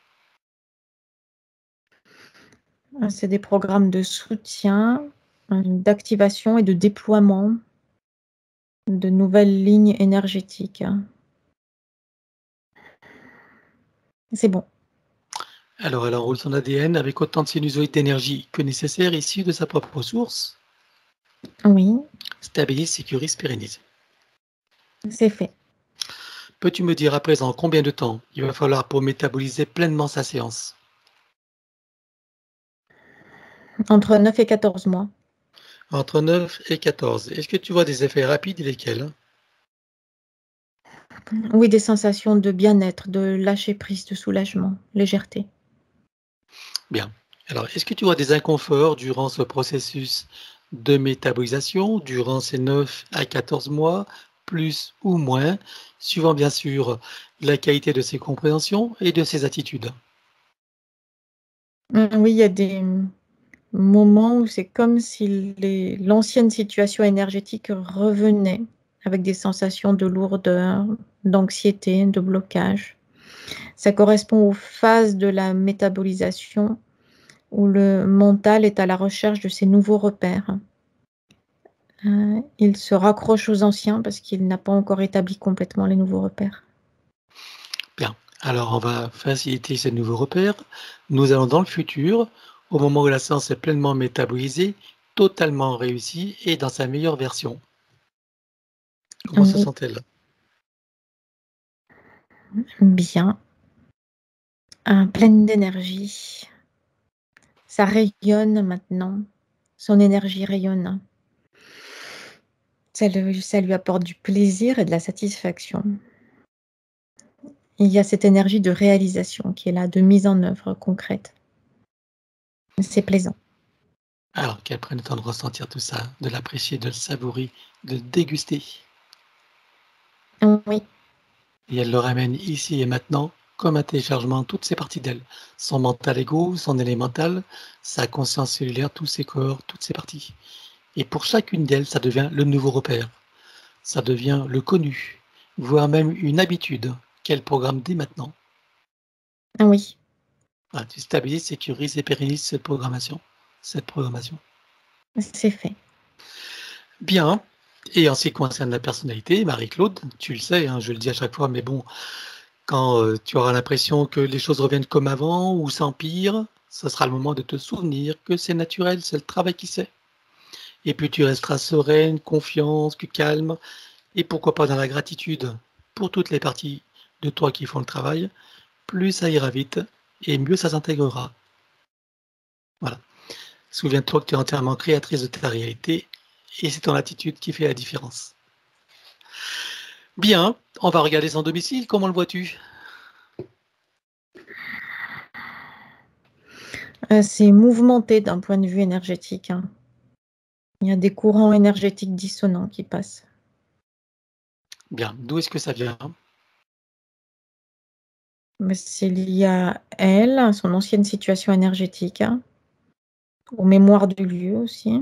c'est des programmes de soutien, euh, d'activation et de déploiement de nouvelles lignes énergétiques. C'est bon. Alors, elle enroule son A D N avec autant de sinusoïdes d'énergie que nécessaire issus de sa propre source. Oui, Stabilise, sécurise, pérennise. c'est fait. Peux-tu me dire à présent combien de temps il va falloir pour métaboliser pleinement sa séance? Entre neuf et quatorze mois. Entre neuf et quatorze. Est-ce que tu vois des effets rapides et lesquels? Oui, des sensations de bien-être, de lâcher prise, de soulagement, légèreté. Bien. Alors, est-ce que tu vois des inconforts durant ce processus de métabolisation, durant ces neuf à quatorze mois, plus ou moins, suivant bien sûr la qualité de ses compréhensions et de ses attitudes? Mm, Oui, il y a des moments où c'est comme si les- l'ancienne situation énergétique revenait avec des sensations de lourdeur, d'anxiété, de blocage. Ça correspond aux phases de la métabolisation où le mental est à la recherche de ses nouveaux repères. Euh, il se raccroche aux anciens parce qu'il n'a pas encore établi complètement les nouveaux repères. Bien. Alors, on va faciliter ces nouveaux repères. Nous allons dans le futur, au moment où la séance est pleinement métabolisée, totalement réussie et dans sa meilleure version. Comment se Oui, sent-elle? bien. Euh, pleine d'énergie. Ça rayonne maintenant. Son énergie rayonne. Ça, le- ça lui apporte du plaisir et de la satisfaction. Il y a cette énergie de réalisation qui est là, de mise en œuvre concrète. C'est plaisant. Alors qu'elle prenne le temps de ressentir tout ça, de l'apprécier, de le savourer, de le déguster. Oui, Et elle le ramène ici et maintenant comme un téléchargement, toutes ses parties d'elle. Son mental égo, son élémental, sa conscience cellulaire, tous ses corps, toutes ses parties. Et pour chacune d'elles, ça devient le nouveau repère. Ça devient le connu, voire même une habitude qu'elle programme dès maintenant. oui, Voilà, tu stabilises, sécurises et pérennises cette programmation. Cette programmation. c'est fait. Bien. Et en ce qui concerne la personnalité, Marie-Claude, tu le sais, hein, je le dis à chaque fois, mais bon, quand euh, tu auras l'impression que les choses reviennent comme avant ou s'empirent, ce sera le moment de te souvenir que c'est naturel, c'est le travail qui sait. Et puis tu resteras sereine, confiante, calme, et pourquoi pas dans la gratitude pour toutes les parties de toi qui font le travail, plus ça ira vite et mieux ça s'intégrera. Voilà. Souviens-toi que tu es entièrement créatrice de ta réalité et c'est ton attitude qui fait la différence. Bien, on va regarder son domicile, comment le vois-tu? Euh, c'est mouvementé d'un point de vue énergétique, hein. Il y a des courants énergétiques dissonants qui passent. Bien, d'où est-ce que ça vient? Mais c'est lié à elle, à son ancienne situation énergétique, hein, aux mémoires du lieu aussi.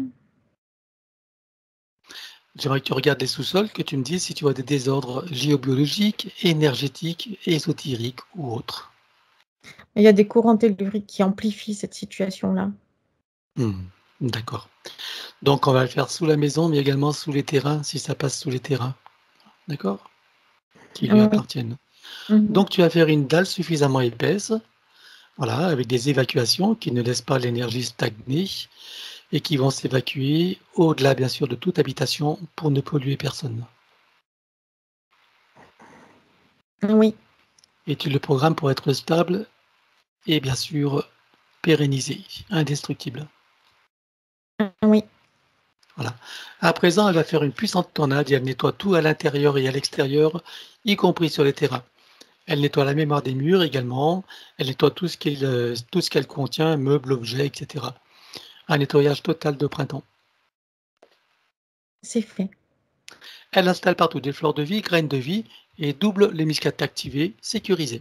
J'aimerais que tu regardes les sous-sols, que tu me dises si tu vois des désordres géobiologiques, énergétiques, ésotériques ou autres. Il y a des courants telluriques qui amplifient cette situation-là. Hmm, d'accord. Donc on va le faire sous la maison, mais également sous les terrains, si ça passe sous les terrains. D'accord? Qui lui Oui. appartiennent. Mhm. Donc tu vas faire une dalle suffisamment épaisse, voilà, avec des évacuations qui ne laissent pas l'énergie stagner et qui vont s'évacuer au-delà, bien sûr, de toute habitation pour ne polluer personne. Oui, Et tu le programmes pour être stable et, bien sûr, pérennisé, indestructible. oui, Voilà. À présent, elle va faire une puissante tornade et elle nettoie tout à l'intérieur et à l'extérieur, y compris sur les terrains. Elle nettoie la mémoire des murs également. Elle nettoie tout ce qu'elle euh, tout ce qu'elle contient, meubles, objets, et cetera. Un nettoyage total de printemps. C'est fait. Elle installe partout des fleurs de vie, graines de vie et double les muscades activées, sécurisées.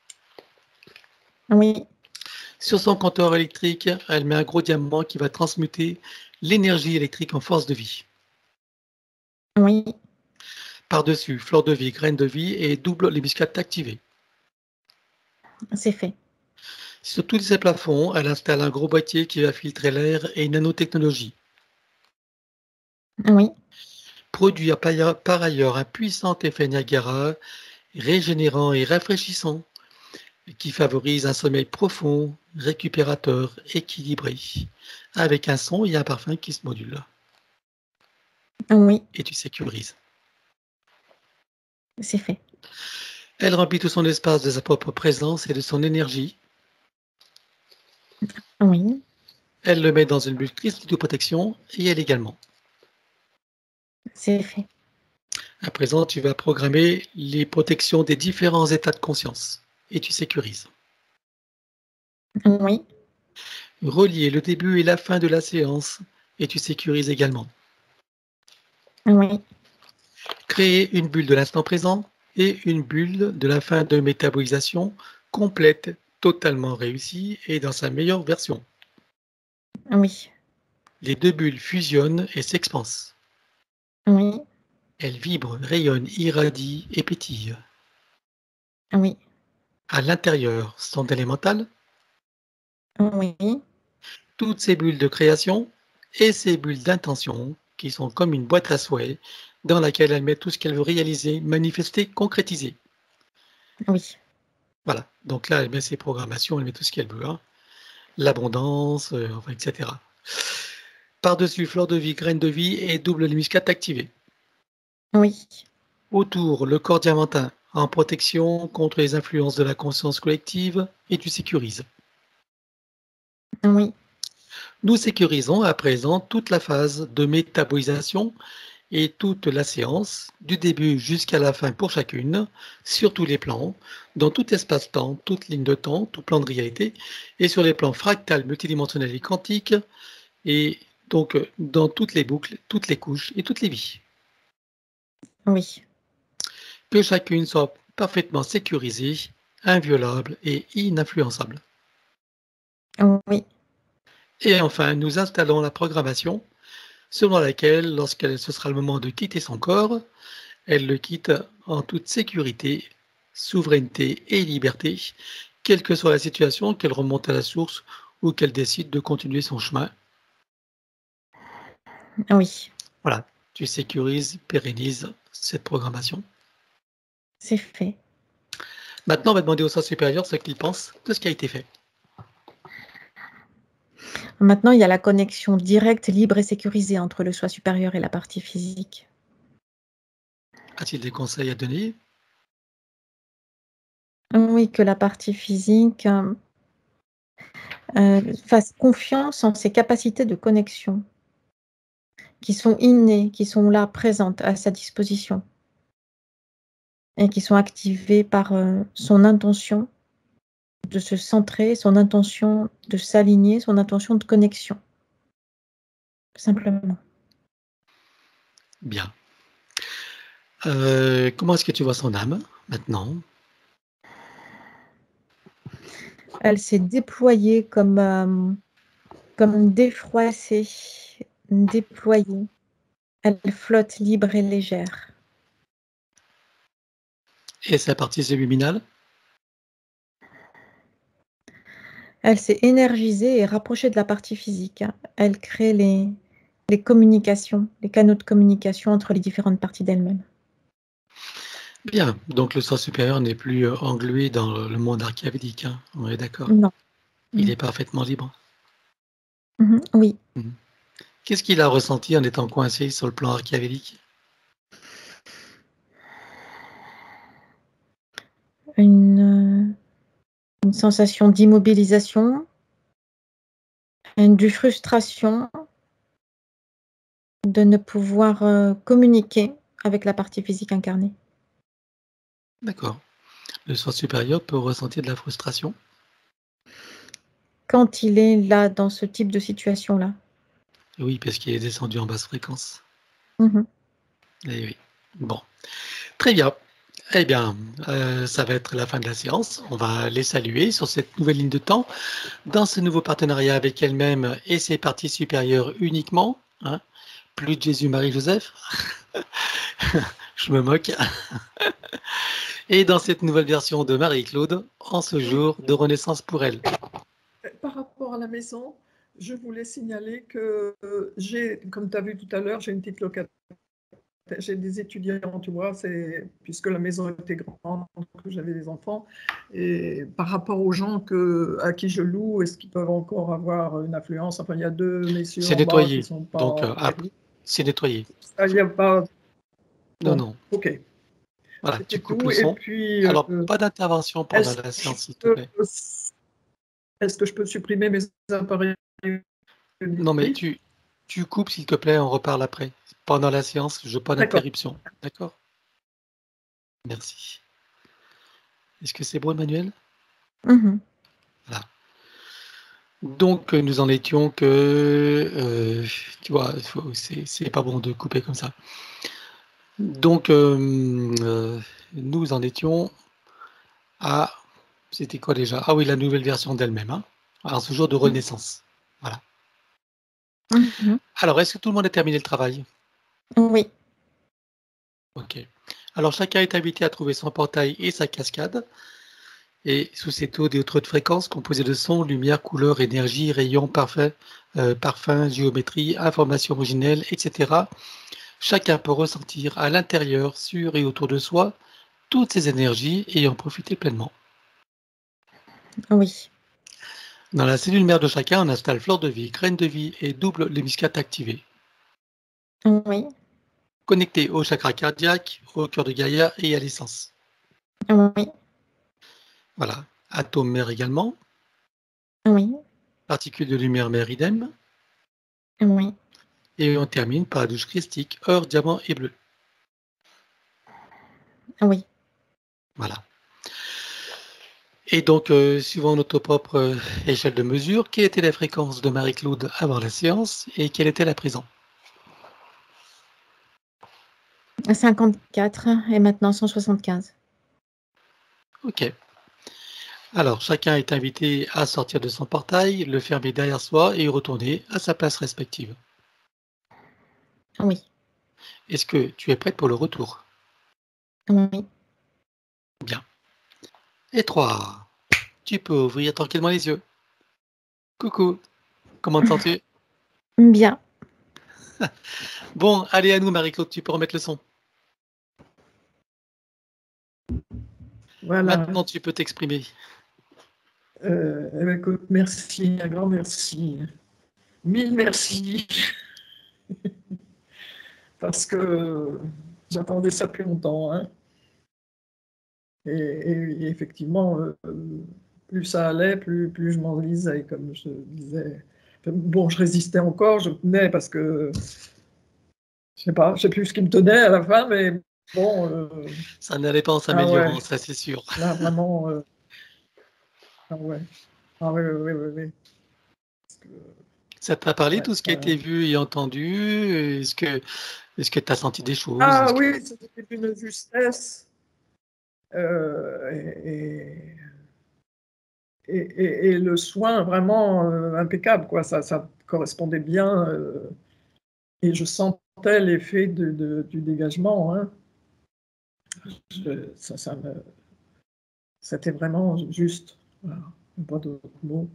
Oui, Sur son compteur électrique, elle met un gros diamant qui va transmuter l'énergie électrique en force de vie. oui, Par-dessus, fleurs de vie, graines de vie et double les muscades activées. c'est fait. Sur tous ses plafonds, elle installe un gros boîtier qui va filtrer l'air et une nanotechnologie. Oui, Produit par ailleurs- par ailleurs un puissant effet Niagara, régénérant et rafraîchissant, qui favorise un sommeil profond, récupérateur, équilibré, avec un son et un parfum qui se modulent. oui, Et tu sécurises. c'est fait. Elle remplit tout son espace de sa propre présence et de son énergie. Oui, Elle le met dans une bulle cristalline de protection et elle également. c'est fait. À présent, tu vas programmer les protections des différents états de conscience et tu sécurises. Oui, Relier le début et la fin de la séance et tu sécurises également. oui, Créer une bulle de l'instant présent et une bulle de la fin de métabolisation complète, totalement réussie et dans sa meilleure version. oui, Les deux bulles fusionnent et s'expansent. oui, Elles vibrent, rayonnent, irradient et pétillent. oui, À l'intérieur, sont élémentales, oui, toutes ces bulles de création et ces bulles d'intention qui sont comme une boîte à souhaits dans laquelle elle met tout ce qu'elle veut réaliser, manifester, concrétiser. oui, Voilà. Donc là, elle met ses programmations, elle met tout ce qu'elle veut. Hein. L'abondance, euh, enfin, et cetera. Par-dessus, fleur de vie, graine de vie et double les muscades activées. oui, Autour, le corps diamantin en protection contre les influences de la conscience collective et tu sécurises. oui, Nous sécurisons à présent toute la phase de métabolisation et toute la séance, du début jusqu'à la fin pour chacune, sur tous les plans, dans tout espace-temps, toute ligne de temps, tout plan de réalité, et sur les plans fractals, multidimensionnels et quantiques, et donc dans toutes les boucles, toutes les couches et toutes les vies. oui, Que chacune soit parfaitement sécurisée, inviolable et ininfluençable. oui, Et enfin, nous installons la programmation selon laquelle, lorsque ce sera le moment de quitter son corps, elle le quitte en toute sécurité, souveraineté et liberté, quelle que soit la situation, qu'elle remonte à la source ou qu'elle décide de continuer son chemin. oui, Voilà, tu sécurises, pérennises cette programmation. c'est fait. Maintenant, on va demander au soi supérieur ce qu'il pense de ce qui a été fait. Maintenant, il y a la connexion directe, libre et sécurisée entre le soi supérieur et la partie physique. A-t-il des conseils à donner? Oui, que la partie physique euh, euh, fasse confiance en ses capacités de connexion, qui sont innées, qui sont là, présentes, à sa disposition, et qui sont activées par euh, son intention de se centrer, son intention de s'aligner, son intention de connexion, simplement. Bien. Euh, comment est-ce que tu vois son âme maintenant? Elle s'est déployée comme, euh, comme défroissée, déployée. Elle flotte libre et légère. Et sa partie subliminale? Elle s'est énergisée et rapprochée de la partie physique. Elle crée les, les communications, les canaux de communication entre les différentes parties d'elle-même. Bien, donc le soi supérieur n'est plus euh, englué dans le monde archaïque, hein, on est d'accord. Non. Il Mm. est parfaitement libre. Mhm, oui. Mhm. Qu'est-ce qu'il a ressenti en étant coincé sur le plan archaïque? Une, euh, une sensation d'immobilisation, une de frustration de ne pouvoir euh, communiquer avec la partie physique incarnée. D'accord. Le soi supérieur peut ressentir de la frustration. Quand il est là, dans ce type de situation-là. Oui, parce qu'il est descendu en basse fréquence. Mmh. Eh oui. Bon, très bien. Eh bien, euh, ça va être la fin de la séance. On va les saluer sur cette nouvelle ligne de temps, dans ce nouveau partenariat avec elle-même et ses parties supérieures uniquement. Hein. Plus de Jésus, Marie, Joseph. Je me moque. Et dans cette nouvelle version de Marie-Claude, en ce jour de renaissance pour elle. Par rapport à la maison, je voulais signaler que euh, j'ai, comme tu as vu tout à l'heure, j'ai une petite locataire. J'ai des étudiants, tu vois, c'est, puisque la maison était grande, que j'avais des enfants. Et par rapport aux gens que, à qui je loue, est-ce qu'ils peuvent encore avoir une influence? Enfin, il y a deux messieurs C'est en bas qui ne nettoyé. sont Donc, pas... euh, ah, c'est nettoyé. Ah, il n'y a pas... Non, Bon, non. ok. Voilà, tu C'était coupes le tout. Et son. puis, Alors, euh, pas d'intervention pendant est-ce la que je séance, s'il te peux, plaît. est-ce que je peux supprimer mes appareils Non, mais auditifs? tu, tu coupes, s'il te plaît, on reparle après. Pendant la séance, je veux pas D'accord. d'interruption. D'accord? Merci. Est-ce que c'est bon, Emmanuel? Mmh. Voilà. Donc, nous en étions que, euh, tu vois, faut- c'est c'est pas bon de couper comme ça. Donc, euh, euh, nous en étions à, c'était quoi déjà? Ah oui, la nouvelle version d'elle-même. Hein. Alors, ce jour de renaissance. Voilà. Mmh. Alors, est-ce que tout le monde a terminé le travail? Oui. Ok. Alors, chacun est invité à trouver son portail et sa cascade. Et sous ces taux et autres de fréquences composés de sons, lumière, couleurs, énergie, rayons, parfums, euh, parfums, géométrie, informations originelles, et cetera. Chacun peut ressentir à l'intérieur, sur et autour de soi, toutes ces énergies et en profiter pleinement. Oui. Dans la cellule mère de chacun, on installe fleur de vie, graine de vie et double l'hémiscate activé. Oui. Connecté au chakra cardiaque, au cœur de Gaïa et à l'essence. Oui. Voilà. Atome mère également. Oui. Particules de lumière mère idem. Oui. Et on termine par la douche christique, or, diamant et bleu. Oui. Voilà. Et donc, euh, suivant notre propre euh, échelle de mesure, quelle était la fréquence de Marie-Claude avant la séance et quelle était la présent? cinquante-quatre et maintenant cent soixante-quinze. Ok. Alors, chacun est invité à sortir de son portail, le fermer derrière soi et retourner à sa place respective. Oui. Est-ce que tu es prête pour le retour? Oui. Bien. Et trois. Tu peux ouvrir tranquillement les yeux. Coucou. Comment te sens-tu? Bien. Bon, allez à nous, Marie-Claude, tu peux remettre le son. Voilà. Maintenant, tu peux t'exprimer. Euh, eh bien, écoute, merci, un grand merci. Mille merci. Parce que j'attendais ça depuis longtemps. Hein. Et, et, et effectivement, euh, plus ça allait, plus, plus je m'enlisais, comme je disais. Bon, je résistais encore, je tenais parce que je sais pas, je sais plus ce qui me tenait à la fin, mais bon. Euh, Ça n'allait pas en ah s'améliorant, ouais, ça c'est sûr. là vraiment. Euh, ah ouais, ah ouais, ouais, ouais, ouais. Parce que, Ça t'a parlé ouais, tout ce qui a ça... été vu et entendu? Est-ce que est-ce que tu as senti des choses? Ah Est-ce que... oui, c'était une justesse. Euh, et, et, et, et, le soin vraiment euh, impeccable, quoi. Ça, ça correspondait bien. Euh, et je sentais l'effet de, de, du dégagement. Hein. Je, ça, ça me, c'était vraiment juste. Voilà. Pas d'autres mots.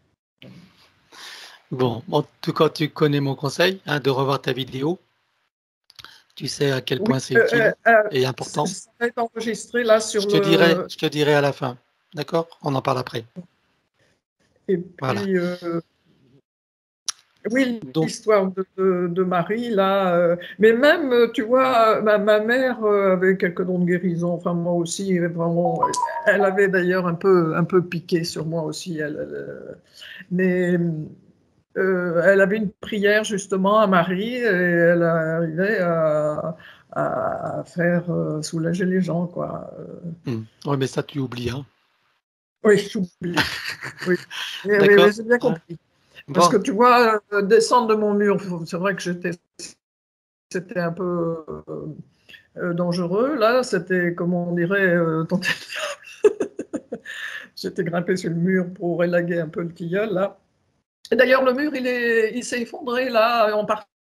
Bon, en tout cas, tu connais mon conseil hein, de revoir ta vidéo. Tu sais à quel Oui, point c'est euh, utile euh, et important. ça va être enregistré là Je sur te dirai, le. je te dirai à la fin. D'accord? On en parle après. Et Voilà. puis, euh, oui, Donc, l'histoire de, de, de Marie, là. Euh, mais même, euh, tu vois, ma, ma mère euh, avait quelques dons de guérison. Enfin, moi aussi, vraiment. Elle avait d'ailleurs un peu, un peu piqué sur moi aussi. Elle, elle, mais euh, elle avait une prière justement à Marie et elle arrivait à, à, à faire euh, soulager les gens, quoi. Euh, Mmh. Oui, mais ça, tu oublies, hein. Oui, j'oublie. Oui, oui, oui, D'accord. oui, j'ai bien Ouais. compris. Parce que Bon, tu vois, euh, descendre de mon mur, c'est vrai que j'étais, c'était un peu euh, euh, dangereux. Là, c'était, comme on dirait, euh, tenter le diable. J'étais grimpé sur le mur pour élaguer un peu le tilleul, là. Et d'ailleurs, le mur, il est, il s'est effondré, là, en partie,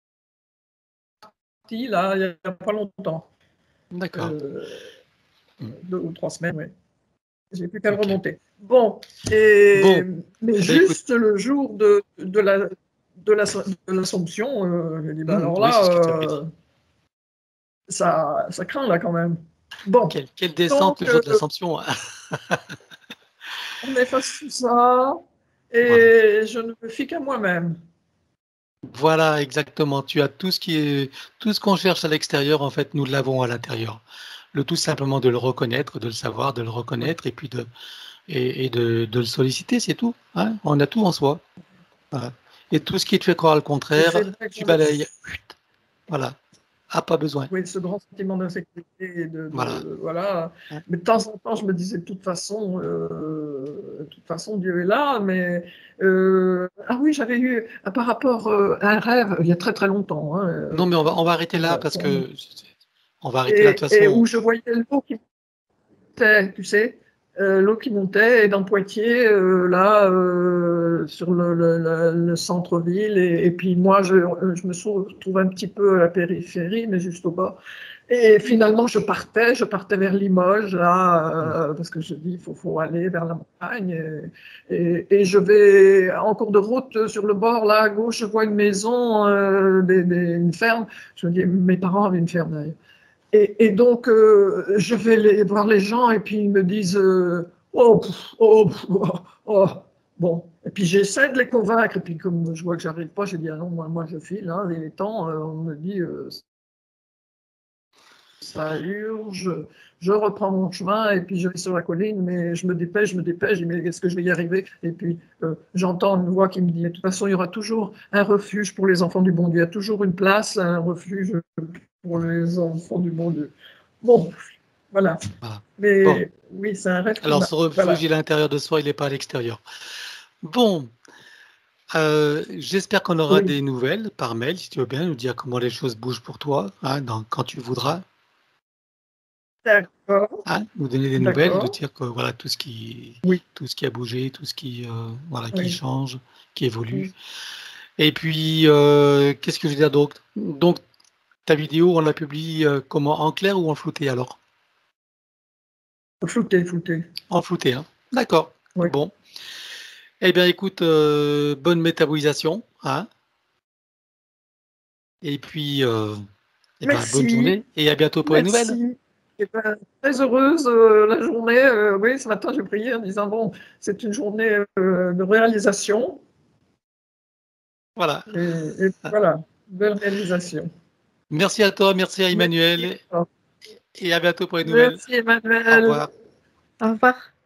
là, il n'y a pas longtemps. d'accord. Euh, Mmh. deux ou trois semaines, oui. J'ai plus qu'à le OK. remonter. Bon, et, Bon, mais eh ben, écoute, juste le jour de, de la de la- de l'Assomption, euh, j'ai dit, bah mmh, alors oui, c'est là, ce que tu avais euh, dit. ça, ça craint là quand même. Bon, Quelle, quelle descente donc le jour euh, de l'Assomption, hein. on efface tout ça Voilà. et je ne me fie qu'à moi-même. Voilà, exactement. Tu as tout ce qui est, tout ce qu'on cherche à l'extérieur, en fait, nous l'avons à l'intérieur. Le tout simplement de le reconnaître, de le savoir, de le Oui. reconnaître et puis de, et, et de, de le solliciter, c'est tout, hein. On a tout en soi. Voilà. Et tout ce qui te fait croire le Et c'est contraire, vrai tu qu'on a balayes. Chut. Voilà. Ah, pas besoin. oui, ce grand sentiment d'insécurité et de, Voilà. de- voilà. Hein. Mais de temps en temps, je me disais de toute façon, euh, de toute façon, Dieu est là. Mais euh, ah oui, j'avais eu ah, par rapport euh, à un rêve il y a très très longtemps, hein, Non, euh, mais on va, on va arrêter là euh, parce que on va arrêter là de et, toute et façon. où je voyais l'eau qui montait, tu sais, euh, l'eau qui montait et dans Poitiers, euh, là, euh, sur le, le- le- le centre-ville. Et, et puis moi, je, je me sou- retrouve un petit peu à la périphérie, mais juste au bas. Et finalement, je partais, je partais vers Limoges, là, euh, parce que je dis, il faut, faut aller vers la montagne. Et, et- et je vais en cours de route, sur le bord, là, à gauche, je vois une maison, euh, des- des- une ferme. Je me dis, mes parents avaient une ferme d'ailleurs. Et, et donc, euh, je vais les, voir les gens et puis ils me disent, euh, oh, pff, oh, pff, oh, oh. Bon. Et puis j'essaie de les convaincre. Et puis comme je vois que j'arrive pas, j'ai dit, ah non, moi, moi je file, hein, il est temps. Euh, on me dit, euh, ça urge, je reprends mon chemin et puis je vais sur la colline, mais je me dépêche, je me dépêche, je dis, mais est-ce que je vais y arriver? Et puis euh, j'entends une voix qui me dit, de toute façon, il y aura toujours un refuge pour les enfants du bon Dieu, il y a toujours une place, un refuge pour les enfants du bon Dieu. Bon, voilà. Voilà. Bon. Mais oui, c'est un rêve qui Alors, m'a... ce refuge, Voilà. il est à l'intérieur de soi, il n'est pas à l'extérieur. Bon. Euh, j'espère qu'on aura Oui, des nouvelles par mail, si tu veux bien nous dire comment les choses bougent pour toi, hein, dans- quand tu voudras, d'accord, hein, nous donner des nouvelles, de d'accord. dire que voilà tout ce qui, Oui, tout ce qui a bougé, tout ce qui, euh, voilà, qui oui, change, qui évolue. oui. Et puis, euh, qu'est-ce que je veux dire d'autre? Donc, ta vidéo, on la publie euh, comment, en clair ou en flouté alors? Flouté, flouté. En flouté, hein. D'accord. Oui. Bon. Eh bien, écoute, euh, bonne métabolisation, hein. Et puis, euh, eh ben, bonne Merci, journée et à bientôt pour les nouvelles. merci. Eh ben, très heureuse euh, la journée. Euh, oui, ce matin, j'ai prié en disant, bon, c'est une journée euh, de réalisation. Voilà. Et, et voilà, belle réalisation. Merci à toi, merci à Merci. Emmanuel et à bientôt pour les nouvelles. Merci, Au Emmanuel. revoir. Au revoir.